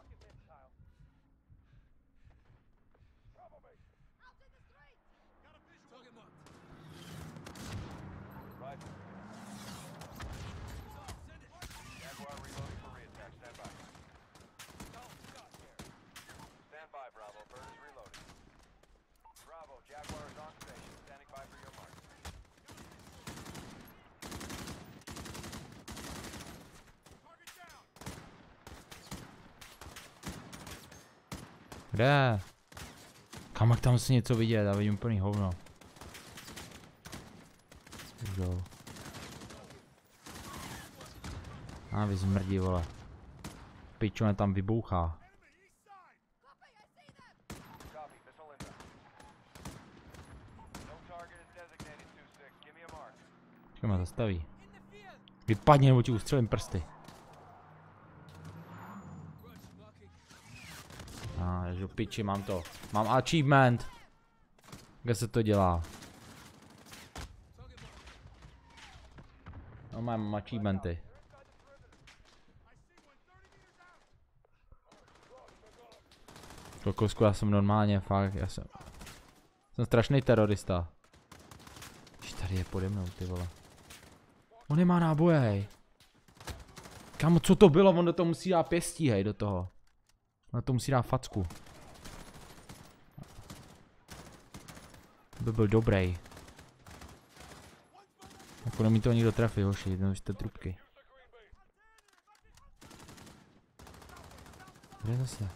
Rifle. Jaguar reloading for reattack, stand by. Stand by, Bravo, bird is reloading. Bravo, Jaguar is on station, standing by for your mark. Kde? Kam, jak tam si něco vidět, já vidím úplný hovno. Jo. A vy zmrdí, vole. Pičo, tam vybouchá. Copy, missile inbound. No target is designated, two six, give me a mark. Počkej, mě zastaví. Vypadni, nebo ti ustřelím prsty. A, ah, ježu, piči, mám to. Mám achievement. Kde se to dělá? No, mám achievementy. Kokosku, já jsem normálně, fakt, já jsem... Jsem strašný terorista. Když tady je pode mnou, ty vole. On nemá náboje, hej. Kámo, co to bylo? On do toho musí dát pěstí, hej, do toho. On to musí dát facku. To by byl dobrý. Jako nemí to nikdo trefí, hoši, jednou jste trubky. Kde zase?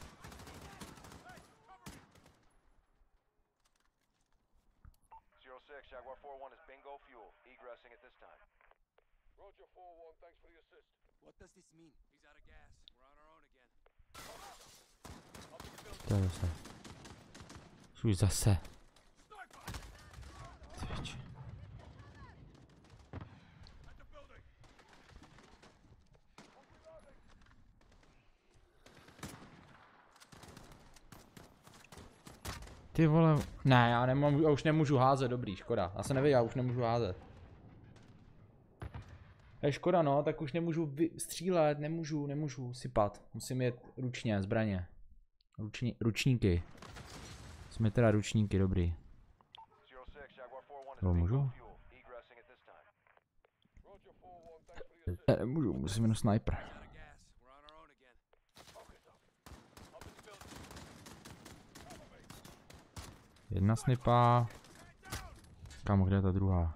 zero six, Jaguar four one is bingo fuel, egressing at this time. Roger four one, thanks for the assist. What does this mean? He's out of gas. We're on our own again. To je zase. Už zase. Tyč. Ty vole, ne, já nemám, já už nemůžu házet, dobrý, škoda. Já se nevěděl, já už nemůžu házet. Je škoda, no, tak už nemůžu střílet, nemůžu, nemůžu sypat. Musím jet ručně, zbraně. Ruční, ručníky. Jsme teda ručníky, dobrý. zero six, Jaguar four one is Jo, bingo můžu? fuel, egressing at this time. Roger four one, thanks for the assist. Ne, nemůžu, musím jenom sniper. Out of gas. We're on our own again. Up in the building. Jedna snipa. Kámo, kde je ta druhá?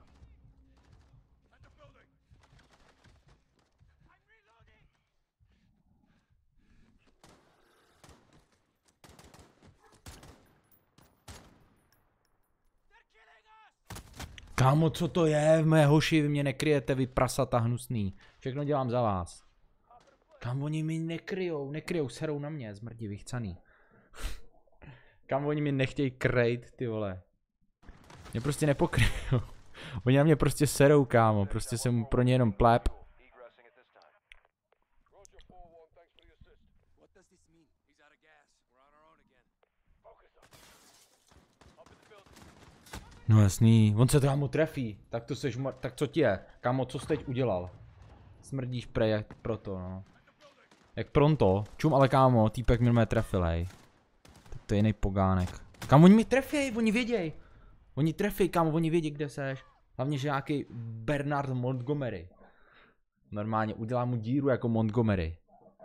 Kámo, co to je? Mé hoši, vy mě nekryjete, vy prasata hnusný. Všechno dělám za vás. Kámo, oni mi nekryjou, nekryjou, serou na mě, zmrdí vychcaný. Kámo, oni mi nechtějí krejt, ty vole. Mě prostě nepokryjou. Oni na mě prostě serou, kámo, prostě jsem pro ně jenom pleb. Egressing at this time. Roger four one, thanks for the assist. What does this mean? He's out of gas. We're on our own again. Focus up. Up in the building. No jasný, on se to mu trefí. Tak to seš, tak co ti je? Kámo, co jsi teď udělal? Smrdíš prej jak proto, no. Jak pronto? Čum, ale kámo, týpek mi mé trefil, hej. To je jiný pogánek. Kam oni mi trefěj, oni věděj. Oni trefěj, kam oni vědí, kde seš. Hlavně, že nějaký Bernard Montgomery. Normálně udělám mu díru jako Montgomery.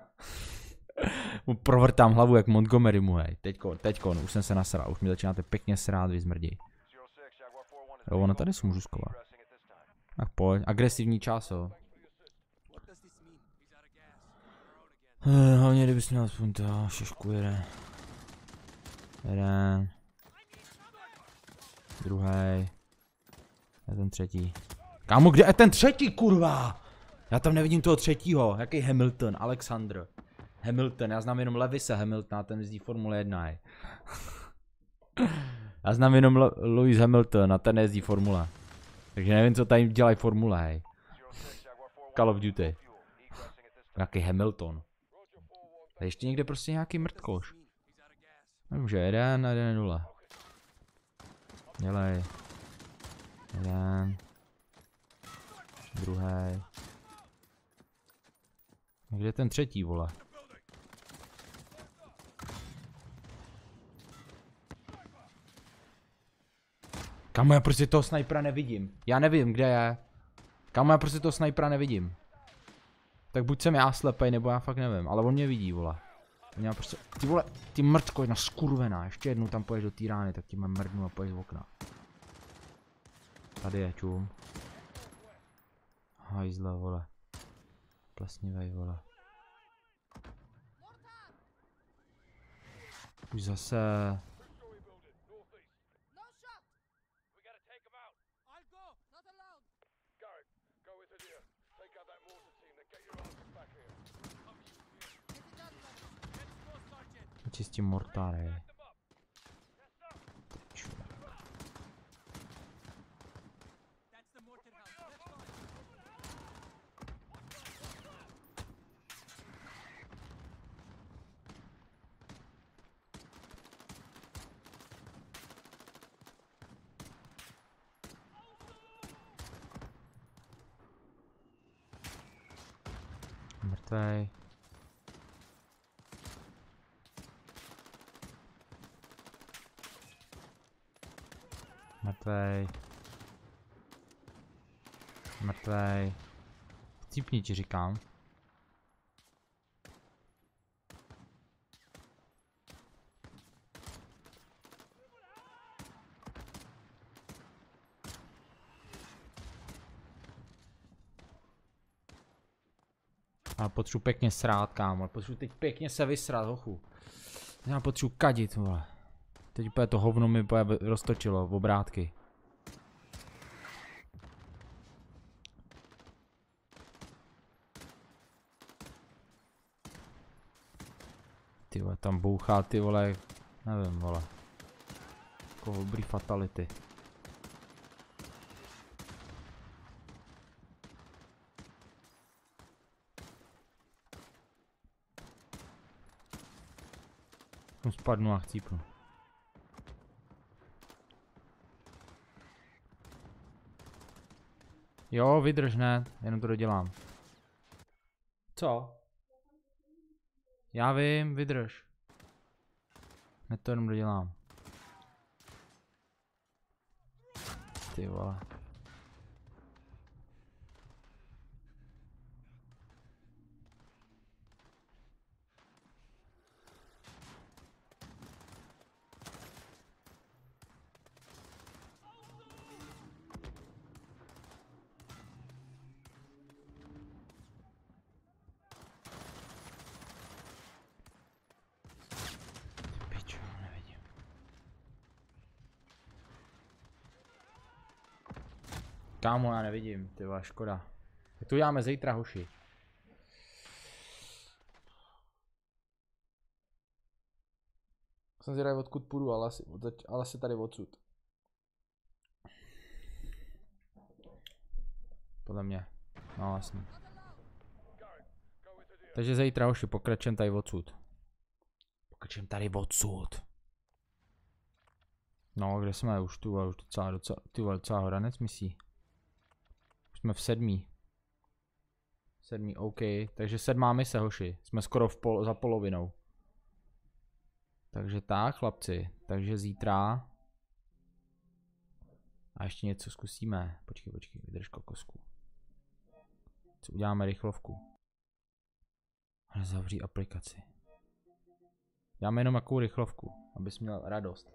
Mu provrtám hlavu jak Montgomery mu, hej. Teďko, teďko, no, už jsem se nasral, už mi začínáte pěkně srát, vy zmrdí. Jo, ono tady se můžu skovat. Tak pojď, agresivní časo. Hlavně kdybys měl aspoň to, šešku jeden. Jeden. Druhý. A ten třetí. Kámo, kde je ten třetí, kurva? Já tam nevidím toho třetího. Jaký Hamilton, Alexander. Hamilton, já znám jenom Lewise Hamiltona, ten jezdí Formule jedna. Hej. Já znám jenom Le Lewis Hamilton a ten jezdí Formule. Takže nevím, co tady dělají Formule, hej. Call of Duty. Jaký Hamilton. A ještě někde prostě nějaký mrtkoš. Nemůže, jeden a jeden nula. Dělej. Jeden. Druhý. Kde je ten třetí, vole? Kamo, já prostě toho snajpera nevidím. Já nevím, kde je. Kamo, já prostě toho snajpera nevidím. Tak buď jsem já slepej, nebo já fakt nevím, ale on mě vidí, vole. On mě prostě, ty vole, ty mrtko, jedna skurvená, ještě jednou tam poješ do té rány, tak ti mám mrdnu a poješ z okna. Tady je, čum. Hajzle, vole. Plesnivej, vole. Už zase. Čistím mortáry. Mrtvej. Mrtvej. Mrtvej. Cípni, ti říkám. Ale potřebuji pěkně srát, kámo. Potřebuji teď pěkně se vysrát, hochu. Já potřebuji kadit, vole. Teď úplně to hovno mi úplně roztočilo v obrátky. Ty vole, tam bouchá, ty vole, nevím, vole. Jako dobrý fatality. Tam spadnu a chcípnu. Jo, vydrž, ne, jenom to dodělám. Co? Já vím, vydrž. Hned to jenom dodělám. Ty vole. Kámo, já nevidím, ty vole, škoda. Tak to uděláme zítra, hoši. Jsem zvědavý, odkud půjdu, ale asi, ale asi tady odsud. Podle mě. No vlastně. Takže zítra, hoši, pokračujem tady odsud. Pokračujem tady odsud. No, kde jsme už tu, už docela, docela, ty vole, docela horanec misí. Jsme v sedmý. Sedmý, OK. Takže sedmá mise, hoši. Jsme skoro v pol, za polovinou. Takže tak, chlapci. Takže zítra. A ještě něco zkusíme. Počkej, počkej, vydrž kokosku. Co uděláme rychlovku. Ale zavří aplikaci. Dáme jenom jakou rychlovku, abys měl radost.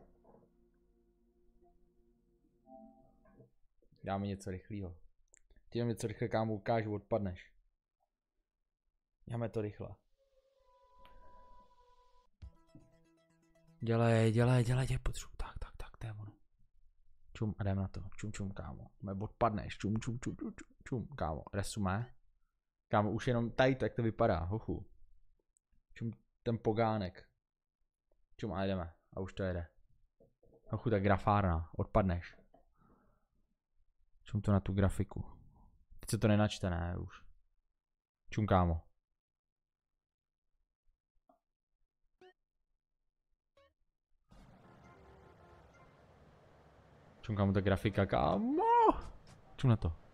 Dáme něco rychlého. Ty jenom něco rychle, kámo, ukážu, odpadneš. Dáme to rychle. Dělej, dělej, dělej, dělej, potřebuji. Tak, tak, tak, to je ono. Čum a jdem na to. Čum, čum, kámo. Mě odpadneš. Čum, čum, čum, čum, čum, kámo. Resumé. Kámo, už jenom tady to, jak to vypadá, hochu. Čum, ten pogánek. Čum a jdeme. A už to jede. Hochu, ta grafárna. Odpadneš. Čum to na tu grafiku. Teď se to nenačte, ne, už. Čum, kámo. Čum, kámo, ta grafika, kámo. Čum na to.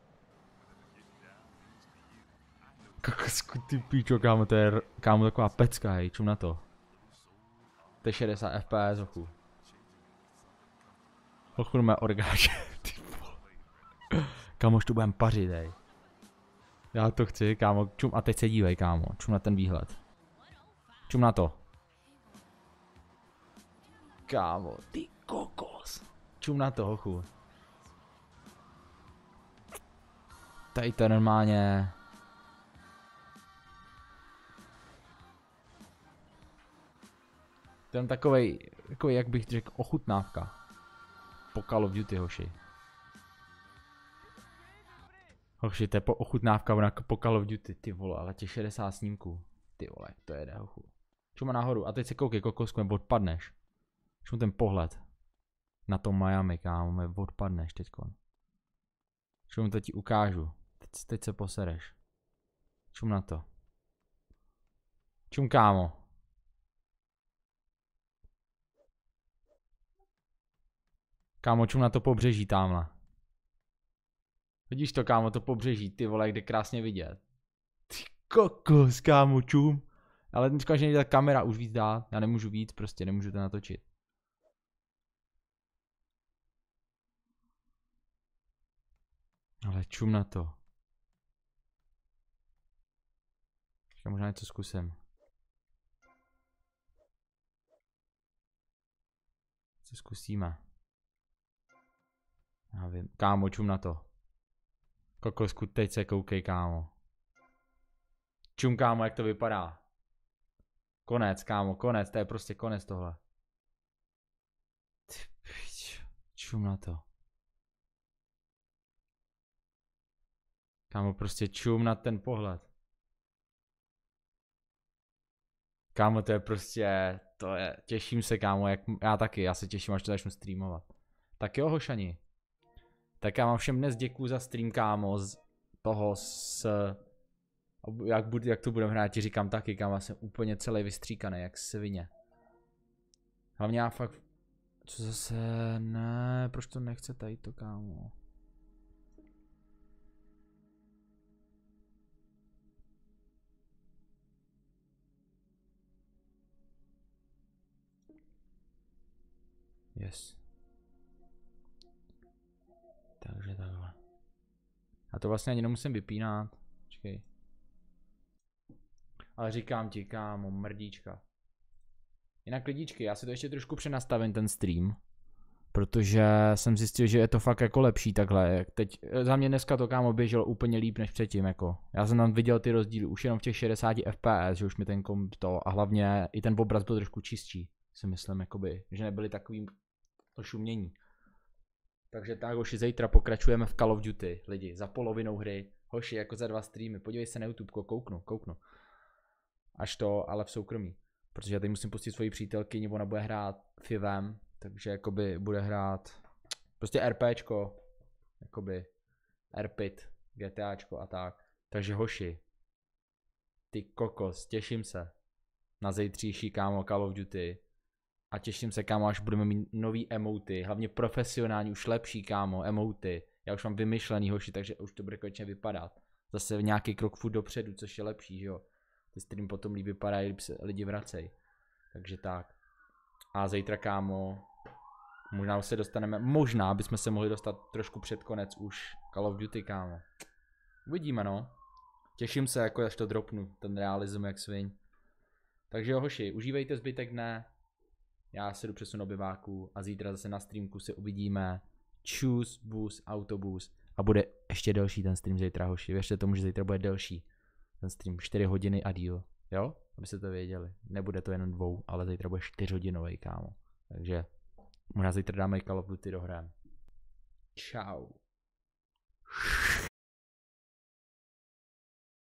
Kakosku, ty píčo, kámo, to je, kámo, taková pecka, hej, čum na to. To je šedesát F P S, hochu. Hochu, mé orgáče, ty vole. Kámo, už to budem pařit, hej. Já to chci, kámo, čum, a teď se dívej, kámo, čum na ten výhled. Čum na to. Kámo, ty kokos. Čum na to, hochu. Tady to je normálně. Ten takovej, takový, jak bych řekl, ochutnávka. Po Call of Duty, hoši. Hoši, to je po ochutnávka po Call of Duty, ty vole, ale těch šedesát snímků. Ty vole, to jede, hochu. Čuma nahoru, a teď se koukej, kokosku, nebo odpadneš. Čum ten pohled. Na tom Miami, kámo, mě odpadneš teďkon. Čum to ti ukážu. Teď, teď se posereš. Čum na to. Čum, kámo. Kámo, čum na to pobřeží tamhle. Vidíš to, kámo, to pobřeží, ty vole, kde krásně vidět. Ty kokos, kámo, čum. Ale teďka, že nejde ta kamera už víc dát, já nemůžu víc, prostě nemůžu to natočit. Ale čum na to. Já možná něco zkusím. Co zkusíme? Já vím. Kámo, čum na to. Kokosku, teď se koukej, kámo. Čum, kámo, jak to vypadá. Konec, kámo, konec, to je prostě konec tohle. Ty pič, čum na to. Kámo, prostě čum na ten pohled. Kámo, to je prostě, to je, těším se, kámo, jak, já taky, já se těším, až to začnu streamovat. Tak jo, hošani. Tak já vám všem dnes děkuju za stream, kámo, z toho s, jak, bud, jak to budeme hrát, ti říkám taky, kámo, jsem úplně celý vystříkaný, jak svině. Hlavně já fakt, co zase, ne, proč to nechce tady to, kámo. Yes. Takže takhle. A to vlastně ani nemusím vypínat. Počkej. Ale říkám ti, kámo, mrdíčka. Jinak lidičky, já si to ještě trošku přenastavím ten stream. Protože jsem zjistil, že je to fakt jako lepší takhle. Teď za mě dneska to, kámo, běželo úplně líp než předtím, jako. Já jsem tam viděl ty rozdíly už jenom v těch šedesáti F P S, že už mi ten komp to, a hlavně i ten obraz byl trošku čistší. Si myslím, jakoby, že nebyly takovým to šumění. Takže tak, hoši, zítra pokračujeme v Call of Duty, lidi, za polovinou hry. Hoši, jako za dva streamy, podívej se na YouTube, kouknu, kouknu. Až to, ale v soukromí. Protože já teď musím pustit svoji přítelkyni, ona bude hrát FIVem, takže jakoby bude hrát prostě RPčko, jakoby RPit, GTAčko a tak. Takže hoši, ty kokos, těším se na zítřejší, kámo, Call of Duty. A těším se, kámo, až budeme mít nový emoty, hlavně profesionální, už lepší, kámo, emoty. Já už mám vymyšlený, hoši, takže už to bude konečně vypadat. Zase nějaký krok furt dopředu, což je lepší, že jo. Ty stream potom líp vypadají, líp se lidi vracej. Takže tak. A zítra, kámo, možná už se dostaneme, možná bychom se mohli dostat trošku před konec už Call of Duty, kámo. Uvidíme, no. Těším se, jako až to dropnu, ten realism jak svin. Takže jo, hoši, užívejte zbytek dne. Já se jdu přesunu do biváku a zítra zase na streamku se uvidíme. Čus, bus, autobus. A bude ještě delší ten stream zítra, hoši. Věřte tomu, že zítra bude delší. Ten stream čtyři hodiny a díl. Jo? Abyste to věděli. Nebude to jenom dvou, ale zítra bude čtyřhodinový, kámo. Takže možná zítra dáme Call of Duty dohrám. Čau.